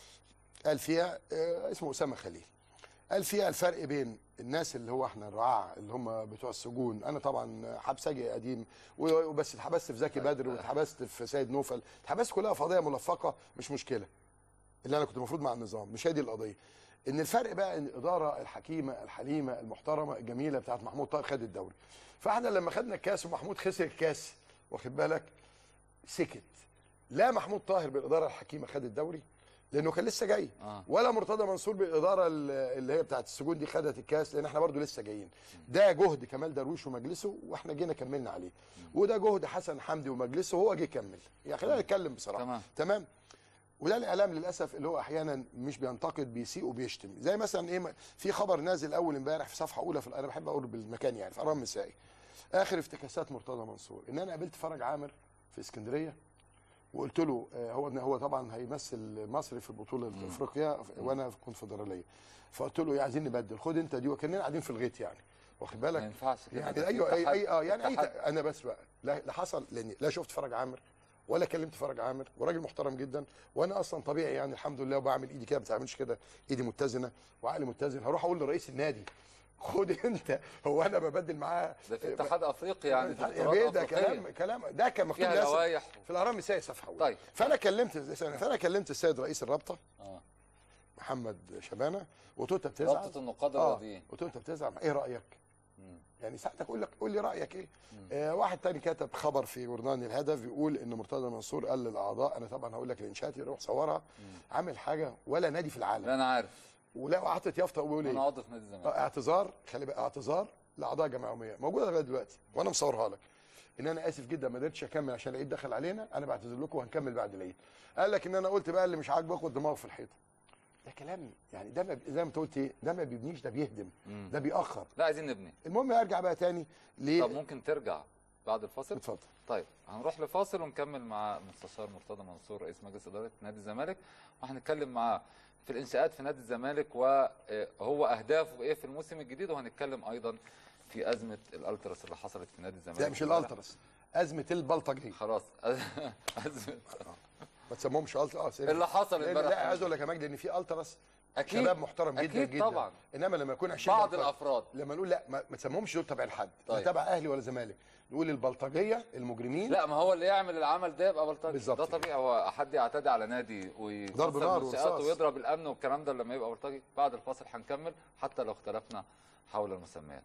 قال فيها اسمه اسامه خليل، قال فيها الفرق بين الناس اللي هو احنا الرعاع اللي هم بتوع السجون. انا طبعا حبسجي قديم وبس اتحبست في زكي بدر واتحبست في سيد نوفل، اتحبست كلها في قضيه ملفقه مش مشكله، اللي انا كنت المفروض مع النظام، مش هي دي القضيه. ان الفرق بقى ان الاداره الحكيمه الحليمه المحترمه الجميله بتاعت محمود طاهر خد الدوري. فاحنا لما خدنا الكاس ومحمود خسر الكاس، واخد بالك، سكت. لا محمود طاهر بالاداره الحكيمه خد الدوري لانه كان لسه جاي، ولا مرتضى منصور بالاداره اللي هي بتاعت السجون دي خدت الكاس لان احنا برضو لسه جايين. ده جهد كمال درويش ومجلسه واحنا جينا كملنا عليه، وده جهد حسن حمدي ومجلسه وهو جه كمل. يعني خلينا نتكلم بصراحه. تمام. وده الاعلام للاسف اللي هو احيانا مش بينتقد، بيسيء وبيشتم. زي مثلا ايه، في خبر نازل اول امبارح في صفحه اولى انا بحب اقول بالمكان يعني في اهرام مسائي، اخر افتكاسات مرتضى منصور، ان انا قابلت فرج عامر في اسكندريه وقلت له هو طبعا هيمثل مصر في بطوله افريقيا وانا في الكونفدراليه، فقلت له عايزين نبدل، خد انت دي، وكاننا قاعدين في الغيط يعني، واخد بالك، ما ينفعش يعني ايوه يعني انا بس بقى لا حصل، لاني لا شفت فرج عامر ولا كلمت فرج عامر، وراجل محترم جدا، وانا اصلا طبيعي يعني الحمد لله، وبعمل ايدي كده ما بتعملش كده، ايدي متزنه وعقلي متزن. هروح اقول لرئيس النادي خد انت، هو انا ببدل معاه؟ ده في اتحاد افريقي يعني، ده كلام ده كان مكتوب في الاهرام مسائي صفحه اولى. طيب فانا كلمت السيد رئيس الرابطه محمد شبانه، وقلت له انت بتزعل؟ رابطه النقاد الرياضيين. قلت له انت بتزعل؟ ايه رايك؟ يعني ساعتك قول لي رايك ايه؟ واحد تاني كتب خبر في جورنال الهدف بيقول ان مرتضى منصور قال للاعضاء، انا طبعا هقول لك الانشاءات روح صورها، عامل حاجه ولا نادي في العالم. لا انا عارف. ولا وحطت يافطه وبيقول ايه؟ انا عضو في نادي الزمالك. اعتذار، خلي بقى، اعتذار لاعضاء جمعيه عموميه موجوده لغايه دلوقتي وانا مصورها لك، ان انا اسف جدا ما قدرتش اكمل عشان العيد دخل علينا، انا بعتذر لكم وهنكمل بعد العيد. قال لك ان انا قلت بقى اللي مش عاجبه ياخد دماغه في الحيطه. ده كلام يعني، ده زي ما انت قلت ايه، ده ما بيبنيش، ده بيهدم، ده بيأخر. لا عايزين نبني. المهم ارجع بقى تاني ليه. طب ممكن ترجع بعد الفاصل؟ اتفضل. طيب هنروح لفاصل ونكمل مع مستشار مرتضى منصور رئيس مجلس اداره نادي الزمالك، وهنتكلم معاه في الانشاءات في نادي الزمالك وهو اهدافه ايه في الموسم الجديد، وهنتكلم ايضا في ازمه الالتراس اللي حصلت في نادي الزمالك. لا مش الالتراس، ازمه البلطجيه. خلاص ازمه ما تسموهمش التراس اللي حصل امبارح. لا عايز اقول لك يا مجدي ان في التراس اكيد شباب محترم جدا أكيد جدا طبعا. انما لما يكون 20 بعض الافراد، لما نقول لا ما تسموهمش دول تبع الحد، طيب. لا تبع اهلي ولا زمالك، نقول البلطجيه المجرمين. لا ما هو اللي يعمل العمل ده يبقى بلطجي بالظبط. ده طبيعي. هو حد يعتدي على نادي ضرب نار ورصاص ويضرب الامن والكلام ده لما يبقى بلطجي. بعد الفاصل هنكمل حتى لو اختلفنا حول المسميات.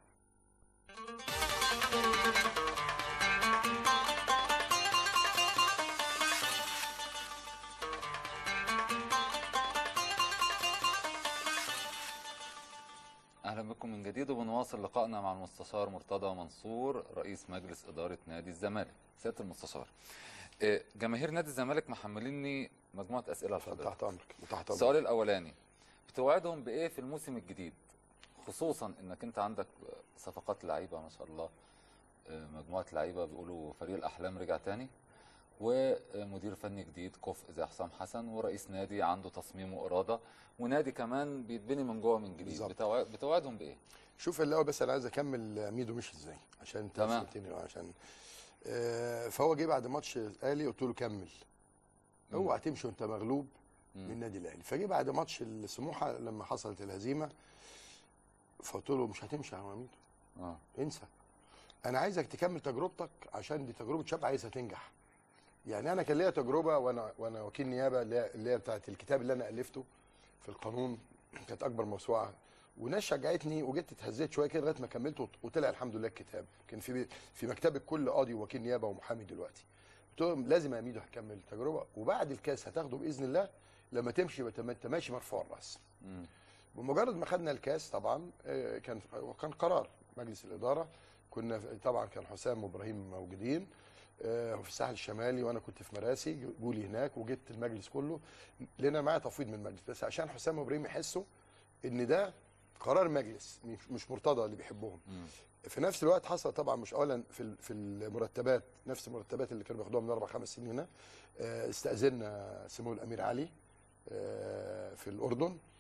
اهلا بكم من جديد، وبنواصل لقائنا مع المستشار مرتضى منصور رئيس مجلس اداره نادي الزمالك. سياده المستشار، جماهير نادي الزمالك محمليني مجموعه اسئله لحضرتك. تحت امرك. السؤال الاولاني، بتوعدهم بايه في الموسم الجديد، خصوصا انك انت عندك صفقات لعيبه ما شاء الله، مجموعه لعيبه بيقولوا فريق الاحلام رجع تاني، ومدير فني جديد كفء زي حسام حسن، ورئيس نادي عنده تصميم واراده، ونادي كمان بيتبني من جوه من جديد. بتوعدهم بايه؟ شوف الاول بس انا عايز اكمل ميدو مش ازاي عشان انت سالتني عشان فهو جه بعد ماتش الاهلي قلت له كمل، اوعى تمشي وانت مغلوب من النادي الاهلي. فجه بعد ماتش السموحه لما حصلت الهزيمه فقلت له مش هتمشي يا ميدو، انسى، انا عايزك تكمل تجربتك عشان دي تجربه شاب عايزها تنجح. يعني انا كان ليا تجربه وانا وكيل نيابه اللي هي بتاعت الكتاب اللي انا الفته في القانون، كانت اكبر موسوعه، وناس شجعتني وجيت اتهزيت شويه كده لغايه ما كملت وطلع الحمد لله الكتاب. كان في مكتبه كل قاضي ووكيل نيابه ومحامي دلوقتي. قلت لهم لازم يا ميدو هكمل التجربه، وبعد الكاس هتاخده باذن الله، لما تمشي انت ماشي مرفوع الراس. بمجرد ما خدنا الكاس طبعا كان قرار مجلس الاداره، كنا طبعا كان حسام وابراهيم موجودين في الساحل الشمالي وانا كنت في مراسي، جولي هناك وجبت المجلس كله لان معايا تفويض من المجلس، بس عشان حسام وابراهيم يحسوا ان ده قرار مجلس مش مرتضى اللي بيحبهم. في نفس الوقت حصل طبعا مش اولا في المرتبات نفس المرتبات اللي كانوا بياخدوها من 4-5 سنين هنا، استاذنا سمو الامير علي في الاردن،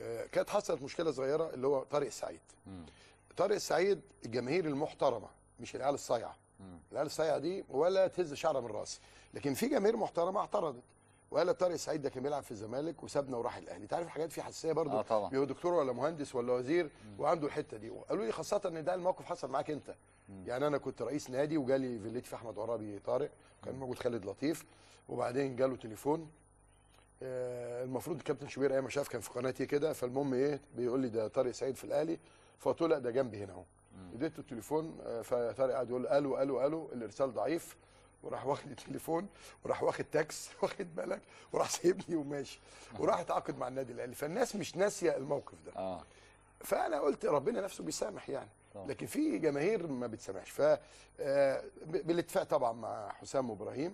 كانت حصلت مشكله صغيره اللي هو طارق السعيد. طارق السعيد الجماهير المحترمه مش العيال الصايعه. العيال الصايعه دي ولا تهز شعره من راسي، لكن في جماهير محترمه اعترضت وقال طارق السعيد ده كان بيلعب في الزمالك وسابنا وراح الاهلي. انت عارف الحاجات في حساسيه برضه، طبعا بيبقى دكتور ولا مهندس ولا وزير وعنده الحته دي. وقالوا لي خاصه ان ده الموقف حصل معاك انت. يعني انا كنت رئيس نادي وجالي فيلتي في احمد عرابي طارق، وكان موجود خالد لطيف، وبعدين جاله تليفون المفروض الكابتن شوبير ايام ما شاف كان في قناتي كده، فالمهم ايه بيقول لي ده طارق سعيد في الاهلي، فقلت له لا ده جنبي هنا اهو. اديته التليفون، فطارق قعد يقول الو الو الو، الارسال ضعيف، وراح واخد التليفون وراح واخد تاكس واخد بالك وراح سايبني وماشي وراح اتعاقد مع النادي الاهلي. فالناس مش ناسيه الموقف ده. فانا قلت ربنا نفسه بيسامح يعني، لكن في جماهير ما بتسامحش. ف بالاتفاق طبعا مع حسام وابراهيم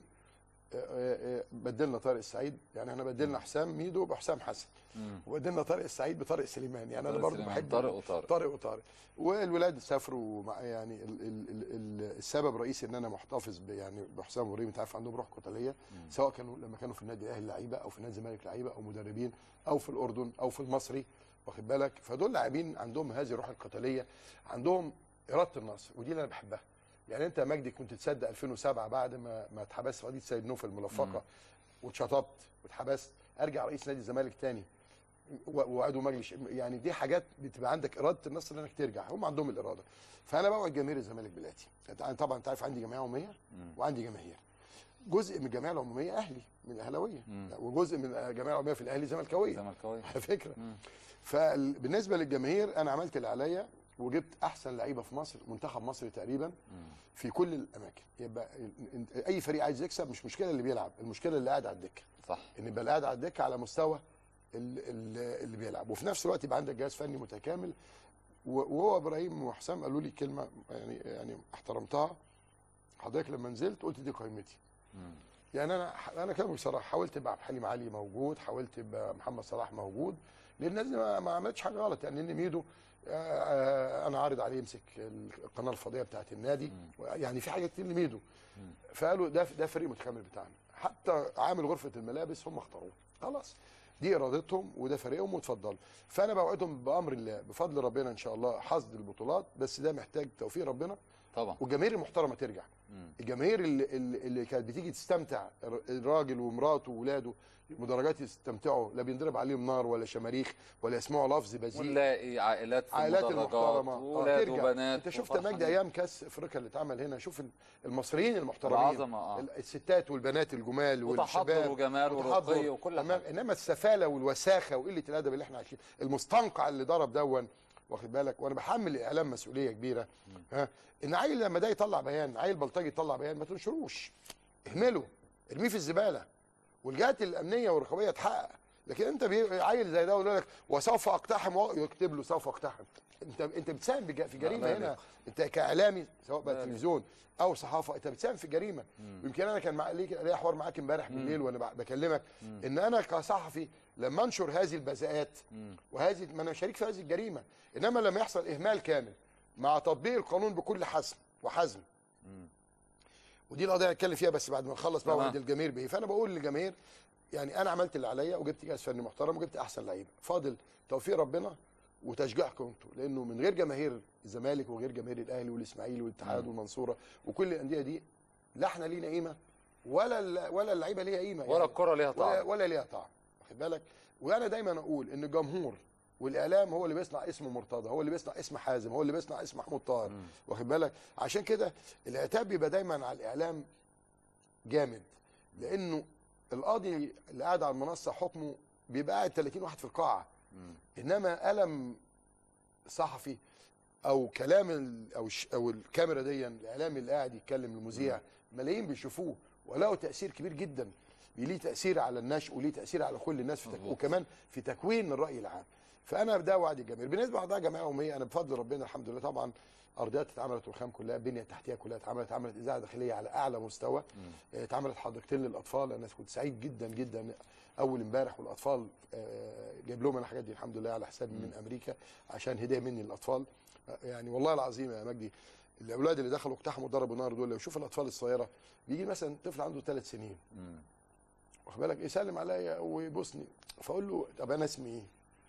بدلنا طارق السعيد، يعني احنا بدلنا حسام ميدو بحسام حسن، وبدلنا طارق السعيد بطارق سليمان. يعني انا برضو بحب طارق وطارق. والولاد سافروا يعني السبب الرئيسي ان انا محتفظ يعني بحسام وابراهيم، انت عارف عندهم روح قتاليه، سواء كانوا لما كانوا في النادي الاهلي لعيبه او في نادي الزمالك لعيبه او مدربين او في الاردن او في المصري، واخد بالك. فدول لاعبين عندهم هذه الروح القتاليه، عندهم اراده النصر، ودي اللي انا بحبها. يعني انت يا مجدي كنت تصدق 2007 بعد ما اتحبست في قضيه سيد نوف الملفقه واتشطبت واتحبست، ارجع رئيس نادي الزمالك تاني وعضو مجلس، يعني دي حاجات بتبقى عندك اراده النصر انك ترجع، هم عندهم الاراده. فانا بوعد جماهير الزمالك بالاتي، طبعا انت عارف عندي جمعيه عموميه وعندي جماهير. جزء من الجمعيه العموميه اهلي من الاهلاويه، وجزء من الجمعيه العموميه في الاهلي زملكاويه على فكره. فبالنسبه للجماهير انا عملت اللي عليا وجبت احسن لعيبه في مصر، منتخب مصر تقريبا في كل الاماكن. يبقى اي فريق عايز يكسب مش مشكله اللي بيلعب، المشكله اللي قاعد على الدكه. صح، ان يبقى اللي قاعد على الدكه على مستوى اللي بيلعب، وفي نفس الوقت يبقى عندك جهاز فني متكامل. وهو ابراهيم وحسام قالوا لي كلمه يعني احترمتها، حضرتك لما نزلت قلت دي قائمتي. يعني انا كان بصراحه حاولت يبقى حليم علي موجود، حاولت يبقى محمد صلاح موجود، لان الناس ما عملتش حاجه غلط. يعني ان ميدو انا عارض عليه يمسك القناه الفضائيه بتاعت النادي، يعني في حاجات كتير لميدو. فقالوا ده فريق متكامل بتاعنا، حتى عامل غرفه الملابس هم اختاروه، خلاص دي ارادتهم وده فريقهم واتفضلوا. فانا بوعدهم بامر الله بفضل ربنا ان شاء الله حصد البطولات، بس ده محتاج توفيق ربنا طبعا، والجماهير المحترمه ترجع. الجماهير اللي كانت بتيجي تستمتع، الراجل ومراته واولاده مدرجات يستمتعوا، لا بينضرب عليهم نار ولا شماريخ ولا يسمعوا لفظ بذيء، ونلاقي عائلات في المحترمه اولاد وبنات. انت شفت مجدي ايام كاس افريقيا اللي اتعمل هنا، شوف المصريين المحترمين الستات والبنات الجمال والشباب وجمال ورقي وكل حاجه. انما السفاله والوساخه وقله الادب اللي احنا عايشين، المستنقع اللي ضرب دون، واخد بالك. وانا بحمل الاعلام مسؤوليه كبيره. ان عيل لما ده يطلع بيان، عيل بلطجي يطلع بيان، ما تنشروش، اهمله، ارميه في الزباله، والجهات الامنيه والرقابيه تحقق. لكن انت عيل زي ده يقول لك وسوف اقتحم، يكتب له سوف اقتحم. انت بتساهم في جريمه هنا، انت كاعلامي سواء بقى تلفزيون او صحافه انت بتساهم في جريمه. يمكن انا كان ليا حوار معاك امبارح بالليل وانا بكلمك ان انا كصحفي لما انشر هذه البذاءات وهذه، ما انا شريك في هذه الجريمه، انما لما يحصل اهمال كامل مع تطبيق القانون بكل حسم وحزم، ودي القضيه هنتكلم فيها بس بعد ما نخلص بقى وعد الجماهير بايه. فانا بقول للجماهير يعني انا عملت اللي عليا وجبت جهاز فني محترم وجبت احسن لعيبه، فاضل توفيق ربنا وتشجيعكم انتوا، لانه من غير جماهير الزمالك وغير جماهير الاهلي والاسماعيلي والاتحاد والمنصوره وكل الانديه دي، لا احنا لينا قيمه ولا اللعيبه ليها قيمه، ولا الكره ليها طعم، ولا ليها طعم، واخد بالك. وانا دايما اقول ان الجمهور والاعلام هو اللي بيصنع اسم مرتضى، هو اللي بيصنع اسم حازم، هو اللي بيصنع اسم محمود طاهر، واخد بالك. عشان كده العتاب بيبقى دايما على الاعلام جامد، لانه القاضي اللي قاعد على المنصه حكمه بيبقى قاعد 30 واحد في القاعه، انما قلم صحفي او كلام او الكاميرا دي، الاعلامي اللي قاعد يتكلم المذيع ملايين بيشوفوه وله تاثير كبير جدا، ليه تاثير على النشء وليه تاثير على كل الناس وكمان في تكوين الراي العام. فانا ده وعد الجماهير. بالنسبه لاعضاء جمعيه عموميه، انا بفضل ربنا الحمد لله طبعا ارضيات اتعملت والخام كلها، البنيه التحتيه كلها اتعملت اذاعه داخليه على اعلى مستوى، اتعملت حديقتين للاطفال. انا كنت سعيد جدا جدا اول امبارح، والاطفال جايب لهم انا الحاجات دي الحمد لله على حسابي من امريكا عشان هديه مني للاطفال. يعني والله العظيم يا مجدي الاولاد اللي دخلوا اقتحموا ضربوا نار دول، لو شوف الاطفال الصغيره بيجي مثلا طفل عنده 3 سنين واخد بالك يسلم عليا ويبوسني، فاقول له طب انا اسمي ايه؟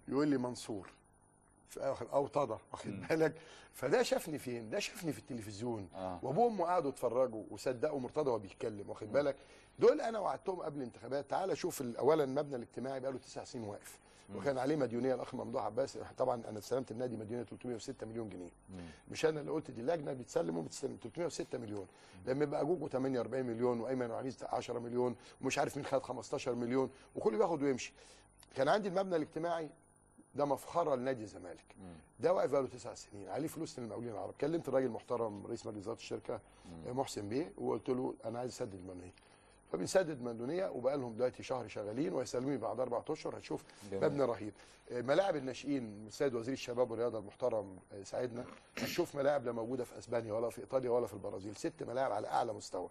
يقول لي منصور في اخر اوطده، واخد بالك؟ فده شافني فين؟ ده شافني في التلفزيون، وابوه وامه قعدوا يتفرجوا وصدقوا مرتضى وهو بيتكلم، واخد بالك؟ دول انا وعدتهم قبل الانتخابات، تعالى شوف اولا المبنى الاجتماعي بقى له 9 سنين واقف، وكان عليه مديونيه الاخ ممدوح عباس، طبعا انا استلمت النادي مديونيه 306 مليون جنيه. مش انا اللي قلت، دي اللجنه بتسلم وبتسلم 306 مليون، لما يبقى جوجو 48 مليون وايمن وعريس 10 مليون ومش عارف مين خد 15 مليون وكله بياخد ويمشي. كان عندي المبنى الاجتماعي ده مفخره لنادي الزمالك، ده واقف بقى له 9 سنين، عليه فلوس للمقاولين العرب. كلمت الراجل المحترم رئيس مجلس اداره الشركه محسن بيه، وقلت له انا عايز اسدد المديونيه، فبنسدد مديونيه، وبقى لهم دلوقتي شهر شغالين، ويسلموني بعد 4 اشهر هتشوف مبنى رهيب. ملاعب الناشئين السيد وزير الشباب والرياضه المحترم ساعدنا، هتشوف ملاعب لا موجوده في اسبانيا ولا في ايطاليا ولا في البرازيل، 6 ملاعب على اعلى مستوى.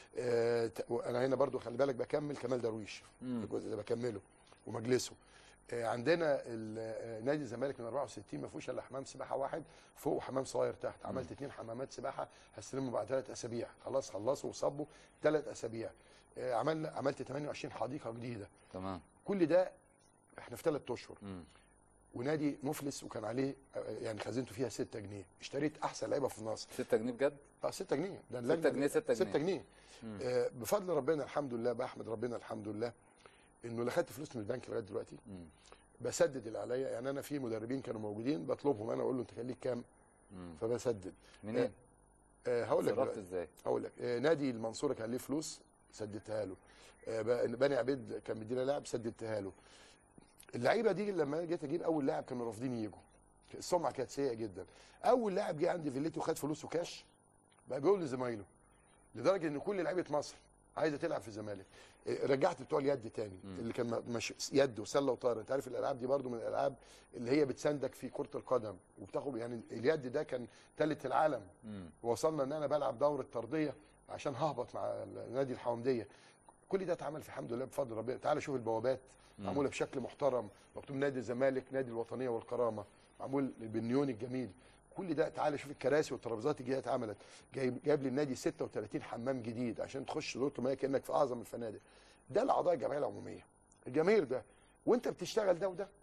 انا هنا برضو خلي بالك بكمل كمال درويش الجزء اللي بكمله ومجلسه. عندنا نادي الزمالك من 64 ما فيهوش الا حمام سباحه واحد فوق وحمام صغير تحت، عملت 2 حمامات سباحه هستلمهم بعد 3 اسابيع، خلاص خلصوا وصبوا 3 اسابيع. عملت 28 حديقه جديده. تمام. كل ده احنا في 3 اشهر. ونادي مفلس وكان عليه يعني خزينته فيها 6 جنيه، اشتريت احسن لعيبه في مصر. 6 جنيه بجد؟ 6 جنيه، ده 6 جنيه 6 جنيه. بفضل ربنا الحمد لله، بحمد ربنا الحمد لله انه لا خدت فلوس من البنك لغايه دلوقتي. بسدد اللي عليا، يعني انا في مدربين كانوا موجودين بطلبهم، انا اقول له انت كان ليك كام؟ فبسدد. منين؟ هقول لك صرفت ازاي؟ هقول لك. نادي المنصوره كان ليه فلوس سددتها له. بني عبيد كان مدينا لاعب سددتها له. اللعيبه دي لما جيت اجيب اول لاعب كانوا رافضين يجوا، السمعه كانت سيئه جدا. اول لاعب جه عندي فيليتي وخد فلوسه كاش، بقى بيقول لزمايله، لدرجه ان كل لعيبه مصر عايزه تلعب في الزمالك. رجعت بتوع اليد تاني، اللي كان مش يد وسله وطايره، انت عارف الالعاب دي برضو من الالعاب اللي هي بتساندك في كره القدم وبتاخد، يعني اليد ده كان ثالث العالم. ووصلنا ان انا بلعب دوره طرديه عشان ههبط مع نادي الحومديه. كل ده اتعمل في الحمد لله بفضل ربنا. تعال شوف البوابات معموله بشكل محترم، مكتوب نادي الزمالك نادي الوطنيه والكرامه، معمول بالنيون الجميل. كل ده تعالى شوف الكراسي والترابيزات الجديده اتعملت، جايب لي النادي 36 حمام جديد عشان تخش دورة المياه كانك في اعظم الفنادق. ده الاعضاء الجمعيه العموميه، الجماهير ده، وانت بتشتغل ده وده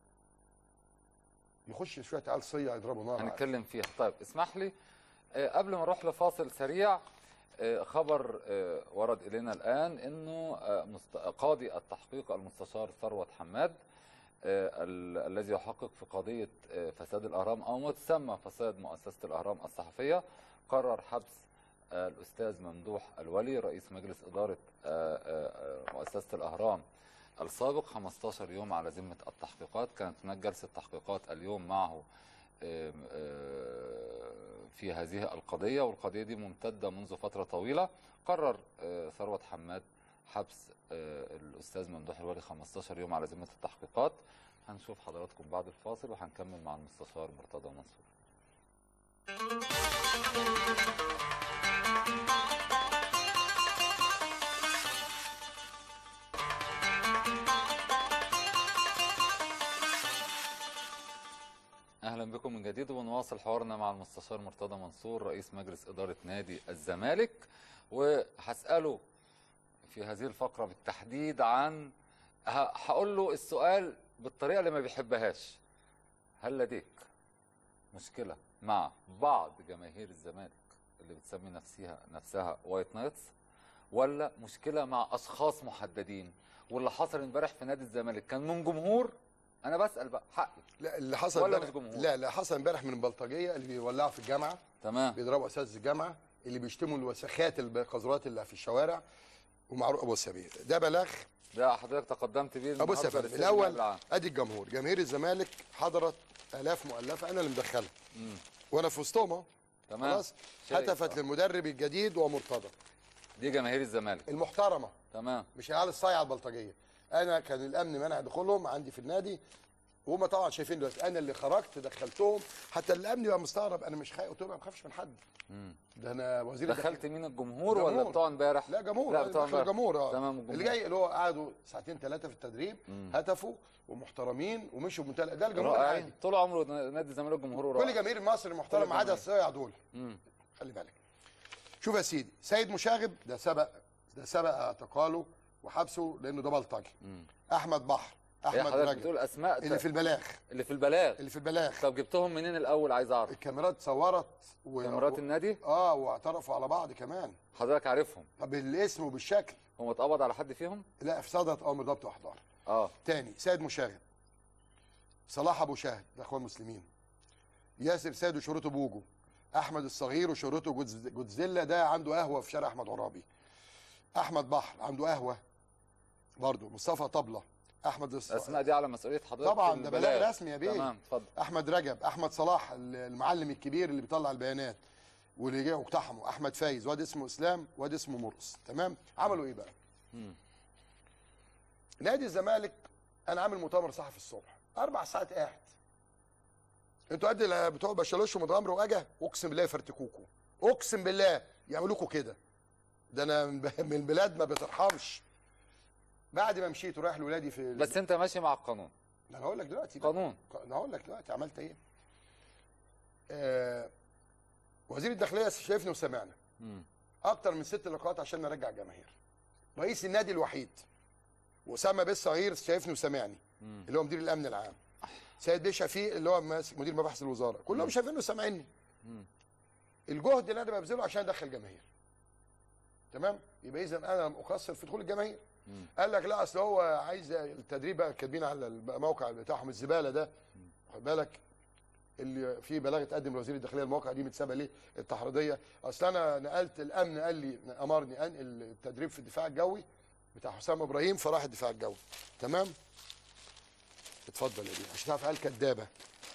يخش شويه عيال صيع يضربوا نار. هنتكلم فيها. طيب اسمح لي قبل ما نروح لفاصل سريع، خبر ورد الينا الان انه قاضي التحقيق المستشار ثروت حماد الذي يحقق في قضية فساد الأهرام أو ما تسمى فساد مؤسسة الأهرام الصحفية، قرر حبس الأستاذ ممدوح الولي رئيس مجلس إدارة مؤسسة الأهرام السابق 15 يوم على ذمة التحقيقات. كانت هناك جلسة تحقيقات اليوم معه في هذه القضية، والقضية دي ممتدة منذ فترة طويلة. قرر ثروت حماد حبس الأستاذ ممدوح الولي 15 يوم على ذمة التحقيقات. هنشوف حضراتكم بعد الفاصل وهنكمل مع المستشار مرتضى منصور. أهلا بكم من جديد، ونواصل حوارنا مع المستشار مرتضى منصور رئيس مجلس إدارة نادي الزمالك، وهسأله في هذه الفقرة بالتحديد عن، هقول له السؤال بالطريقة اللي ما بيحبهاش: هل لديك مشكلة مع بعض جماهير الزمالك اللي بتسمي نفسها وايت نايتس، ولا مشكلة مع أشخاص محددين؟ واللي حصل امبارح في نادي الزمالك كان من جمهور؟ أنا بسأل بقى حقي. لا اللي حصل ولا مش جمهور؟ لا حصل امبارح من البلطجية اللي بيولعوا في الجامعة، تمام، بيضربوا أساتذة الجامعة، اللي بيشتموا الوسخات القذرات اللي في الشوارع، ومعروف أبو السبيل. ده بلاغ ده حضرتك تقدمت بيه ابو السفر. الاول ادي الجمهور، جماهير الزمالك حضرت الاف مؤلفه انا اللي مدخلها وانا في وسطهم، تمام، خلاص. هتفت للمدرب الجديد ومرتضى. دي جماهير الزمالك المحترمه، تمام، مش العيال الصايعه البلطجيه. انا كان الامن منع دخولهم عندي في النادي، وهم طبعا شايفين دلوقتي انا اللي خرجت دخلتهم، حتى الامن يبقى مستغرب. انا مش خايف، قلت له ما بخافش من حد، ده انا وزير. دخلت مين، الجمهور ولا بتوع امبارح؟ لا جمهور، لا بتوع امبارح، جمهور. تمام. الجمهور اللي جاي اللي هو قعدوا 2 3 في التدريب، هتفوا ومحترمين ومشوا بمنتهى ده الجمهور العادي. طول عمره نادي الزمالك جمهوره رائع. كل جماهير مصر المحترم ما عدا الصياع دول. خلي بالك. شوف يا سيدي، سيد مشاغب ده سبق اعتقاله وحبسه لانه ده بلطجي. احمد بحر احمد حضرتك رجب بتقول اسماء اللي في البلاغ. اللي في البلاغ. طب جبتهم منين الاول؟ عايز اعرف. الكاميرات صورت كاميرات النادي؟ واعترفوا على بعض كمان. حضرتك عارفهم؟ طب بالاسم وبالشكل. هو اتقبض على حد فيهم؟ لا، في صدرت امر ضبط واحضار. تاني، سيد مشاغب، صلاح ابو شاهد، ده اخوان مسلمين، ياسر سيد وشهرته بوجو، احمد الصغير وشهرته جودزيلا، ده عنده قهوه في شارع احمد عرابي، احمد بحر عنده قهوه برضه، مصطفى طبله، احمد الاسماء دي على مسؤوليه حضرتك طبعا، ده بلاغ رسمي يا بيه. تمام، اتفضل. احمد رجب، احمد صلاح المعلم الكبير اللي بيطلع البيانات واللي جه واقتحموا، احمد فايز، واد اسمه اسلام، واد اسمه مرقص. تمام. عملوا ايه بقى؟ نادي الزمالك انا عامل مؤتمر صحفي الصبح 4 ساعات قاعد. انتوا قد بتوع بشالوش ومتغمر واجا، اقسم بالله يفرتكوكوا، اقسم بالله يعملوكوا كده. ده انا من البلاد ما بترحمش. بعد ما مشيت ورايح لولادي في بس انت ماشي مع القانون. انا هقول لك دلوقتي قانون. انا هقول لك دلوقتي عملت ايه. وزير الداخليه شايفني وسمعنا اكتر من 6 لقاءات عشان نرجع الجماهير. رئيس النادي الوحيد واسامه بيه الصغير شايفني وسمعني، اللي هو مدير الامن العام، سيد بيه شفيق اللي هو ماسك مدير مباحث الوزاره، كلهم شايفيني وسامعيني. الجهد اللي انا ببذله عشان ادخل جماهير. تمام؟ يبقى اذا انا لم اقصر في دخول الجماهير. قال لك لا اصل هو عايز التدريب بقى، كاتبين على الموقع بتاعهم الزباله ده، خد بالك، اللي فيه بلاغ اتقدم لوزير الداخليه، المواقع دي متسابه ليه؟ التحريضيه. اصل انا نقلت الامن، قال لي امرني انقل التدريب في الدفاع الجوي بتاع حسام ابراهيم، فراح الدفاع الجوي. تمام؟ اتفضل يا بيه عشان تعرف قال كدابه.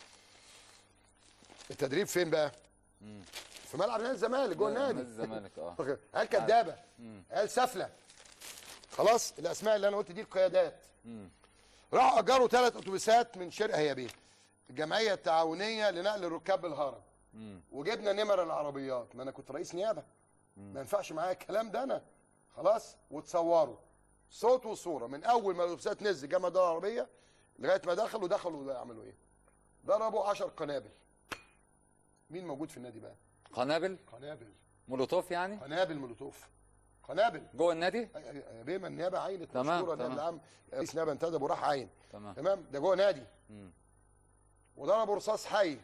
التدريب فين بقى؟ في ملعب نادي الزمالك جوه النادي. نادي الزمالك قال كدابه، قال سفله. خلاص، الاسماء اللي انا قلت دي القيادات. راحوا اجروا 3 اتوبيسات من شرقه يا بيه، الجمعيه التعاونيه لنقل الركاب بالهرم، وجبنا نمر العربيات. ما انا كنت رئيس نيابه، ما ينفعش معايا الكلام ده انا. خلاص، وتصوروا صوت وصوره من اول ما الاتوبيسات نزل جمع الدول العربيه لغايه ما دخلوا عملوا ايه؟ ضربوا 10 قنابل. مين موجود في النادي بقى؟ قنابل مولوتوف يعني؟ قنابل مولوتوف، قنابل جوه النادي؟ يا بيه، ما النيابه عينت مشكوره. النائب العام رئيس نيابه انتدب وراح عين. تمام. ده جوه نادي. وضربوا رصاص حي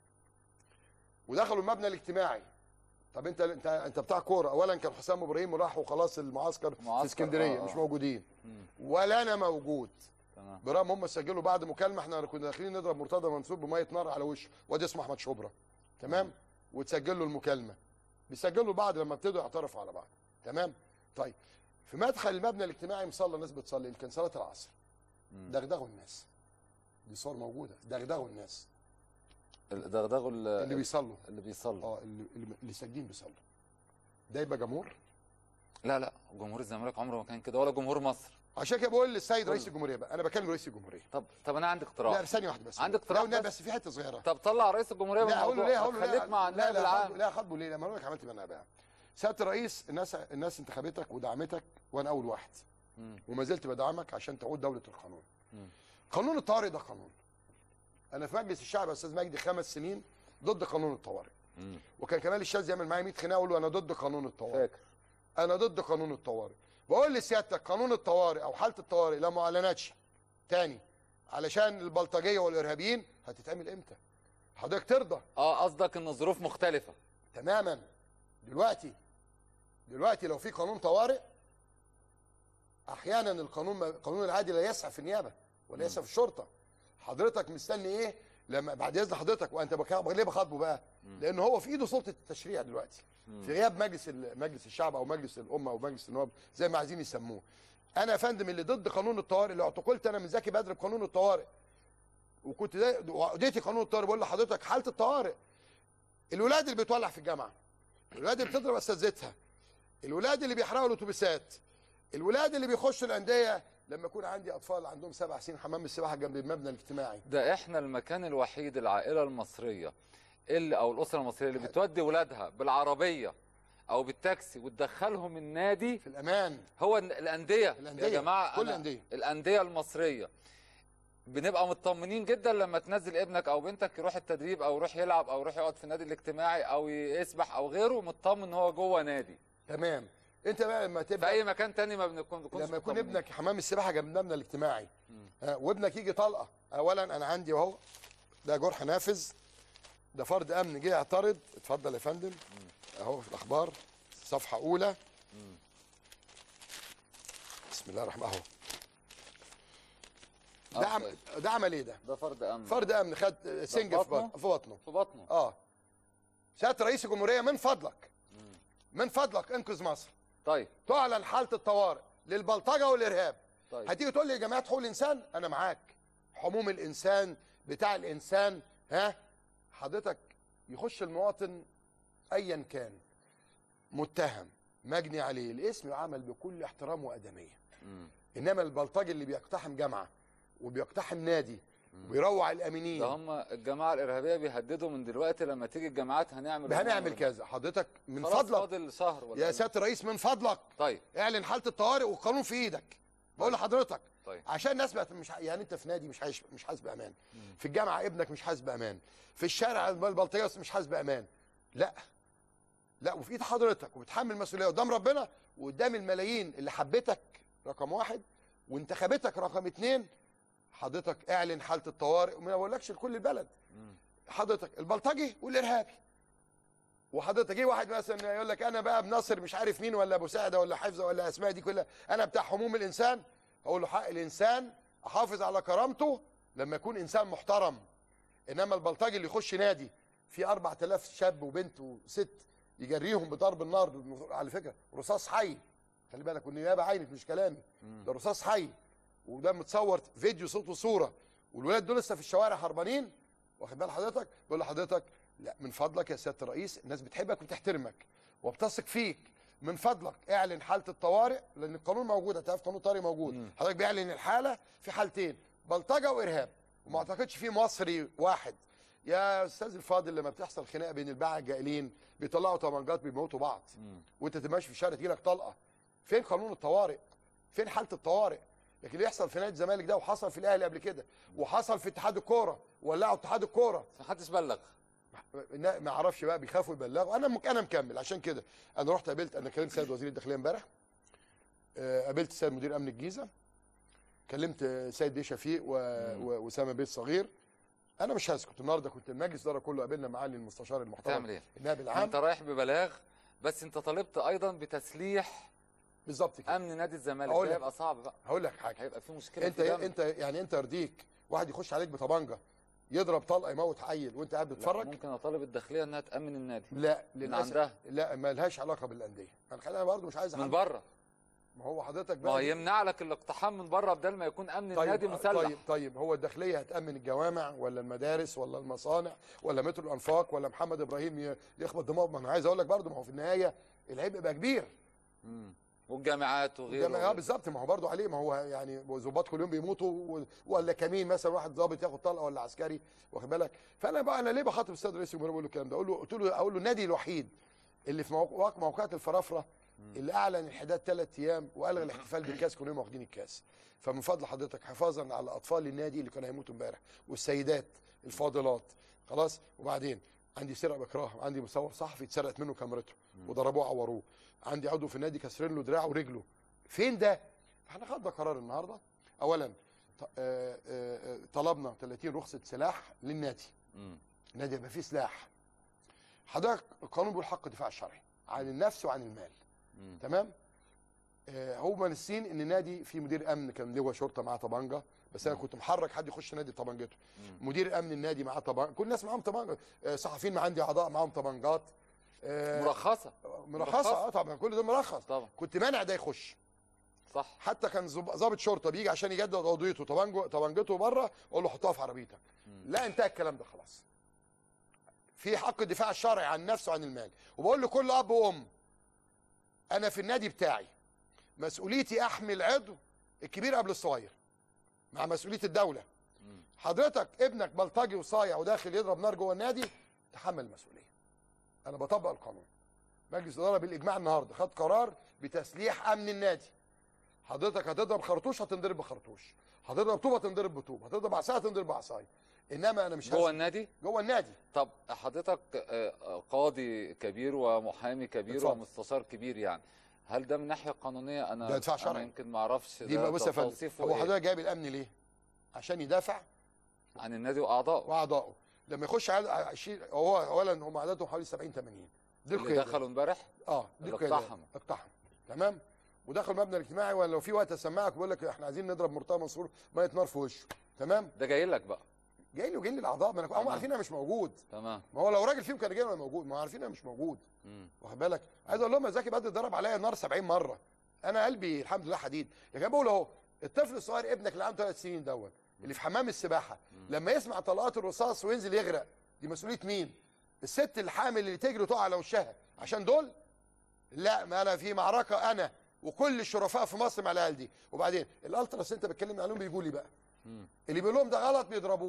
ودخلوا المبنى الاجتماعي. طب انت بتاع كوره. اولا كان حسام ابراهيم وراح وخلاص المعسكر في اسكندريه، مش موجودين. ولا انا موجود. تمام. برغم هم سجلوا بعد مكالمه، احنا كنا داخلين نضرب مرتضى منصور بميه نار على وشه، واد اسمه احمد شبرا. تمام. وتسجل له المكالمه، بيسجلوا بعض لما ابتدوا يعترفوا على بعض. تمام. طيب، في مدخل المبنى الاجتماعي مصلى، الناس بتصلي، يمكن صلاه العصر. دغدغوا الناس. دي صور موجوده، دغدغوا الناس. دغدغوا اللي بيصلوا. اللي ساجدين بيصلوا. ده يبقى جمهور؟ لا، جمهور الزمالك عمره ما كان كده، ولا جمهور مصر. عشان كده بقول للسيد رئيس الجمهوريه بقى، انا بكلم رئيس الجمهوريه. طب انا عندي اقتراح. لا، ثانيه واحده بس. عندي اقتراح بس في حته صغيره. طب طلع رئيس الجمهوريه من الموضوع. لا، هقول له ليه؟ خليك مع النائب العام. لا، خاطبه ليه؟ لما اقول لك عملت ايه انا بقى. سياده الرئيس، الناس انتخبتك ودعمتك، وانا اول واحد. وما زلت بدعمك عشان تعود دوله القانون. قانون الطوارئ ده قانون. انا في مجلس الشعب يا استاذ مجدي 5 سنين ضد قانون الطوارئ. وكان كمال الشاذ يعمل معايا 100 خناقه اقول له انا ضد قانون الطوارئ. فاكر. انا ضد قانون الطوارئ. بقول لسيادتك قانون الطوارئ او حاله الطوارئ لو ما اعلنتش تاني علشان البلطجيه والارهابيين هتتعمل امتى؟ حضرتك ترضى؟ قصدك ان الظروف مختلفه تماما. دلوقتي لو في قانون طوارئ، احيانا القانون العادي لا يسعى في النيابه ولا يسعى في الشرطه. حضرتك مستني ايه لما بعد اذن حضرتك؟ وانت ليه بخاطبه بقى؟ لان هو في ايده سلطه التشريع دلوقتي، في غياب مجلس الشعب او مجلس الامه او مجلس النواب زي ما عايزين يسموه. انا يا فندم اللي ضد قانون الطوارئ، اللي اعتقلت انا من زكي بدر بقانون الطوارئ، وكنت اديتي قانون الطوارئ. بقول لحضرتك حاله الطوارئ، الولاد اللي بتولع في الجامعه، الولاد اللي بتضرب اساتذتها، الولاد اللي بيحرقوا الاتوبيسات، الولاد اللي بيخشوا الانديه، لما يكون عندي اطفال عندهم 7 سنين حمام السباحه جنب المبنى الاجتماعي. ده احنا المكان الوحيد، العائله المصريه او الاسره المصريه اللي بتودي ولادها بالعربيه او بالتاكسي وتدخلهم النادي في الامان، هو الانديه يا جماعه. كل الانديه المصريه بنبقى مطمنين جدا لما تنزل ابنك او بنتك يروح التدريب او يروح يلعب او يروح يقعد في النادي الاجتماعي او يسبح او غيره، مطمن ان هو جوه نادي. تمام. انت بقى لما تبقى في اي مكان تاني ما بنكونش لما يكون ابنك حمام السباحه جنب المبنى الاجتماعي وابنك يجي طلقه، اولا انا عندي اهو ده جرح نافذ، ده فرد امن جه يعترض. اتفضل يا فندم اهو في الاخبار صفحه اولى. بسم الله الرحمن اهو ده عمل ايه ده؟ ده فرد امن. فرد امن خد سنجه في بطنه. سياده رئيس الجمهوريه من فضلك من فضلك انقذ مصر. طيب تعلن حاله الطوارئ للبلطجه والارهاب. طيب هتيجي تقول لي يا جماعه حقوق الانسان، انا معاك. حموم الانسان بتاع الانسان، حضرتك يخش المواطن ايا كان متهم مجني عليه الاسم يعامل بكل احترام وادميه. انما البلطجي اللي بيقتحم جامعه وبيقتحم نادي وبيروع الامينين، ده هم الجماعه الارهابيه بيهددوا من دلوقتي لما تيجي الجامعات هنعمل كذا. حضرتك من فضلك فاضل شهر ولا يا سياده الرئيس من فضلك طيب اعلن حاله الطوارئ والقانون في ايدك. بقول لحضرتك طيب عشان الناس مش يعني انت في نادي مش حاسس بامان، في الجامعه ابنك مش حاسس بامان، في الشارع البلطجيه مش حاسس بامان. لا وفي ايد حضرتك وبتحمل مسؤوليه قدام ربنا وقدام الملايين اللي حبتك رقم 1 وانتخبتك رقم 2. حضرتك اعلن حاله الطوارئ وما بقولكش لكل البلد. حضرتك البلطجي والارهابي. وحضرتك جه واحد مثلا يقول لك انا بقى بناصر مش عارف مين ولا ابو سعده ولا حفظه ولا اسماء دي كلها، انا بتاع حموم الانسان. اقول له حق الانسان احافظ على كرامته لما يكون انسان محترم. انما البلطجي اللي يخش نادي في 4000 شاب وبنت وست يجريهم بضرب النار، على فكره رصاص حي، خلي بالك والنيابه عينت مش كلامي، ده رصاص حي وده متصور فيديو صوت وصوره، والولاد دول لسه في الشوارع هربانين. واخد بال حضرتك؟ بقول لحضرتك لا من فضلك يا سياده الرئيس، الناس بتحبك وبتحترمك وبتثق فيك، من فضلك اعلن حاله الطوارئ لان القانون موجود. هتعرف قانون طارئ موجود. حضرتك بيعلن الحاله في حالتين، بلطجه وارهاب، وما اعتقدش في مصري واحد. يا استاذ الفاضل لما بتحصل خناقه بين الباعة الجائلين بيطلعوا طبنجات بيموتوا بعض وانت تمشي في الشارع تجيلك طلقه. فين قانون الطوارئ؟ فين حاله الطوارئ؟ لكن اللي يحصل في نادي الزمالك ده وحصل في الاهلي قبل كده وحصل في اتحاد الكوره ولعوا اتحاد الكوره ما حدش بلغ. ما اعرفش بقى بيخافوا يبلغوا. انا مكمل. عشان كده انا رحت قابلت، انا كلمت سيد وزير الداخليه امبارح، قابلت سيد مدير امن الجيزه، كلمت سيد بيه شفيق واسامه بيه الصغير. انا مش هسكت. النهارده كنت المجلس الاداره كله قابلنا معالي المستشار المحترم. تعمل ايه؟ النائب العام. انت رايح ببلاغ بس انت طالبت ايضا بتسليح بالظبط كده امن نادي الزمالك. ده هيبقى صعب بقى. هقول لك حاجه، هيبقى في مشكله. انت يرضيك واحد يخش عليك بطبنجه يضرب طلقه يموت عيل وانت قاعد بتتفرج؟ ممكن اطالب الداخليه انها تامن النادي. لا من عندها. لا ما لهاش علاقه بالانديه. انا برضه مش عايز من بره. ما هو حضرتك بقى ما يمنع لك الاقتحام من بره بدل ما يكون امن النادي مسلح. طيب هو الداخليه هتامن الجوامع ولا المدارس ولا المصانع ولا مترو الانفاق ولا محمد ابراهيم يخبط دماغه؟ ما انا عايز اقول لك برضه ما هو في النهايه العبء بقى كبير. والجامعات وغيره. بالظبط. ما هو برضه عليه. ما هو يعني ظباط كل يوم بيموتوا ولا كمين مثلا واحد ضابط ياخد طلقه ولا عسكري، واخد بالك؟ فانا ليه بخاطب السيد رئيس الجمهوريه بقول له الكلام ده؟ اقول له النادي الوحيد اللي في موقعة الفرافره اللي اعلن الحداد 3 ايام والغى الاحتفال بالكاس، كلهم واخدين الكاس. فمن فضل حضرتك حفاظا على اطفال النادي اللي كانوا هيموتوا امبارح والسيدات الفاضلات خلاص. وبعدين عندي سرقه بكراه، عندي مصور صحفي اتسرقت منه كاميرته وضربوه عوروه، عندي عضو في النادي كسرين له دراعه ورجله. فين ده؟ احنا خدنا قرار النهارده. اولا طلبنا 30 رخصه سلاح للنادي. النادي يبقى فيه سلاح. حضرتك القانون بيقول حق الدفاع الشرعي عن النفس وعن المال. تمام؟ هو ناسين ان النادي فيه مدير امن كان لواء شرطه معاه طبنجه، بس انا كنت محرك حد يخش نادي طبنجته. مدير امن النادي معاه طبنجه، كل الناس معاهم طبنجه، صحفيين ما عندي اعضاء معاهم طبنجات مرخصه. طبعا كل ده مرخص طبعا. كنت مانع ده يخش. صح. حتى كان ضابط شرطه بيجي عشان يجدد عضويته طبنجته بره، اقول له حطها في عربيتك. لا انتهى الكلام ده خلاص. في حق الدفاع الشرعي عن النفس وعن المال. وبقول لكل اب وام انا في النادي بتاعي مسؤوليتي احمي العضو الكبير قبل الصغير مع مسؤوليه الدوله. حضرتك ابنك بلطجي وصايع وداخل يضرب نار جوه النادي، تحمل المسؤوليه. انا بطبق القانون. مجلس الاداره بالاجماع النهارده خد قرار بتسليح امن النادي. حضرتك هتضرب خرطوش هتنضرب بخرطوش، هتضرب طوبه تنضرب بطوب، هتضرب عصايه تنضرب بعصايه. انما انا مش جوه النادي؟ جوه النادي. طب حضرتك قاضي كبير ومحامي كبير ومستشار كبير، يعني هل ده من الناحيه القانونيه؟ انا ده دفاع شرعي. أنا يمكن ما اعرفش دي بقى. بص يا فندم، توصيفه هو إيه؟ حضرتك جايب الامن ليه؟ عشان يدافع عن النادي واعضائه. لما يخش على 20 هو اولا هم عددهم حوالي 70 80 دي اللي دخلوا امبارح دي اللي اقتحموا تمام، ودخلوا المبنى الاجتماعي. ولا لو في وقت اسمعك بقول لك احنا عايزين نضرب مرتضى منصور ميه نار في وشه. تمام، ده جاي لك بقى، جاي لي وجاي لي الاعضاء. ما انا هم عارفين انا مش موجود. تمام، ما هو لو راجل فيهم كان جاي وانا موجود، ما هو عارفين انا مش موجود. واخد بالك؟ عايز اقول لهم يا زكي بدر ضرب عليا النار 70 مره، انا قلبي الحمد لله حديد. يا جماعه بقول اهو، الطفل الصغير ابنك اللي عنده 3 سنين دون اللي في حمام السباحه لما يسمع طلقات الرصاص وينزل يغرق، دي مسؤوليه مين؟ الست الحامل اللي تجري وتقع على وشها عشان دول؟ لا، ما انا في معركه انا وكل الشرفاء في مصر مع العيال دي. وبعدين الالتراس انت بتكلمني عليهم بيجوا لي بقى، اللي بيقول لهم ده غلط بيضربوه.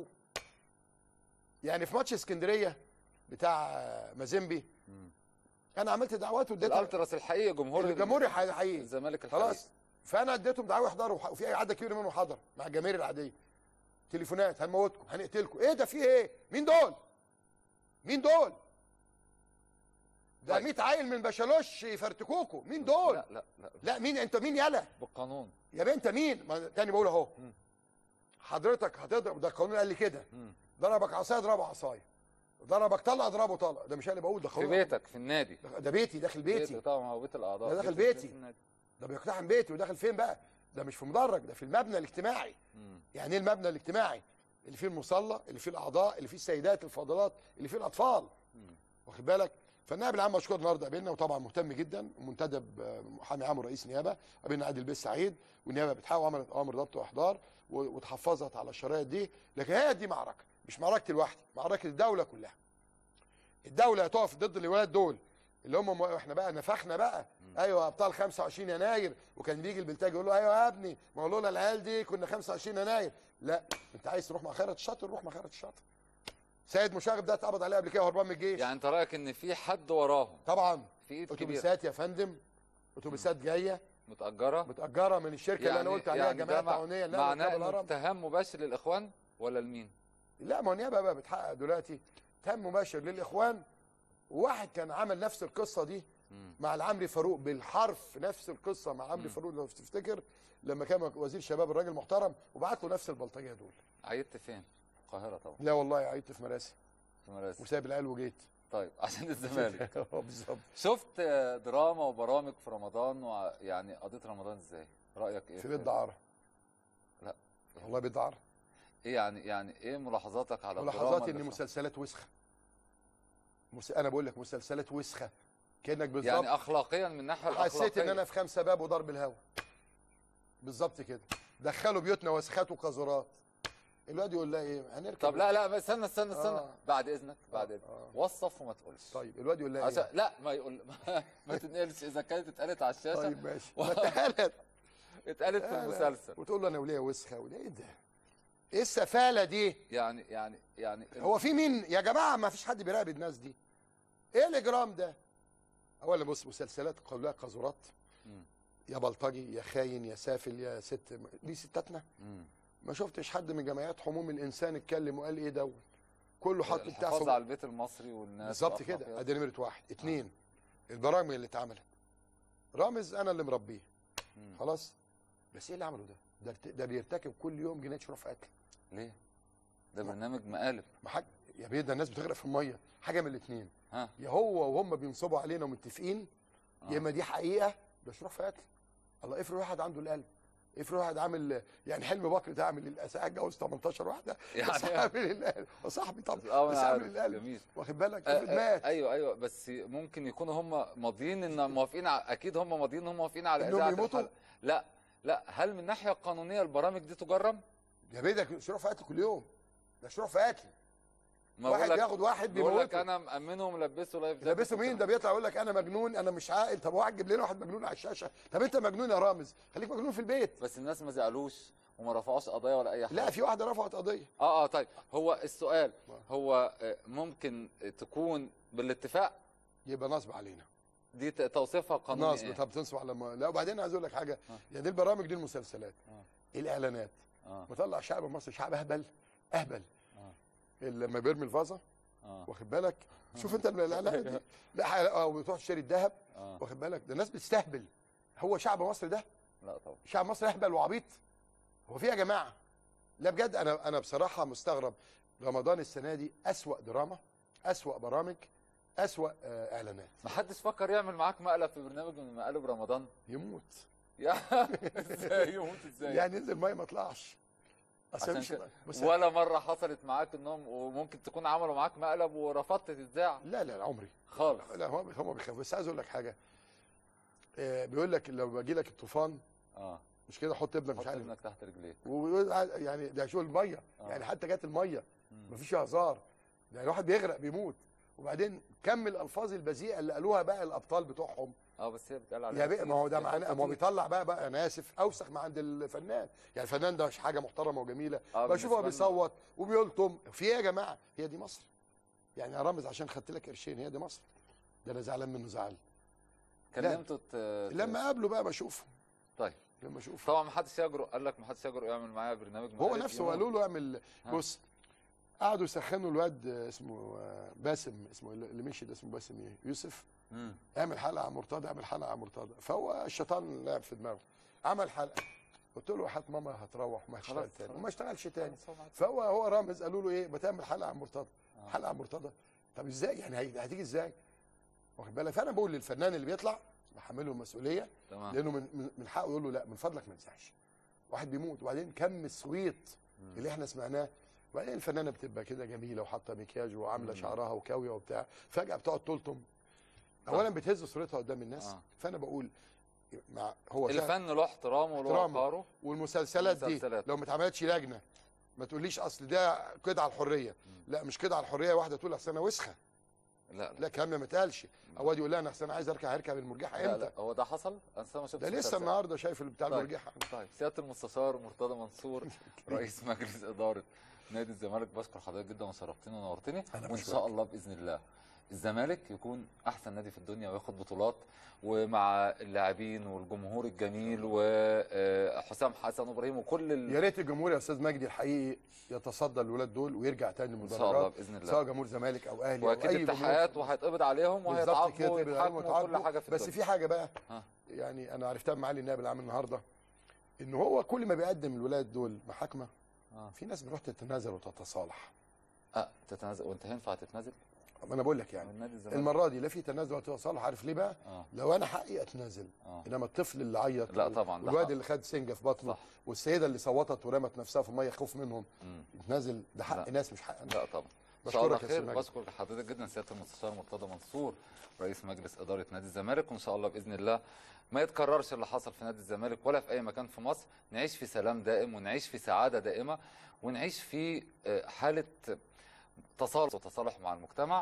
يعني في ماتش اسكندريه بتاع مازيمبي انا عملت دعوات واديتها الالتراس الحقيقي، الجمهور الحقيقي الزمالك الحقيقي خلاص. فانا اديتهم دعوه يحضروا، وفي عدد كبير منهم حضر مع الجماهير العاديه. تليفونات هنموتكم هنقتلكم، ايه ده في ايه؟ مين دول؟ مين دول؟ ده 100 عيل من بشالوش يفرتكوكوا، مين دول؟ لا مين انت؟ مين يالا؟ بالقانون يا بنت مين؟ تاني بقول اهو، حضرتك هتضرب، ده القانون قال لي كده. ضربك عصايه اضربه عصايه، ضربك طلق اضربه طلق. ده مش انا اللي بقول، ده قانون في بيتك في النادي. ده بيتي، داخل بيتي طبعا، هو بيت الاعضاء ده داخل بيتي، ده بيقتحم بيتي. وداخل فين بقى؟ ده مش في مدرج، ده في المبنى الاجتماعي. يعني ايه المبنى الاجتماعي؟ اللي فيه المصلى، اللي فيه الاعضاء، اللي فيه السيدات الفاضلات، اللي فيه الاطفال. واخد بالك؟ فالنائب العام مشكور النهارده قابلنا، وطبعا مهتم جدا، ومنتدب محامي عام ورئيس نيابه. قابلنا عادل بيه السعيد، والنيابه بتحاول عملت اوامر ضبط واحضار وتحفظت على الشرايط دي. لكن هي دي معركه، مش معركتي لوحدي، معركه الدوله كلها. الدوله هتقف ضد الولاد دول اللي هم احنا بقى نفخنا بقى. ايوه ابطال 25 يناير، وكان بيجي البلتاج يقول له ايوه يا ابني، ما هو لولا العيال دي كنا 25 يناير. لا، انت عايز تروح مع خيرت الشاطر روح مع خيرت الشاطر. سيد مشاغب ده اتقبض عليه قبل كده وهربان من الجيش. يعني انت رايك ان في حد وراهم؟ طبعا، في ايد اتوبيسات يا فندم، اتوبيسات جايه متأجرة من الشركه اللي انا قلت عليها جمعيه تعاونيه. معناه انه اتهام مباشر للاخوان ولا لمين؟ لا، ما هو النيابه بقى بتحقق دلوقتي اتهام مباشر للاخوان. وواحد كان عمل نفس القصه دي مع العمري فاروق بالحرف، نفس القصه مع عمري فاروق لو تفتكر، لما كان وزير شباب الراجل محترم، وبعت له نفس البلطجيه دول. عيدت فين؟ القاهره طبعا. لا والله عيدت في مراسي. في مراسي وسايب العيال وجيت. طيب عشان الزمالك. بالظبط. شفت دراما وبرامج في رمضان، ويعني قضيت رمضان ازاي؟ رايك ايه؟ في بيت دعاره. لا والله بيت دعاره. ايه يعني ايه ملاحظاتك على ملاحظاتي ان مسلسلات وسخه. انا بقول لك مسلسلات وسخه، كانك بالظبط يعني اخلاقيا، من الناحيه الاخلاقيه حسيت ان انا في 5 باب وضرب الهوا بالظبط كده. دخلوا بيوتنا وسخات وقذورات. الواد يقول لها ايه؟ هنركب. طب لا استنى بعد اذنك وصف وما تقولش. طيب الواد يقول لها ايه؟ لا ما يقول ما تنقلش. اذا كانت اتقالت على الشاشه طيب ماشي. اتقالت في المسلسل، وتقول له انا وليا وسخه ولا ايه ده؟ ايه السفاله دي؟ يعني هو في مين يا جماعه؟ ما فيش حد بيراقب الناس دي. ايه الاجرام ده؟ اولا بص، مسلسلات كلها قذورات، يا بلطجي يا خاين يا سافل يا ست. دي ستاتنا. ما شفتش حد من جمعيات حموم الانسان اتكلم وقال ايه دوت. كله حاط بتاع الحفاظ على البيت المصري والناس بالظبط كده. ادي نمره 1. 2 البرامج اللي اتعملت. رامز انا اللي مربيه خلاص، بس ايه اللي عمله ده بيرتكب كل يوم جنايه شرف قتل. ليه؟ ده برنامج مقالب. يا بيه ده الناس بتغرق في الميه. حاجه من الاثنين، يا هو وهم بينصبوا علينا ومتفقين، يا اما دي حقيقه ده شرف قتل. الله، افرض واحد عنده القلب، افرض واحد عامل يعني حلمي بكر ده عامل الاساءه، اتجوز 18 واحده يعني عامل القلب وصاحبي طبعا، بس عامل القلب. واخد بالك؟ مات. ايوه بس ممكن يكونوا هم ماضيين ان موافقين اكيد هم ماضيين ان هم موافقين على انهم يموتوا. لا هل من الناحيه القانونيه البرامج دي تجرم؟ يا بيه ده شرف قتل كل يوم، ده شرف قتل. واحد بياخد واحد بيموته. بيقول لك انا مأمنه وملبسه لايف جاكيت. لبسه مين؟ ده بيطلع يقول لك انا مجنون، انا مش عاقل. طب واحد جيب لنا واحد مجنون على الشاشه. طب انت مجنون يا رامز، خليك مجنون في البيت. بس الناس ما زعلوش وما رفعوش قضايا ولا اي حاجه. لا، في واحده رفعت قضيه. طيب هو السؤال هو ممكن تكون بالاتفاق؟ يبقى نصب علينا. دي توصيفها قانوني نصب. طب تنصب على لا، وبعدين عايز اقول لك حاجه. يعني البرامج دي المسلسلات، الاعلانات، مطلع شعب مصر شعب اهبل. لما بيرمي الفازه واخد بالك، شوف انت الاعلانات دي. لا وتروح تشتري الذهب واخد بالك، ده الناس بتستهبل. هو شعب مصر ده؟ لا طبعا. شعب مصر اهبل وعبيط؟ هو في يا جماعه؟ لا بجد انا بصراحه مستغرب. رمضان السنه دي اسوأ دراما، اسوأ برامج، اسوأ اعلانات. ما حدش فكر يعمل معاك مقلب في برنامج من مقالب رمضان؟ يموت. ازاي يموت ازاي؟ يعني نزل ميه ما طلعش. عشان ولا مره حصلت معاك انهم وممكن تكون عملوا معاك مقلب ورفضت تتذاع؟ لا عمري خالص. لا هم بيخافوا. بس عايز اقول لك حاجه، بيقول لك لو باجي لك الطوفان مش كده، حط ابنك مش عارف ابنك تحت رجليك، وبيقول يعني ده شو الميه يعني حتى جت الميه مفيش هزار، يعني الواحد بيغرق بيموت. وبعدين كم الالفاظ البذيئه اللي قالوها بقى الابطال بتوعهم. بس هي بتقال عليها يا ما هو ده معناه، ما هو بيطلع بقى انا اسف اوسخ ما عند الفنان. يعني الفنان ده مش حاجه محترمه وجميله، بشوفه هو بيصوت وبيلطم في ايه يا جماعه؟ هي دي مصر؟ يعني رامز عشان خدت لك قرشين هي دي مصر؟ ده انا زعلان منه زعل. كلمته لما قابله بقى بشوفه. طيب لما اشوفه طبعا ما حدش يجرؤ، قال لك ما حدش يجرؤ يعمل معايا برنامج. هو نفسه قالوا له اعمل. بص قعدوا يسخنوا الواد اسمه باسم، اسمه اللي مشي ده اسمه باسم ايه؟ يوسف. اعمل حلقه على مرتضى، اعمل حلقه على مرتضى. فهو الشيطان لعب في دماغه، عمل حلقه. قلت له حت ماما هتروح وما هتشتغل تاني وما اشتغلش تاني. فهو رامز قالوا له ايه؟ بتعمل حلقه على مرتضى. حلقه على مرتضى؟ طب ازاي يعني؟ هتيجي ازاي؟ واخد بالك؟ فانا بقول للفنان اللي بيطلع بحمله المسؤوليه، لانه من حقه يقول له لا من فضلك ما تزعش. واحد بيموت. وبعدين كم السويت اللي احنا سمعناه. وبعدين الفنانه بتبقى كده جميله وحاطه مكياج وعامله شعرها وكاويه وبتاع، فجاه بتقعد تلطم. اولا بتهز صورتها قدام الناس. فانا بقول هو الفن له احترامه وله وقاره. والمسلسلات دي لو ما اتعملتش لجنه، ما تقوليش اصل ده كده على الحريه. لا مش كده على الحريه. واحده تقول اصل انا وسخه. لا كلام ما اتقالش. اول يقول لها انا اصل انا عايز هركب المرجحه امتى؟ لا هو ده حصل؟ انا ما شفتش ده لسه النهارده شايف اللي بتاع المرجحه. طيب سياده المستشار مرتضى منصور رئيس مجلس اداره نادي الزمالك، بشكر حضرتك جدا وشرفتني ونورتني. وان شاء الله باذن الله الزمالك يكون احسن نادي في الدنيا وياخد بطولات، ومع اللاعبين والجمهور الجميل وحسام حسن وابراهيم وكل يا ريت الجمهور يا استاذ مجدي الحقيقي يتصدى الولاد دول ويرجع تاني للمدرجات ان شاء الله باذن الله، سواء جمهور زمالك او اهلي واكيد او اي اتحاد، وهيتقبض عليهم وهيتعاقبوا ويتحاكموا وكل حاجه في بس في حاجه بقى يعني انا عرفتها من معالي النائب العام النهارده، ان هو كل ما بيقدم الولاد دول محاكمه في ناس بتروح تتنازل وتتصالح. تتنازل؟ وانت هينفع تتنازل؟ ما انا بقول لك يعني المره دي لا في تنازل ولا تصالح. عارف ليه بقى؟ لو انا حقي اتنازل، انما الطفل اللي عيط لا طبعا، والواد اللي خد سنجه في بطنه والسيده اللي صوتت ورمت نفسها في الميه خوف منهم يتنازل، ده حق ناس مش حق انا. لا طبعا. بشكرك يا سيدي. بشكر حضرتك جدا سياده المستشار مرتضى منصور رئيس مجلس اداره نادي الزمالك، وان شاء الله باذن الله ما يتكررش اللي حصل في نادي الزمالك ولا في اي مكان في مصر، نعيش في سلام دائم ونعيش في سعاده دائمه ونعيش في حاله تصالح وتصالح مع المجتمع،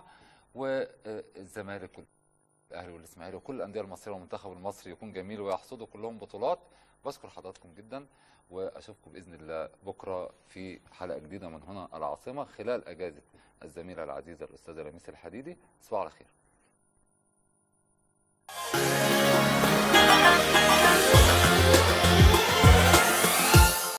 والزمالك والاهلي والاسماعيلي وكل الانديه المصريه والمنتخب المصري يكون جميل ويحصدوا كلهم بطولات. بشكر حضراتكم جدا واشوفكم باذن الله بكره في حلقه جديده من هنا العاصمه خلال اجازه الزميله العزيزه الاستاذه لميس الحديدي. تصبحوا على خير.